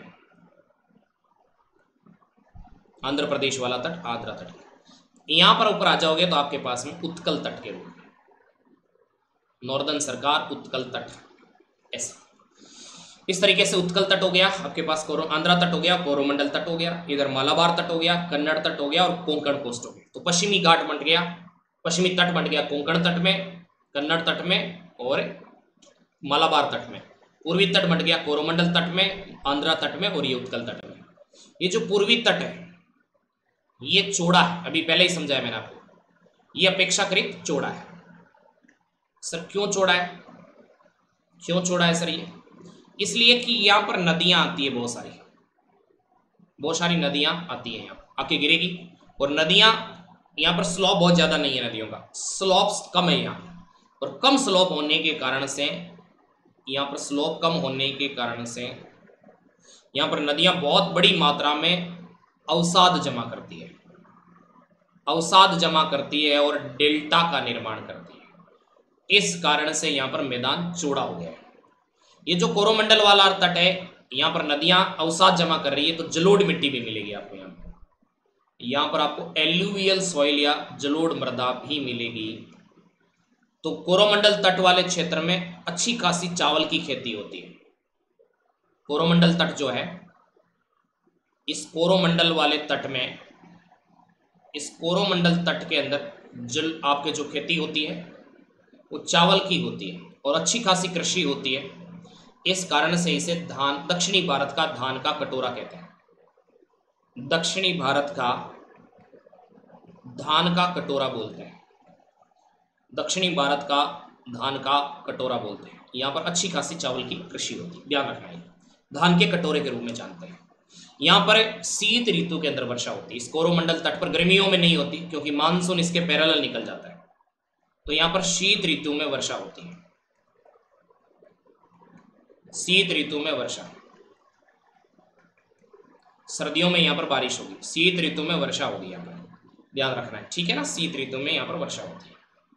आंध्र प्रदेश वाला तट, आंध्रा तट। यहां पर ऊपर आ जाओगे तो आपके पास में उत्कल तट के रूप में, नॉर्दर्न सरकार उत्कल तट, ऐसा इस तरीके से उत्कल तट हो गया आपके पास, आंध्रा तट हो गया, कोरोमंडल तट हो गया, इधर मालाबार तट हो गया, कन्नड़ तट हो गया, और कोंकण कोस्ट हो गया। तो पश्चिमी घाट बन गया, पश्चिमी तट बन गया कोंकण तट में, कन्नड़ तट में और मालाबार तट में। पूर्वी तट बन गया कोरोमंडल तट में, आंध्रा तट में, और ये उत्कल तट में। ये जो पूर्वी तट है ये चौड़ा है, अभी पहले ही समझाया मैंने आपको, ये अपेक्षाकृत चौड़ा है। सर क्यों चौड़ा है, क्यों चौड़ा है सर? ये इसलिए कि यहाँ पर नदियां आती है, बहुत सारी नदियां आती है, यहाँ आके गिरेगी। और नदियां यहाँ पर स्लोप बहुत ज्यादा नहीं है, नदियों का स्लोप्स कम है यहाँ, और कम स्लोप होने के कारण से, यहाँ पर स्लोप कम होने के कारण से यहाँ पर नदियां बहुत बड़ी मात्रा में अवसाद जमा करती है, अवसाद जमा करती है और डेल्टा का निर्माण करती है। इस कारण से यहाँ पर मैदान चौड़ा हो गया है। ये जो कोरोमंडल वाला तट है, यहाँ पर नदियां अवसाद जमा कर रही है, तो जलोढ़ मिट्टी भी मिलेगी आपको यहाँ पर आपको एल्यूवियल सॉइल या जलोढ़ मृदा भी मिलेगी। तो कोरोमंडल तट वाले क्षेत्र में अच्छी खासी चावल की खेती होती है। कोरोमंडल तट जो है, इस कोरोमंडल वाले तट में, इस कोरोमंडल तट के अंदर जल आपके जो खेती होती है वो चावल की होती है, और अच्छी खासी कृषि होती है। इस कारण से इसे धान, दक्षिणी भारत का धान का कटोरा कहते हैं। दक्षिणी भारत का धान का कटोरा बोलते हैं। दक्षिणी भारत का धान का कटोरा बोलते हैं। यहाँ पर अच्छी खासी चावल की कृषि होती है, ध्यान रखना है। धान के कटोरे के रूप में जानते हैं। यहाँ पर शीत ऋतु के अंदर वर्षा होती है। इस कोरोमंडल तट पर गर्मियों में नहीं होती क्योंकि मानसून इसके पैरेलल निकल जाता है। तो यहाँ पर शीत ऋतु में वर्षा होती है। शीत ऋतु में वर्षा, सर्दियों में यहाँ पर बारिश होगी, शीत ऋतु में वर्षा होगी। यहाँ पर ध्यान रखना है, ठीक है ना। शीत ऋतु में यहाँ पर वर्षा होती है।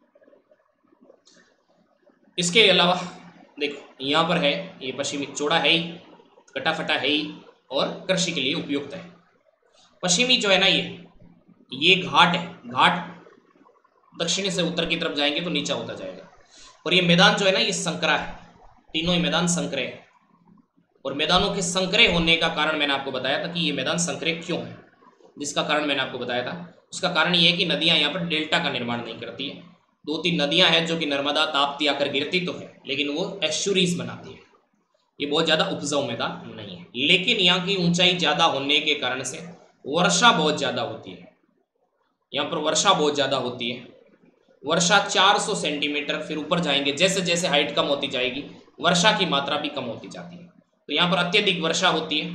इसके अलावा देखो यहाँ पर है ये पश्चिमी, चौड़ा है ही, कटा फटा है ही और कृषि के लिए उपयुक्त है। पश्चिमी जो है ना ये घाट है। घाट दक्षिणी से उत्तर की तरफ जाएंगे तो नीचा होता जाएगा। और ये मैदान जो है ना ये संकरा है। तीनों ही मैदान संकरे हैं। और मैदानों के संकरे होने का कारण मैंने आपको बताया था कि ये मैदान संकरे क्यों है। जिसका कारण मैंने आपको बताया था, उसका कारण ये है कि नदियां यहाँ पर डेल्टा का निर्माण नहीं करती है। 2-3 नदियां हैं जो कि नर्मदा ताप्ती आकर गिरती तो है, लेकिन वो एस्चुरीज बनाती है। ये बहुत ज़्यादा उपजाऊ मैदान नहीं है। लेकिन यहाँ की ऊंचाई ज़्यादा होने के कारण से वर्षा बहुत ज़्यादा होती है। यहाँ पर वर्षा बहुत ज़्यादा होती है। वर्षा 400 सेंटीमीटर, फिर ऊपर जाएंगे जैसे जैसे हाइट कम होती जाएगी वर्षा की मात्रा भी कम होती जाती है। तो यहाँ पर अत्यधिक वर्षा होती है।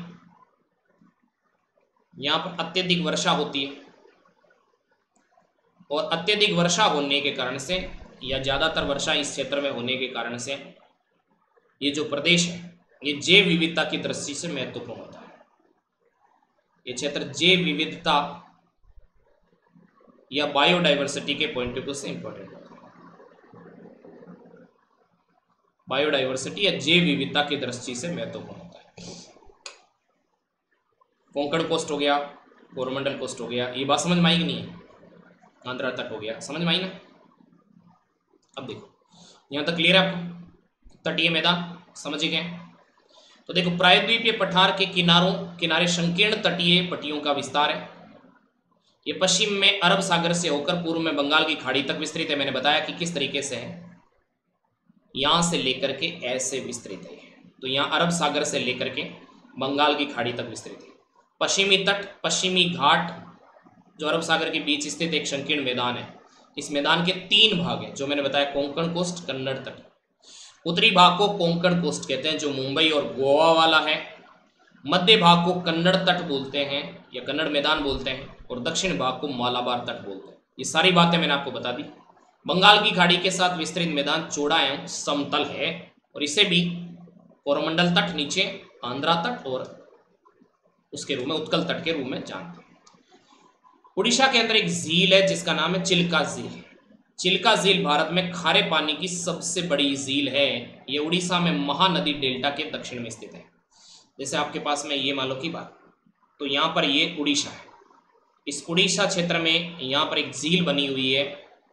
यहाँ पर अत्यधिक वर्षा होती है और अत्यधिक वर्षा होने के कारण से या ज़्यादातर वर्षा इस क्षेत्र में होने के कारण से ये जो प्रदेश है ये जैव विविधता की दृष्टि से महत्वपूर्ण होता है। ये क्षेत्र जैव विविधता या बायोडाइवर्सिटी के पॉइंट ऑफ व्यू से इंपॉर्टेंट होता है। बायोडाइवर्सिटी या जैव विविधता की दृष्टि से महत्वपूर्ण होता है। कोंकण कोस्ट हो गया, कोरोमंडल कोस्ट हो गया, ये बात समझ में आई कि नहीं है। आंध्रा तक हो गया, समझ में आई ना। अब देखो यहाँ तक क्लियर है आपको। तटीय मैदान समझ गए। तो देखो प्रायद्वीपीय पठार के किनारे संकीर्ण तटीय पट्टियों का विस्तार है। ये पश्चिम में अरब सागर से होकर पूर्व में बंगाल की खाड़ी तक विस्तृत है। मैंने बताया कि किस तरीके से है, यहां से लेकर के ऐसे विस्तृत है। तो यहाँ अरब सागर से लेकर के बंगाल की खाड़ी तक विस्तृत है। पश्चिमी तट, पश्चिमी घाट जो अरब सागर के बीच स्थित एक संकीर्ण मैदान है। इस मैदान के 3 भाग हैं जो मैंने बताया, कोंकण कोस्ट, कन्नड़ तट। उत्तरी भाग को कोंकण कोस्ट कहते हैं जो मुंबई और गोवा वाला है। मध्य भाग को कन्नड़ तट बोलते हैं या कन्नड़ मैदान बोलते हैं और दक्षिण भाग को मालाबार तट बोलते हैं। ये सारी बातें मैंने आपको बता दी। बंगाल की खाड़ी के साथ विस्तृत मैदान चौड़ा एवं समतल है और इसे भी कोरोमंडल तट, नीचे आंध्रा तट और उसके रूप में उत्कल तट के रूप में जानते हैं। उड़ीसा के अंदर एक झील है जिसका नाम है चिल्का झील। चिल्का झील भारत में खारे पानी की सबसे बड़ी झील है। ये उड़ीसा में महानदी डेल्टा के दक्षिण में स्थित है। जैसे आपके पास में ये मान लो की बात, तो यहाँ पर ये उड़ीसा है। इस उड़ीसा क्षेत्र में यहाँ पर एक झील बनी हुई है।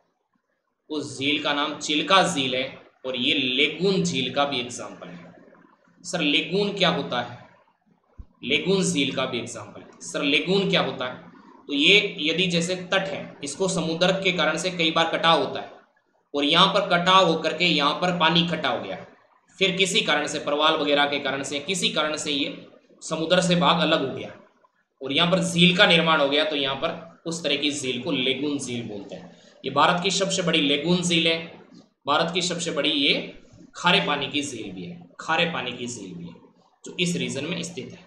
उस झील का नाम चिल्का झील है और ये लेगून झील का भी एग्जाम्पल है। सर लेगून क्या होता है? लेगून झील का भी एग्जाम्पल है। सर लेगून क्या होता है? तो ये यदि जैसे तट है, इसको समुद्र के कारण से कई बार कटाव होता है और यहाँ पर कटाव होकर के यहाँ पर पानी इकट्ठा हो गया, फिर किसी कारण से, प्रवाल वगैरह के कारण से, किसी कारण से ये समुद्र से भाग अलग हो गया और यहाँ पर झील का निर्माण हो गया। तो यहाँ पर उस तरह की झील को लेगून झील बोलते हैं। ये भारत की सबसे बड़ी लेगून झील है। भारत की सबसे बड़ी ये खारे पानी की झील भी है। खारे पानी की झील भी है जो इस रीजन में स्थित है।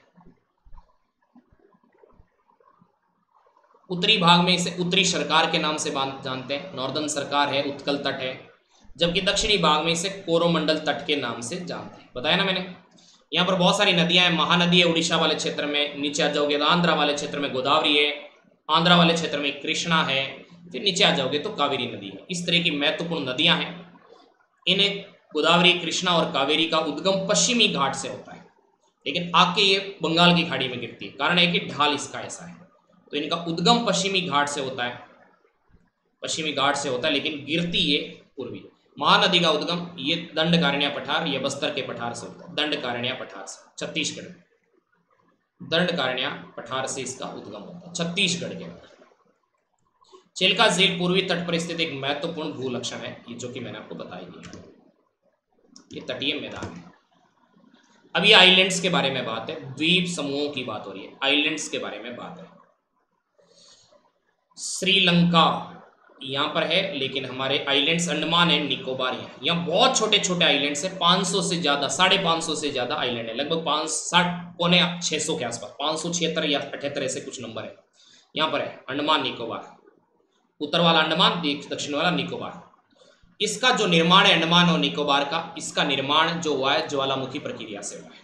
उत्तरी भाग में इसे उत्तरी सरकार के नाम से जानते हैं। नॉर्दर्न सरकार है, उत्कल तट है। जबकि दक्षिणी भाग में इसे कोरोमंडल तट के नाम से जानते हैं। बताया ना मैंने। यहाँ पर बहुत सारी नदियां हैं। महानदी है उड़ीसा वाले क्षेत्र में, नीचे आ जाओगे तो आंध्रा वाले क्षेत्र में गोदावरी है, आंध्रा वाले क्षेत्र में कृष्णा है, फिर नीचे आ जाओगे तो कावेरी नदी है। इस तरह की महत्वपूर्ण नदियां हैं। इन्हें गोदावरी, कृष्णा और कावेरी का उद्गम पश्चिमी घाट से होता है, लेकिन आके ये बंगाल की खाड़ी में गिरती है। कारण है कि ढाल इसका ऐसा है, तो इनका उद्गम पश्चिमी घाट से होता है। पश्चिमी घाट से होता है लेकिन गिरती ये पूर्वी। महानदी का उद्गम ये दंडकारण्य पठार या बस्तर के पठार से होता है। दंडकारण्य पठार से, छत्तीसगढ़ में दंडकारण्य पठार से इसका उद्गम होता है, छत्तीसगढ़ के अंदर। चिल्का झील पूर्वी तट पर स्थित एक महत्वपूर्ण भूलक्षण है, ये जो कि मैंने आपको बताई दी। ये तटीय मैदान है। अब ये आइलैंड्स के बारे में बात है, द्वीप समूहों की बात हो रही है, आइलैंड्स के बारे में बात है। श्रीलंका यहाँ पर है, लेकिन हमारे आइलैंड्स अंडमान एंड निकोबार यहाँ बहुत छोटे छोटे आइलैंड्स है। 500 से ज़्यादा, 550 से ज़्यादा आइलैंड है, लगभग 560 पौने 600 के आसपास, 576 या 78 ऐसे कुछ नंबर है यहाँ पर है। अंडमान निकोबार, उत्तर वाला अंडमान, दक्षिण वाला निकोबार। इसका जो निर्माण है अंडमान और निकोबार का, इसका निर्माण जो हुआ है ज्वालामुखी प्रक्रिया से हुआ है।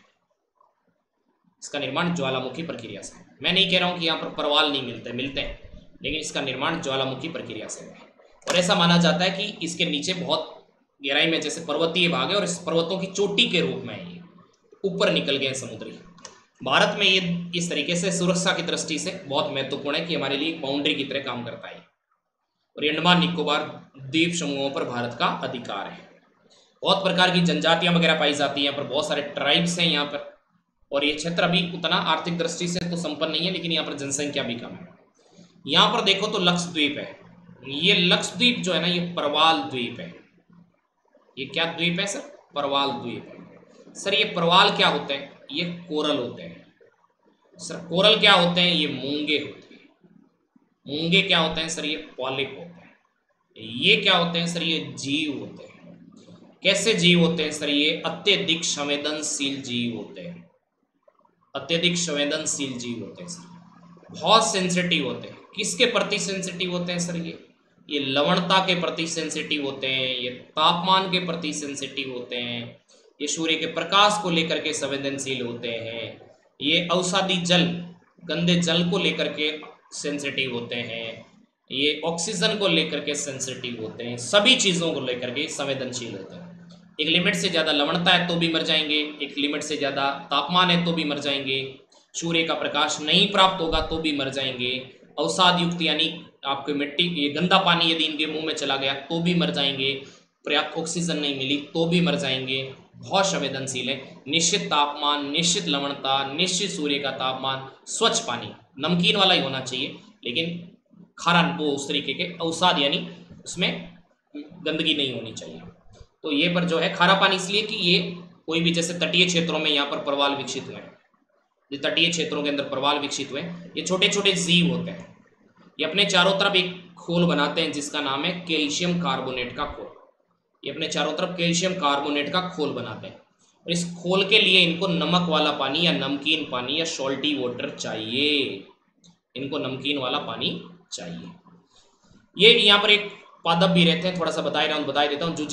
इसका निर्माण ज्वालामुखी प्रक्रिया से। मैं नहीं कह रहा हूँ कि यहाँ पर परवाल नहीं मिलते, मिलते हैं, लेकिन इसका निर्माण ज्वालामुखी प्रक्रिया से हुआ है। और ऐसा माना जाता है कि इसके नीचे बहुत गहराई में जैसे पर्वतीय भाग है और इस पर्वतों की चोटी के रूप में ये ऊपर निकल गए समुद्री। भारत में ये इस तरीके से सुरक्षा की दृष्टि से बहुत महत्वपूर्ण है कि हमारे लिए बाउंड्री की तरह काम करता है। और ये अंडमान निकोबार द्वीप समूहों पर भारत का अधिकार है। बहुत प्रकार की जनजातियां वगैरह पाई जाती हैं यहाँ पर, बहुत सारे ट्राइब्स हैं यहाँ पर। और ये क्षेत्र अभी उतना आर्थिक दृष्टि से तो संपन्न नहीं है, लेकिन यहाँ पर जनसंख्या भी कम है। यहाँ पर देखो तो लक्षद्वीप है। ये लक्षद्वीप जो है ना, ये परवाल द्वीप है। ये क्या द्वीप है सर? परवाल द्वीप है। सर ये परवाल क्या होते हैं? ये कोरल होते हैं। सर कोरल क्या होते हैं? ये मूंगे होते हैं। मूंगे क्या होते हैं सर? ये पॉलिप होते हैं। ये क्या होते हैं सर? ये जीव होते हैं। कैसे जीव होते हैं सर? ये अत्यधिक संवेदनशील जीव होते हैं। अत्यधिक संवेदनशील जीव होते हैं सर, बहुत सेंसिटिव होते हैं। किसके प्रति सेंसिटिव होते हैं सर? ये लवणता के प्रति सेंसिटिव होते हैं, ये तापमान के प्रति सेंसिटिव होते हैं, ये सूर्य के प्रकाश को लेकर के संवेदनशील होते हैं, ये औषधि जल, गंदे जल को लेकर के सेंसिटिव होते हैं, ये ऑक्सीजन को लेकर के सेंसिटिव होते हैं, सभी चीज़ों को लेकर के संवेदनशील होते हैं। एक लिमिट से ज़्यादा लवणता है तो भी मर जाएंगे, एक लिमिट से ज़्यादा तापमान है तो भी मर जाएंगे, सूर्य का प्रकाश नहीं प्राप्त होगा तो भी मर जाएंगे, अवसाद युक्त यानी आपको मिट्टी, ये गंदा पानी यदि इनके मुंह में चला गया तो भी मर जाएंगे, पर्याप्त ऑक्सीजन नहीं मिली तो भी मर जाएंगे। बहुत संवेदनशील है। निश्चित तापमान, निश्चित लवणता, निश्चित सूर्य का तापमान, स्वच्छ पानी, नमकीन वाला ही होना चाहिए, लेकिन खारा वो उस तरीके के अवसाद यानी उसमें गंदगी नहीं होनी चाहिए। तो ये पर जो है खारा पानी इसलिए कि ये कोई भी जैसे तटीय क्षेत्रों में यहाँ पर परवाल विकसित हुए हैं, जो तटीय क्षेत्रों के अंदर परवाल विकसित हुए, ये छोटे छोटे जीव होते हैं। ये अपने चारों तरफ एक खोल बनाते हैं जिसका नाम है कैल्शियम कार्बोनेट का खोल। ये अपने चारों तरफ कैल्शियम कार्बोनेट का खोल बनाते हैं और इस खोल के लिए इनको नमक वाला पानी या नमकीन पानी या सॉल्टी वाटर चाहिए। इनको नमकीन वाला पानी चाहिए। ये यहाँ पर एक पादप भी रहते हैं, थोड़ा सा बता देता हूँ।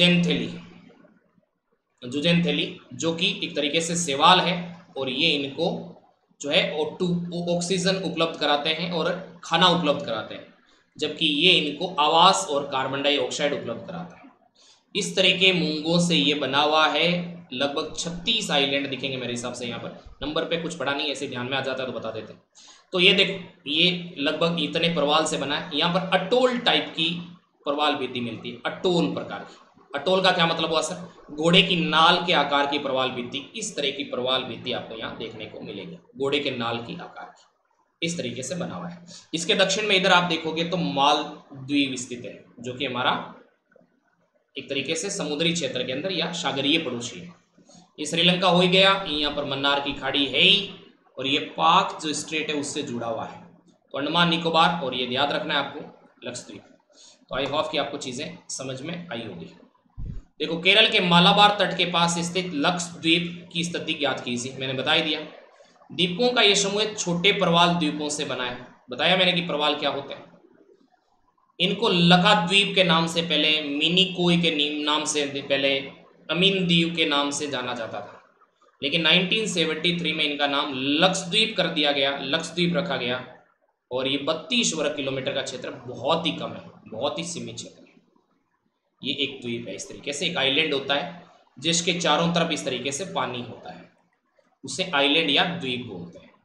जुजेनथेली जो कि एक तरीके से शैवाल है और ये इनको जो है ऑक्सीजन उपलब्ध कराते हैं और खाना उपलब्ध कराते हैं, जबकि ये इनको आवास और कार्बन डाइऑक्साइड उपलब्ध कराता है। इस तरह के मूंगों से ये बना हुआ है। लगभग 36 आइलैंड दिखेंगे मेरे हिसाब से। यहाँ पर नंबर पे कुछ पढ़ा नहीं, ऐसे ध्यान में आ जाता है तो बता देते हैं। तो ये देख, ये लगभग इतने परवाल से बना है। यहाँ पर अटोल टाइप की परवाल भित्ति मिलती है, अटोल प्रकार की। अटोल का क्या मतलब हुआ सर? घोड़े की नाल के आकार की परवाल भित्ति। इस तरह की परवाल भित्ति आपको यहाँ देखने को मिलेगी, घोड़े के नाल की आकार की, इस तरीके से बना हुआ है। इसके दक्षिण में इधर आप देखोगे तो मालदीव स्थित है, जो कि हमारा एक तरीके से समुद्री क्षेत्र के अंदर या सागरीय पड़ोसी है। ये श्रीलंका हो ही गया, यहाँ पर मन्नार की खाड़ी है ही, और ये पाक जो स्ट्रेट है उससे जुड़ा हुआ है। तो अंडमान निकोबार, और ये याद रखना है आपको, लक्षद्वीप। तो आई होप कि आपको चीज़ें समझ में आई होगी। देखो, केरल के मालाबार तट के पास स्थित लक्षद्वीप की स्थिति ज्ञात की थी, मैंने बता ही दिया। द्वीपों का ये समूह छोटे प्रवाल द्वीपों से बना है। बताया मैंने कि प्रवाल क्या होते हैं। इनको लकाद्वीप के नाम से पहले, मिनिकोय के नाम से पहले, अमीन द्वीप के नाम से जाना जाता था, लेकिन 1973 में इनका नाम लक्षद्वीप कर दिया गया, लक्षद्वीप रखा गया। और ये 32 वर्ग किलोमीटर का क्षेत्र बहुत ही कम है, बहुत ही सीमित क्षेत्र है। ये एक द्वीप है, इस तरीके से एक आइलैंड होता है जिसके चारों तरफ इस तरीके से पानी होता है, उसे आइलैंड या द्वीप बोलते हैं।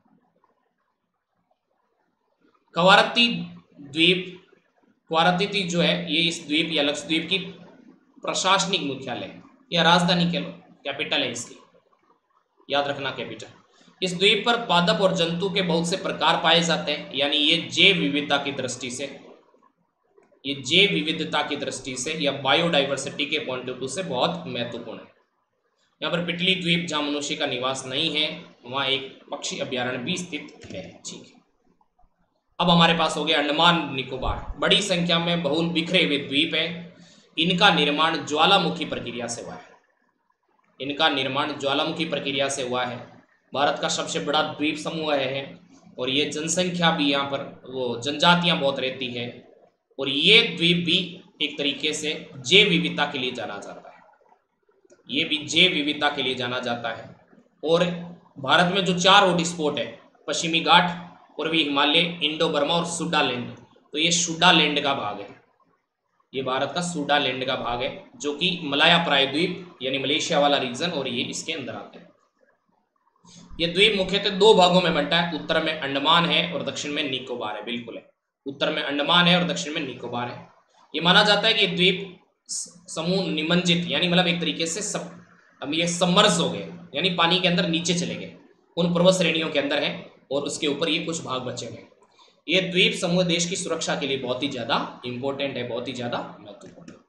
कवारत्ती द्वीप, कवारत्ती जो है ये इस द्वीप या लक्षद्वीप की प्रशासनिक मुख्यालय या राजधानी कह लो, कैपिटल है इसकी, याद रखना कैपिटल। इस द्वीप पर पादप और जंतु के बहुत से प्रकार पाए जाते हैं, यानी ये जैव विविधता की दृष्टि से, ये जैव विविधता की दृष्टि से या बायोडाइवर्सिटी के पॉइंट ऑफ व्यू से बहुत महत्वपूर्ण है। यहाँ पर पिटली द्वीप, जहाँ मनुष्य का निवास नहीं है, वहाँ एक पक्षी अभ्यारण्य भी स्थित है। ठीक है, अब हमारे पास हो गया अंडमान निकोबार। बड़ी संख्या में बहुल बिखरे हुए द्वीप है। इनका निर्माण ज्वालामुखी प्रक्रिया से हुआ है। इनका निर्माण ज्वालामुखी प्रक्रिया से हुआ है। भारत का सबसे बड़ा द्वीप समूह है और ये जनसंख्या भी यहाँ पर वो जनजातियाँ बहुत रहती है। और ये द्वीप भी एक तरीके से जैव विविधता के लिए जाना जाता है। ये भी जैव विविधता के लिए जाना जाता है। और भारत में जो 4 हॉट स्पॉट है, पश्चिमी घाट, पूर्वी हिमालय, इंडो बर्मा और सुडालैंड, तो ये सुडालैंड का भाग है। ये भारत का सुडालैंड का भाग है जो कि मलाया प्रायद्वीप यानी मलेशिया वाला रीजन, और ये इसके अंदर आते हैं। ये द्वीप मुख्यतः 2 भागों में बंटा है। उत्तर में अंडमान है और दक्षिण में निकोबार है। बिल्कुल है, उत्तर में अंडमान है और दक्षिण में निकोबार है। ये माना जाता है कि द्वीप समूह निमज्जित यानी मतलब एक तरीके से अब ये सबमर्ज हो गए यानी पानी के अंदर नीचे चले गए, उन पर्वत श्रेणियों के अंदर है और उसके ऊपर ये कुछ भाग बचे हुए। ये द्वीप समूह देश की सुरक्षा के लिए बहुत ही ज्यादा इंपॉर्टेंट है, बहुत ही ज्यादा महत्वपूर्ण है।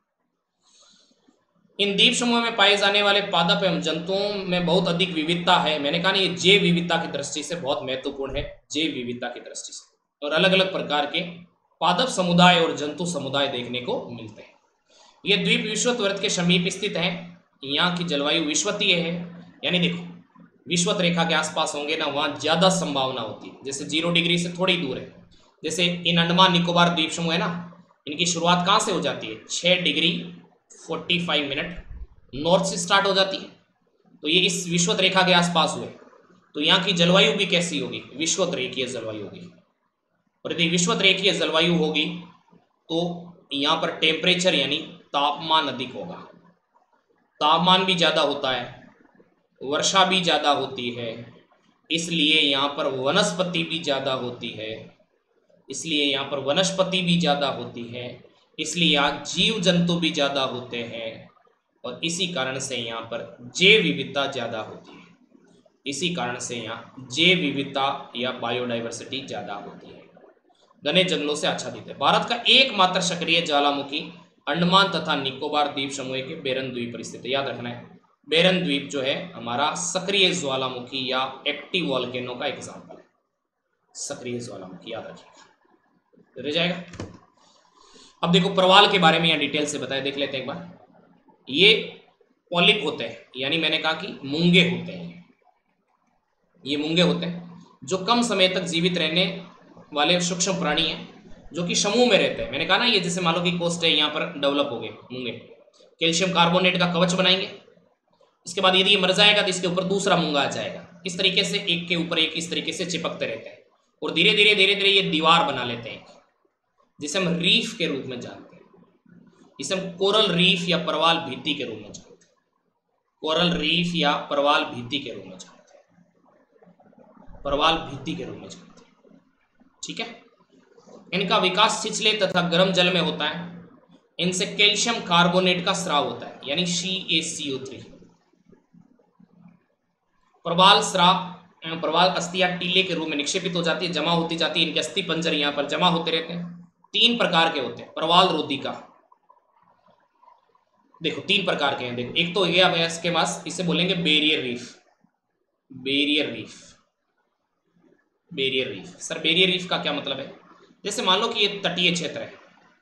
इन द्वीप समूह में पाए जाने वाले पादप एवं जंतुओं में बहुत अधिक विविधता है। मैंने कहा ना, ये जैव विविधता की दृष्टि से बहुत महत्वपूर्ण है, जैव विविधता की दृष्टि से। और अलग अलग प्रकार के पादप समुदाय और जंतु समुदाय देखने को मिलते हैं। ये द्वीप विषुवत वृत्त के समीप स्थित हैं। यहाँ की जलवायु विषुवतीय है, यानी देखो विषुवत रेखा के आसपास होंगे ना, वहाँ ज़्यादा संभावना होती है। जैसे 0 डिग्री से थोड़ी दूर है, जैसे इन अंडमान निकोबार द्वीप समूह है ना, इनकी शुरुआत कहाँ से हो जाती है? 6 डिग्री 45 मिनट नॉर्थ से स्टार्ट हो जाती है। तो ये इस विषुवत रेखा के आसपास हुए, तो यहाँ की जलवायु भी कैसी होगी? विषुवत रेखीय जलवायु होगी। और यदि विषुवत रेखीय जलवायु होगी तो यहाँ पर टेम्परेचर यानी तापमान अधिक होगा, तापमान भी ज़्यादा होता है, वर्षा भी ज़्यादा होती है, इसलिए यहाँ पर वनस्पति भी ज़्यादा होती है, इसलिए यहाँ पर वनस्पति भी ज़्यादा होती है, इसलिए यहाँ जीव जंतु भी ज़्यादा होते हैं और इसी कारण से यहाँ पर जैव विविधता ज़्यादा होती है। इसी कारण से यहाँ जैव विविधता या बायोडाइवर्सिटी ज़्यादा होती है, घने जंगलों से आच्छादित है। भारत का एकमात्र सक्रिय ज्वालामुखी अंडमान तथा निकोबार द्वीप समूह के बेरन द्वीप पर स्थित है। याद रखना है, बेरन द्वीप जो है हमारा सक्रिय ज्वालामुखी या एक्टिव वॉल्केनो का एग्जाम्पल है। सक्रिय ज्वालामुखी याद रखिएगा, रह जाएगा। अब देखो प्रवाल के बारे में यहाँ डिटेल से बताया, देख लेते हैं एक बार। ये पॉलिप होते हैं, यानी मैंने कहा कि मूंगे होते हैं। ये मूंगे होते हैं जो कम समय तक जीवित रहने वाले सूक्ष्म प्राणी हैं जो कि समूह में रहते हैं। मैंने कहा ना, ये जैसे मान लो कि कोस्ट है, यहाँ पर डेवलप हो गए मूंगे, कैल्शियम कार्बोनेट का कवच बनाएंगे। इसके बाद यदि ये मर जाएगा तो इसके ऊपर दूसरा मूंगा आ जाएगा। इस तरीके से एक के ऊपर एक इस तरीके से चिपकते रहते हैं और धीरे धीरे ये दीवार बना लेते हैं, जिसे हम रीफ के रूप में जानते हैं। इसे हम कोरल रीफ या परवाल भित्ति के रूप में जानते हैं। कोरल रीफ या परवाल भित्ति के रूप में जानते हैं, परवाल भित्ति के रूप में जानते हैं। ठीक है, इनका विकास छिछले तथा गर्म जल में होता है। इनसे कैल्शियम कार्बोनेट का स्राव होता है, यानी CaCO3। प्रवाल स्राव प्रवाल अस्थियां टीले के रूप में निक्षेपित हो जाती है, जमा होती जाती है। इनके अस्थि पंजर यहाँ पर जमा होते रहते हैं। 3 प्रकार के होते हैं प्रवाल रोधिका। देखो 3 प्रकार के हैं। देखो एक तो हो गया इसके पास, इसे बोलेंगे barrier reef. Barrier reef, barrier reef. Sir barrier reef का क्या मतलब है? जैसे मान लो कि ये तटीय क्षेत्र है,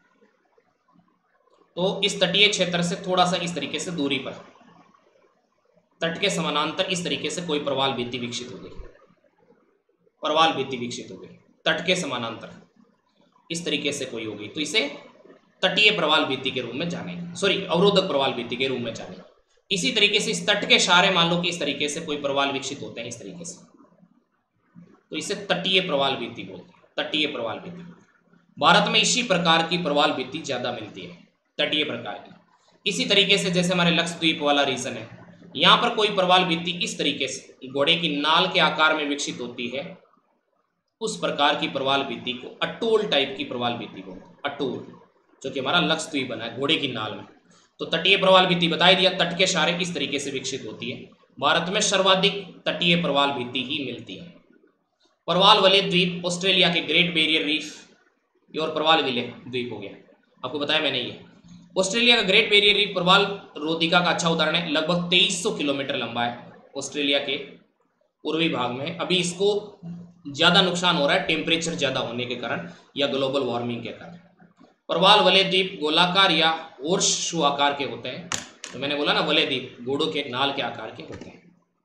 तो इस तटीय क्षेत्र से थोड़ा सा इस तरीके से दूरी पर तट के समानांतर इस तरीके से कोई प्रवाल भित्ति विकसित हो गई, प्रवाल भित्ति विकसित हो गई तट के समानांतर इस तरीके से कोई होगी, तो इसे तटीय प्रवाल भित्ति के रूप में जानेंगे, सॉरी अवरोधक प्रवाल भित्ति के रूप में जानेंगे। इसी तरीके से इस तट के सहारे मान लो कि इस तरीके से कोई प्रवाल विकसित होते हैं इस तरीके से, तो इसे तटीय प्रवाल भित्ति बोलते हैं। तटीय प्रवाल भित्ति भारत में इसी प्रकार की प्रवाल भित्ति ज्यादा मिलती है, तटीय प्रकार की। इसी तरीके से जैसे हमारे लक्षद्वीप वाला रीजन है, यहाँ पर कोई प्रवाल भित्ति इस तरीके से घोड़े की नाल के आकार में विकसित होती है, उस प्रकार की प्रवाल भित्ति को अटोल टाइप की प्रवाल भित्ति बोलते हैं। अटोल जो कि हमारा लक्षद्वीप बना है घोड़े की नाल में, तो तटीय प्रवाल भित्ति बता दिया, तट के सहारे इस तरीके से विकसित होती है। भारत में सर्वाधिक तटीय प्रवाल भित्ति ही मिलती है। प्रवाल वलय द्वीप ऑस्ट्रेलिया के ग्रेट बैरियर रीफ और प्रवाल विलय द्वीप हो गया, आपको बताया मैंने। ये ऑस्ट्रेलिया का ग्रेट बैरियर रीफ प्रवाल रोधिका का अच्छा उदाहरण है। लगभग 2300 किलोमीटर लंबा है, ऑस्ट्रेलिया के पूर्वी भाग में। अभी इसको ज़्यादा नुकसान हो रहा है टेम्परेचर ज़्यादा होने के कारण या ग्लोबल वार्मिंग के कारण। प्रवाल वलय द्वीप गोलाकार या होर्सशू आकार के होते हैं। तो मैंने बोला ना वलय द्वीप घोड़ों के नाल के आकार के होते हैं।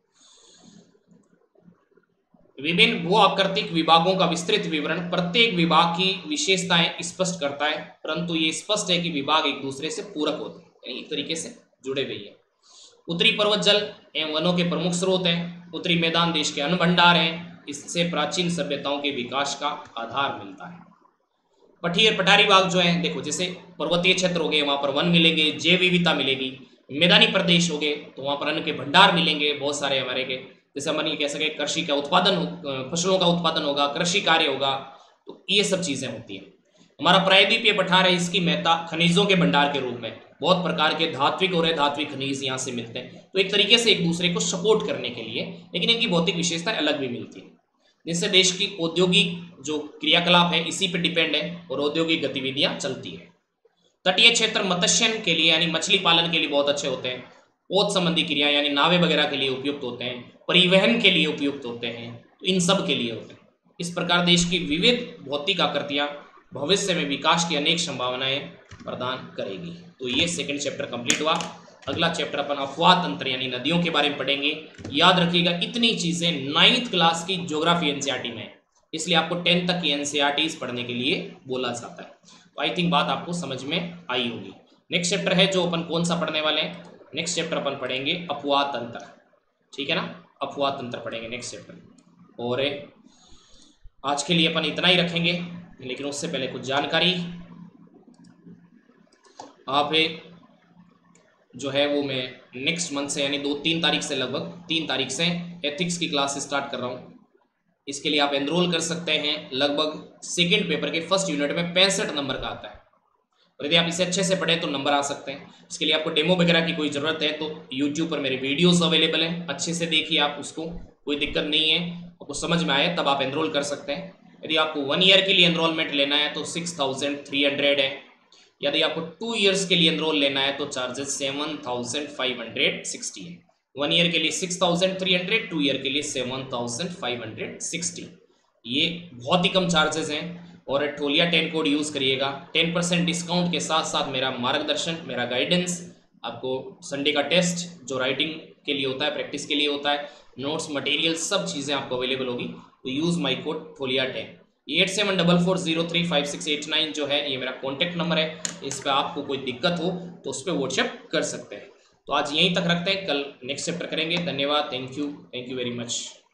विभिन्न भू आकृतिक विभागों का विस्तृत विवरण प्रत्येक विभाग की विशेषताएं स्पष्ट करता है, परंतु ये स्पष्ट है कि विभाग एक दूसरे से पूरक होते हैं, यानी एक तरीके से जुड़े हुए हैं। उत्तरी पर्वत जल एवं वनों के प्रमुख स्रोत हैं। उत्तरी मैदान देश के अन्न भंडार हैं, इससे प्राचीन सभ्यताओं के विकास का आधार मिलता है। पठारी पठारी भाग जो है, देखो जैसे पर्वतीय क्षेत्र हो गए वहाँ पर वन मिलेंगे, जैव विविधता मिलेगी। मैदानी प्रदेश हो गए तो वहाँ पर अन्न के भंडार मिलेंगे बहुत सारे हमारे के, जैसे हम ये कह सके कृषि का उत्पादन, फसलों का उत्पादन होगा, कृषि कार्य होगा, तो ये सब चीज़ें होती हैं। हमारा प्रायद्वीपीय पठार है, इसकी महत्ता खनिजों के भंडार के रूप में, बहुत प्रकार के धात्विक और अधात्विक खनिज यहाँ से मिलते हैं, तो एक तरीके से एक दूसरे को सपोर्ट करने के लिए, लेकिन इनकी भौतिक विशेषताएं अलग भी मिलती है, जिससे देश की औद्योगिक जो क्रियाकलाप है इसी पे डिपेंड है और औद्योगिक गतिविधियां चलती है। तटीय क्षेत्र मत्स्यन के लिए यानी मछली पालन के लिए बहुत अच्छे होते हैं। पोत संबंधी क्रिया यानी नावे वगैरह के लिए उपयुक्त होते हैं, परिवहन के लिए उपयुक्त होते हैं, तो इन सब के लिए होते हैं। इस प्रकार देश की विविध भौतिक आकृतियां भविष्य में विकास की अनेक संभावनाएं प्रदान करेगी। तो ये सेकंड चैप्टर कंप्लीट हुआ। अगला चैप्टर अपन अफवाह तंत्र यानी नदियों के बारे में पढ़ेंगे। याद रखिएगा इतनी चीजें 9th क्लास की ज्योग्राफी एनसीईआरटी में, इसलिए आपको 10th तक की एनसीईआरटी पढ़ने के लिए बोला जाता है। तो आई थिंक बात आपको समझ में आई होगी। नेक्स्ट चैप्टर है जो अपन कौन सा पढ़ने वाले हैं, नेक्स्ट चैप्टर अपन पढ़ेंगे अफवाह तंत्र, ठीक है ना, अफवाह तंत्र पढ़ेंगे नेक्स्ट चैप्टर। और आज के लिए अपन इतना ही रखेंगे, लेकिन उससे पहले कुछ जानकारी आप जो है वो मैं नेक्स्ट मंथ से यानी 2-3 तारीख से, लगभग 3 तारीख से एथिक्स की क्लास स्टार्ट कर रहा हूँ। इसके लिए आप एनरोल कर सकते हैं। लगभग सेकंड पेपर के फर्स्ट यूनिट में 65 नंबर का आता है, और यदि आप इसे अच्छे से पढ़ें तो नंबर आ सकते हैं। इसके लिए आपको डेमो वगैरह की कोई ज़रूरत है तो यूट्यूब पर मेरे वीडियोस अवेलेबल हैं, अच्छे से देखिए आप उसको, कोई दिक्कत नहीं है, आपको समझ में आए तब आप एनरोल कर सकते हैं। यदि आपको 1 ईयर के लिए एनरोलमेंट लेना है तो 6300 है। यदि आपको 2 ईयर्स के लिए एनरोल लेना है तो चार्जेस 7560 है। 1 ईयर के लिए 6300, 2 ईयर के लिए 7560। ये बहुत ही कम चार्जेस हैं। और ठोलिया 10 कोड यूज़ करिएगा, 10% डिस्काउंट के साथ साथ मेरा मार्गदर्शन, मेरा गाइडेंस, आपको संडे का टेस्ट जो राइटिंग के लिए होता है, प्रैक्टिस के लिए होता है, नोट्स मटेरियल सब चीज़ें आपको अवेलेबल होगी। तो यूज़ माई कोड ठोलिया 10। 8744035689 जो है ये मेरा कॉन्टैक्ट नंबर है। इस पर आपको कोई दिक्कत हो तो उस पर व्हाट्सएप कर सकते हैं। तो आज यहीं तक रखते हैं, कल नेक्स्ट चैप्टर करेंगे। धन्यवाद, थैंक यू वेरी मच।